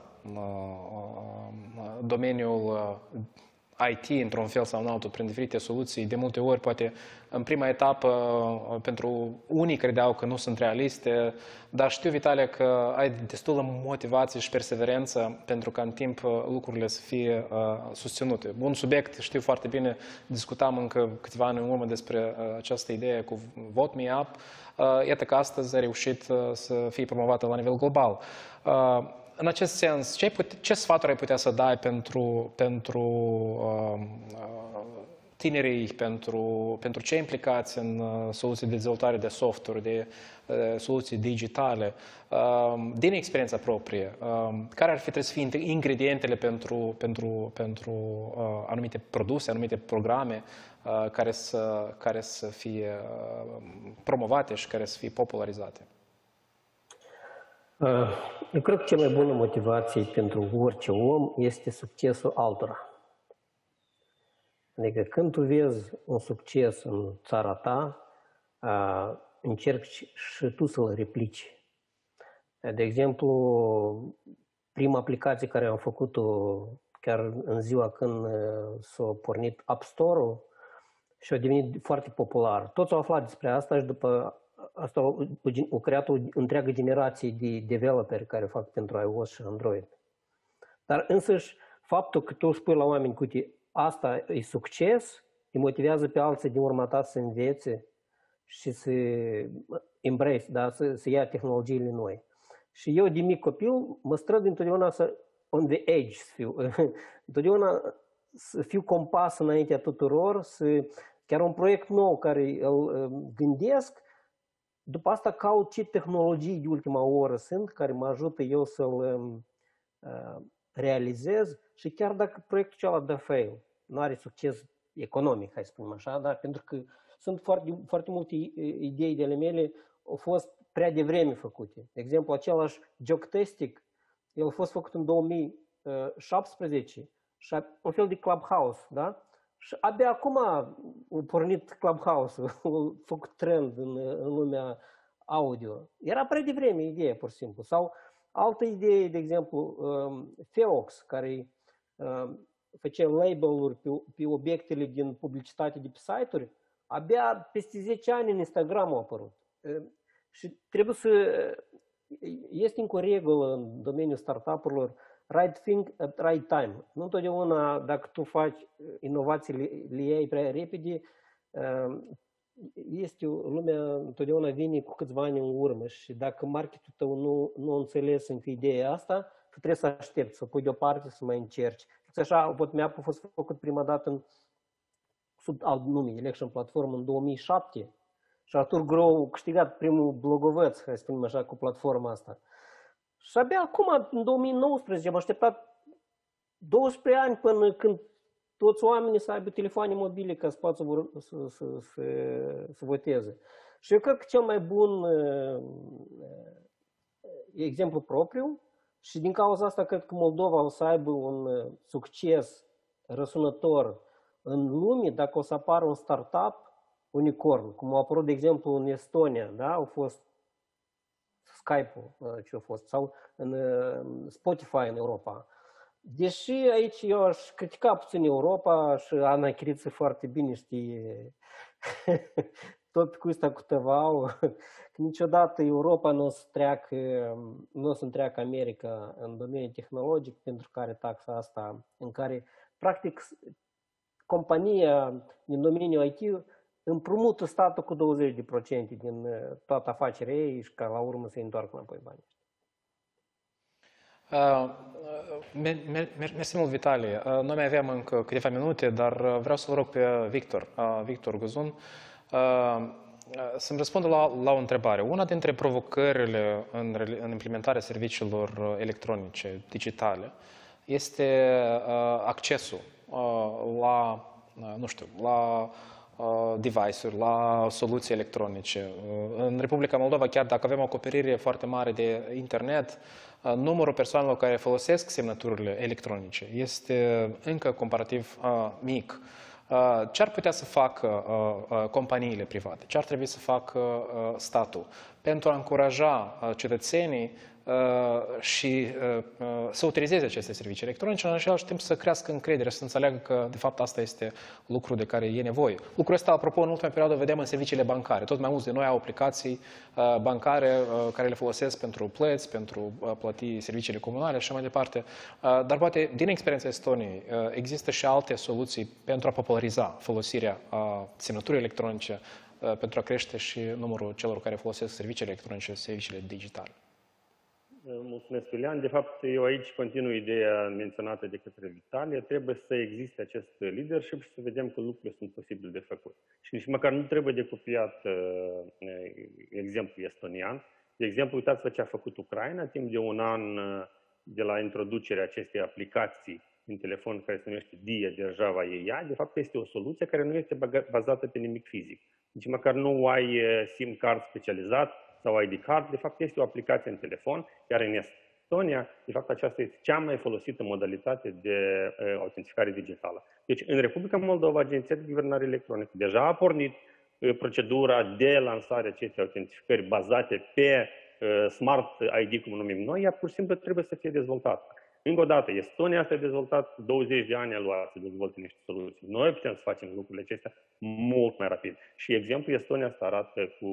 domeniul I T într-un fel sau în altul, prin diferite soluții. De multe ori, poate, în prima etapă, pentru unii credeau că nu sunt realiste, dar știu, Vitalia, că ai destulă motivație și perseverență pentru ca în timp lucrurile să fie uh, susținute. Un subiect, știu foarte bine, discutam încă câteva ani în urmă despre uh, această idee cu Vote Me Up. Uh, iată că astăzi a reușit uh, să fie promovată la nivel global. Uh, În acest sens, ce, ce sfaturi ai putea să dai pentru, pentru uh, tinerii, pentru, pentru cei implicați în uh, soluții de dezvoltare de software, de uh, soluții digitale, uh, din experiența proprie? Uh, care ar fi trebuit să fie ingredientele pentru, pentru, pentru uh, anumite produse, anumite programe uh, care, să, care să fie uh, promovate și care să fie popularizate? Eu cred că cea mai bună motivație pentru orice om este succesul altora. Adică când tu vezi un succes în țara ta, încerci și tu să-l replici. De exemplu, prima aplicație care am făcut-o chiar în ziua când s-a pornit App Store-ul și a devenit foarte popular. Toți au aflat despre asta și după asta au creat o întreagă generație de developeri care fac pentru iOS și Android. Dar însăși faptul că tu spui la oameni că uite, asta e succes, îi motivează pe alții din urma ta să învețe și să embrace, da? să, să ia tehnologiile noi. Și eu, de mic copil, mă strădui întotdeauna să on the edge să fiu. Întotdeauna să fiu compas înaintea tuturor, să, chiar un proiect nou care îl gândesc, după asta caut ce tehnologii de ultima oră sunt care mă ajută eu să-l uh, realizez și chiar dacă proiectul acela dă fail, nu are succes economic, hai să spunem așa, dar pentru că sunt foarte, foarte multe idei de ale mele au fost prea devreme făcute. De exemplu, același Joktastic, el a fost făcut în două mii șaptesprezece și un fel de Clubhouse, da? Și abia acum a pornit Clubhouse-ul, a făcut trend în, în lumea audio. Era prea devreme ideea, pur și simplu. Sau altă idee, de exemplu, Feox, care făcea label-uri pe, pe obiectele din publicitate de pe site-uri, abia peste zece ani în Instagram a apărut. Și trebuie să... Este încă o regulă în domeniul startup-urilor, right thing at right time. Nu întotdeauna, dacă tu faci inovațiile, le iei prea repede, este lumea întotdeauna vine cu câțiva ani în urmă și dacă marketul tău nu, nu a înțeles încă ideea asta, tu trebuie să aștepți, să pui deoparte, să mai încerci. Așa, Hotmap a fost făcut prima dată în, sub alt nume, Election Platform, în două mii șapte și Artur Grou a câștigat primul blogoveț, hai să spunem așa, cu platforma asta. Și abia acum, în două mii nouăsprezece, am așteptat doisprezece ani până când toți oamenii să aibă telefoane mobile ca să poată să, să, să, să, să voteze. Și eu cred că cel mai bun uh, exemplu propriu și din cauza asta cred că Moldova o să aibă un uh, succes răsunător în lume dacă o să apară un startup unicorn, cum a apărut, de exemplu, în Estonia, da? Au fost Skype-ul, ce a fost, sau în Spotify în Europa. Deși aici eu aș critica puțin Europa și Ana Chiriță foarte bine știe tot cu ăsta cu tăvau, că niciodată Europa nu o să treacă, nu o să întreacă America în domeniul tehnologic pentru care taxa asta, în care practic compania din domeniul I T împrumută statul cu douăzeci la sută din toată afacerea ei și ca la urmă să-i întoarcă înapoi banii. Uh, mersi mult, Vitalie. Uh, noi mai avem încă câteva minute, dar vreau să vă rog pe Victor, uh, Victor Guzun, uh, să-mi răspundă la, la o întrebare. Una dintre provocările în, în implementarea serviciilor electronice, digitale, este uh, accesul uh, la, uh, nu știu, la device-uri, la soluții electronice. În Republica Moldova, chiar dacă avem o acoperire foarte mare de internet, numărul persoanelor care folosesc semnăturile electronice este încă comparativ mic. Ce ar putea să facă companiile private? Ce ar trebui să facă statul pentru a încuraja cetățenii și să utilizeze aceste servicii electronice, în același timp să crească încredere și să înțeleagă că, de fapt, asta este lucru de care e nevoie. Lucrul ăsta, apropo, în ultima perioadă vedem în serviciile bancare. Tot mai mulți de noi au aplicații bancare care le folosesc pentru plăți, pentru plăti serviciile comunale și așa mai departe. Dar poate, din experiența Estoniei, există și alte soluții pentru a populariza folosirea semnăturii electronice, pentru a crește și numărul celor care folosesc serviciile electronice, serviciile digitale. Mulțumesc, Iulian. De fapt, eu aici continui ideea menționată de către Vitalie. Trebuie să existe acest leadership și să vedem că lucrurile sunt posibile de făcut. Și nici măcar nu trebuie de copiat uh, exemplu estonian. De exemplu, uitați-vă ce a făcut Ucraina timp de un an uh, de la introducerea acestei aplicații în telefon care se numește Dia Держава e ea. De fapt, este o soluție care nu este bazată pe nimic fizic. Nici măcar nu ai SIM card specializat sau I D card, de fapt este o aplicație în telefon, iar în Estonia, de fapt aceasta este cea mai folosită modalitate de uh, autentificare digitală. Deci în Republica Moldova, Agenția de Guvernare Electronică deja a pornit uh, procedura de lansare acestei autentificări bazate pe uh, Smart I D, cum o numim noi, ea pur și simplu trebuie să fie dezvoltată. Încă o dată, Estonia s-a dezvoltat douăzeci de ani, a luat să dezvolte niște soluții. Noi putem să facem lucrurile acestea mult mai rapid. Și exemplul Estonia asta arată cu,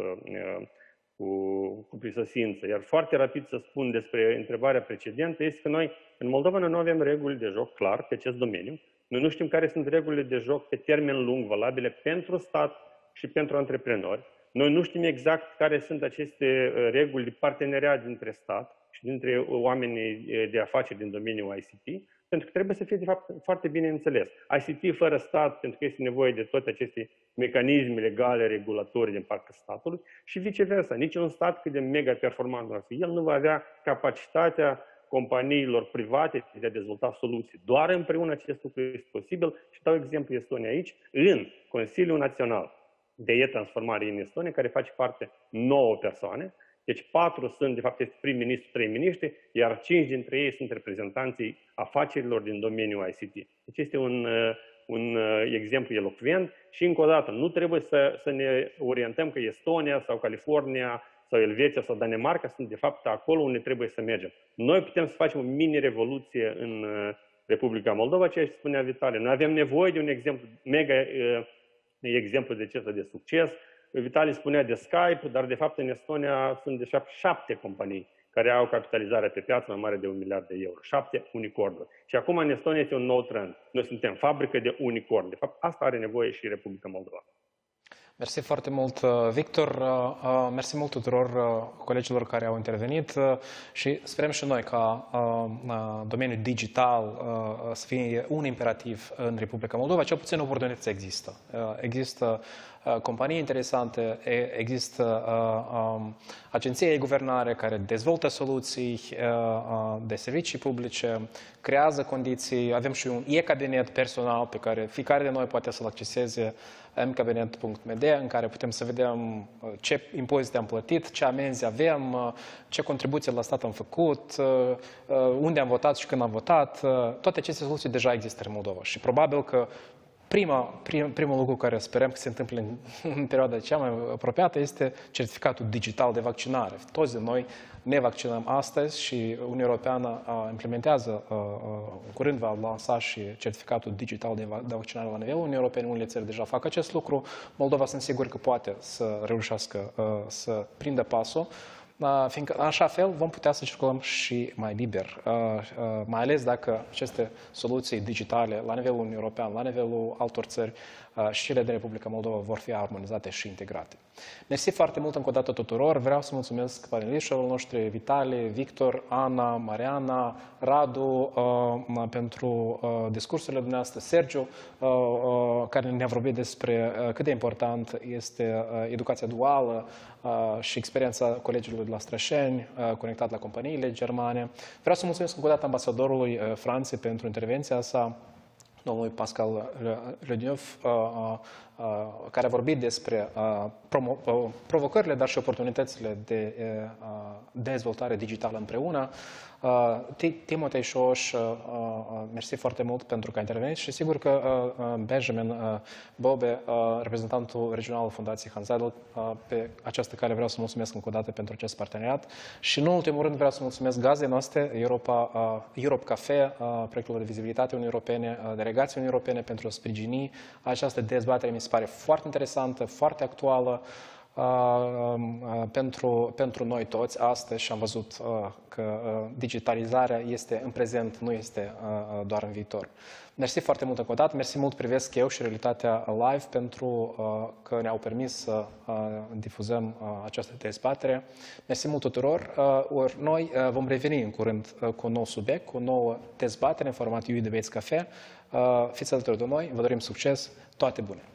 uh, cu, cu prisosință. Iar foarte rapid să spun despre întrebarea precedentă este că noi, în Moldova, noi nu avem reguli de joc clar pe acest domeniu. Noi nu știm care sunt regulile de joc pe termen lung valabile pentru stat și pentru antreprenori. Noi nu știm exact care sunt aceste reguli de parteneriat dintre stat și dintre oamenii de afaceri din domeniul I C T, pentru că trebuie să fie, de fapt, foarte bine înțeles. I C T fără stat, pentru că este nevoie de toate aceste mecanisme legale, regulatorii din partea statului și viceversa. Nici un stat cât de mega performant va fi, el nu va avea capacitatea companiilor private de a dezvolta soluții. Doar împreună acest lucru este posibil și dau exemplu Estonia aici, în Consiliul Național de E-Transformare în Estonia, care face parte nouă persoane. Deci patru sunt, de fapt, este prim-ministru, trei miniștri, iar cinci dintre ei sunt reprezentanții afacerilor din domeniul I C T. Deci este un, un exemplu elocvent și, încă o dată, nu trebuie să, să ne orientăm că Estonia sau California sau Elveția sau Danemarca sunt, de fapt, acolo unde trebuie să mergem. Noi putem să facem o mini-revoluție în Republica Moldova, ceea ce spunea Vitalie. Noi avem nevoie de un exemplu, mega exemplu de acesta de succes. Vitalie spunea de Skype, dar de fapt în Estonia sunt de fapt șapte companii care au capitalizarea pe piață mai mare de un miliard de euro. Șapte unicornuri. Și acum în Estonia este un nou trend. Noi suntem fabrică de unicorn. De fapt, asta are nevoie și Republica Moldova. Mersi foarte mult, Victor. Mersi mult tuturor colegilor care au intervenit și sperăm și noi ca domeniul digital să fie un imperativ în Republica Moldova. Cel puțin oportunități există. Există companii interesante, există agenții de guvernare care dezvoltă soluții de servicii publice, creează condiții. Avem și un e-cabinet personal pe care fiecare de noi poate să-l acceseze, m cabinet punct m d, în care putem să vedem ce impozite am plătit, ce amenzi avem, ce contribuții la stat am făcut, unde am votat și când am votat. Toate aceste soluții deja există în Moldova și probabil că Prima, prim, primul lucru care sperăm că se întâmplă în, în perioada cea mai apropiată este certificatul digital de vaccinare. Toți de noi ne vaccinăm astăzi și Uniunea Europeană implementează, în curând va lansa și certificatul digital de vaccinare la nivelul Uniunii Europene. Unele țări deja fac acest lucru. Moldova sunt sigur că poate să reușească să prindă pasul, fiindcă în așa fel vom putea să circulăm și mai liber, mai ales dacă aceste soluții digitale la nivelul Uniunii European, la nivelul altor țări și cele de Republica Moldova vor fi armonizate și integrate. Mersi foarte mult încă o dată tuturor. Vreau să mulțumesc paneliștilor noștri, Vitalie, Victor, Ana, Mariana, Radu, pentru discursurile dumneavoastră, Sergiu, care ne-a vorbit despre cât de important este educația duală și experiența colegilor de la Strășeni, conectat la companiile germane. Vreau să mulțumesc încă o dată ambasadorului Franței pentru intervenția sa, domnului Pascal Ledineuf, care a vorbit despre provocările, dar și oportunitățile de dezvoltare digitală împreună. Timotei Șoș, mersi foarte mult pentru că a intervenit și sigur că Benjamin Bobe, reprezentantul regional al Fundației Hans Seidel, pe această cale vreau să mulțumesc încă o dată pentru acest parteneriat și în ultimul rând vreau să mulțumesc gazdei noastre, Europa, Europe Cafe, proiectul de vizibilitate Uniunii Europene, delegației Uniunii Europene pentru a sprijini această dezbatere. Mi se pare foarte interesantă, foarte actuală pentru, pentru noi toți astăzi și am văzut că digitalizarea este în prezent, nu este doar în viitor. Mersi foarte mult încă o dată, mersi mult Privesc eu și Realitatea Live pentru că ne-au permis să difuzăm această dezbatere. Mersi mult tuturor, ori noi vom reveni în curând cu un nou subiect, cu o nouă dezbatere în format You Debates Cafe. Fiți alături de noi, vă dorim succes, toate bune!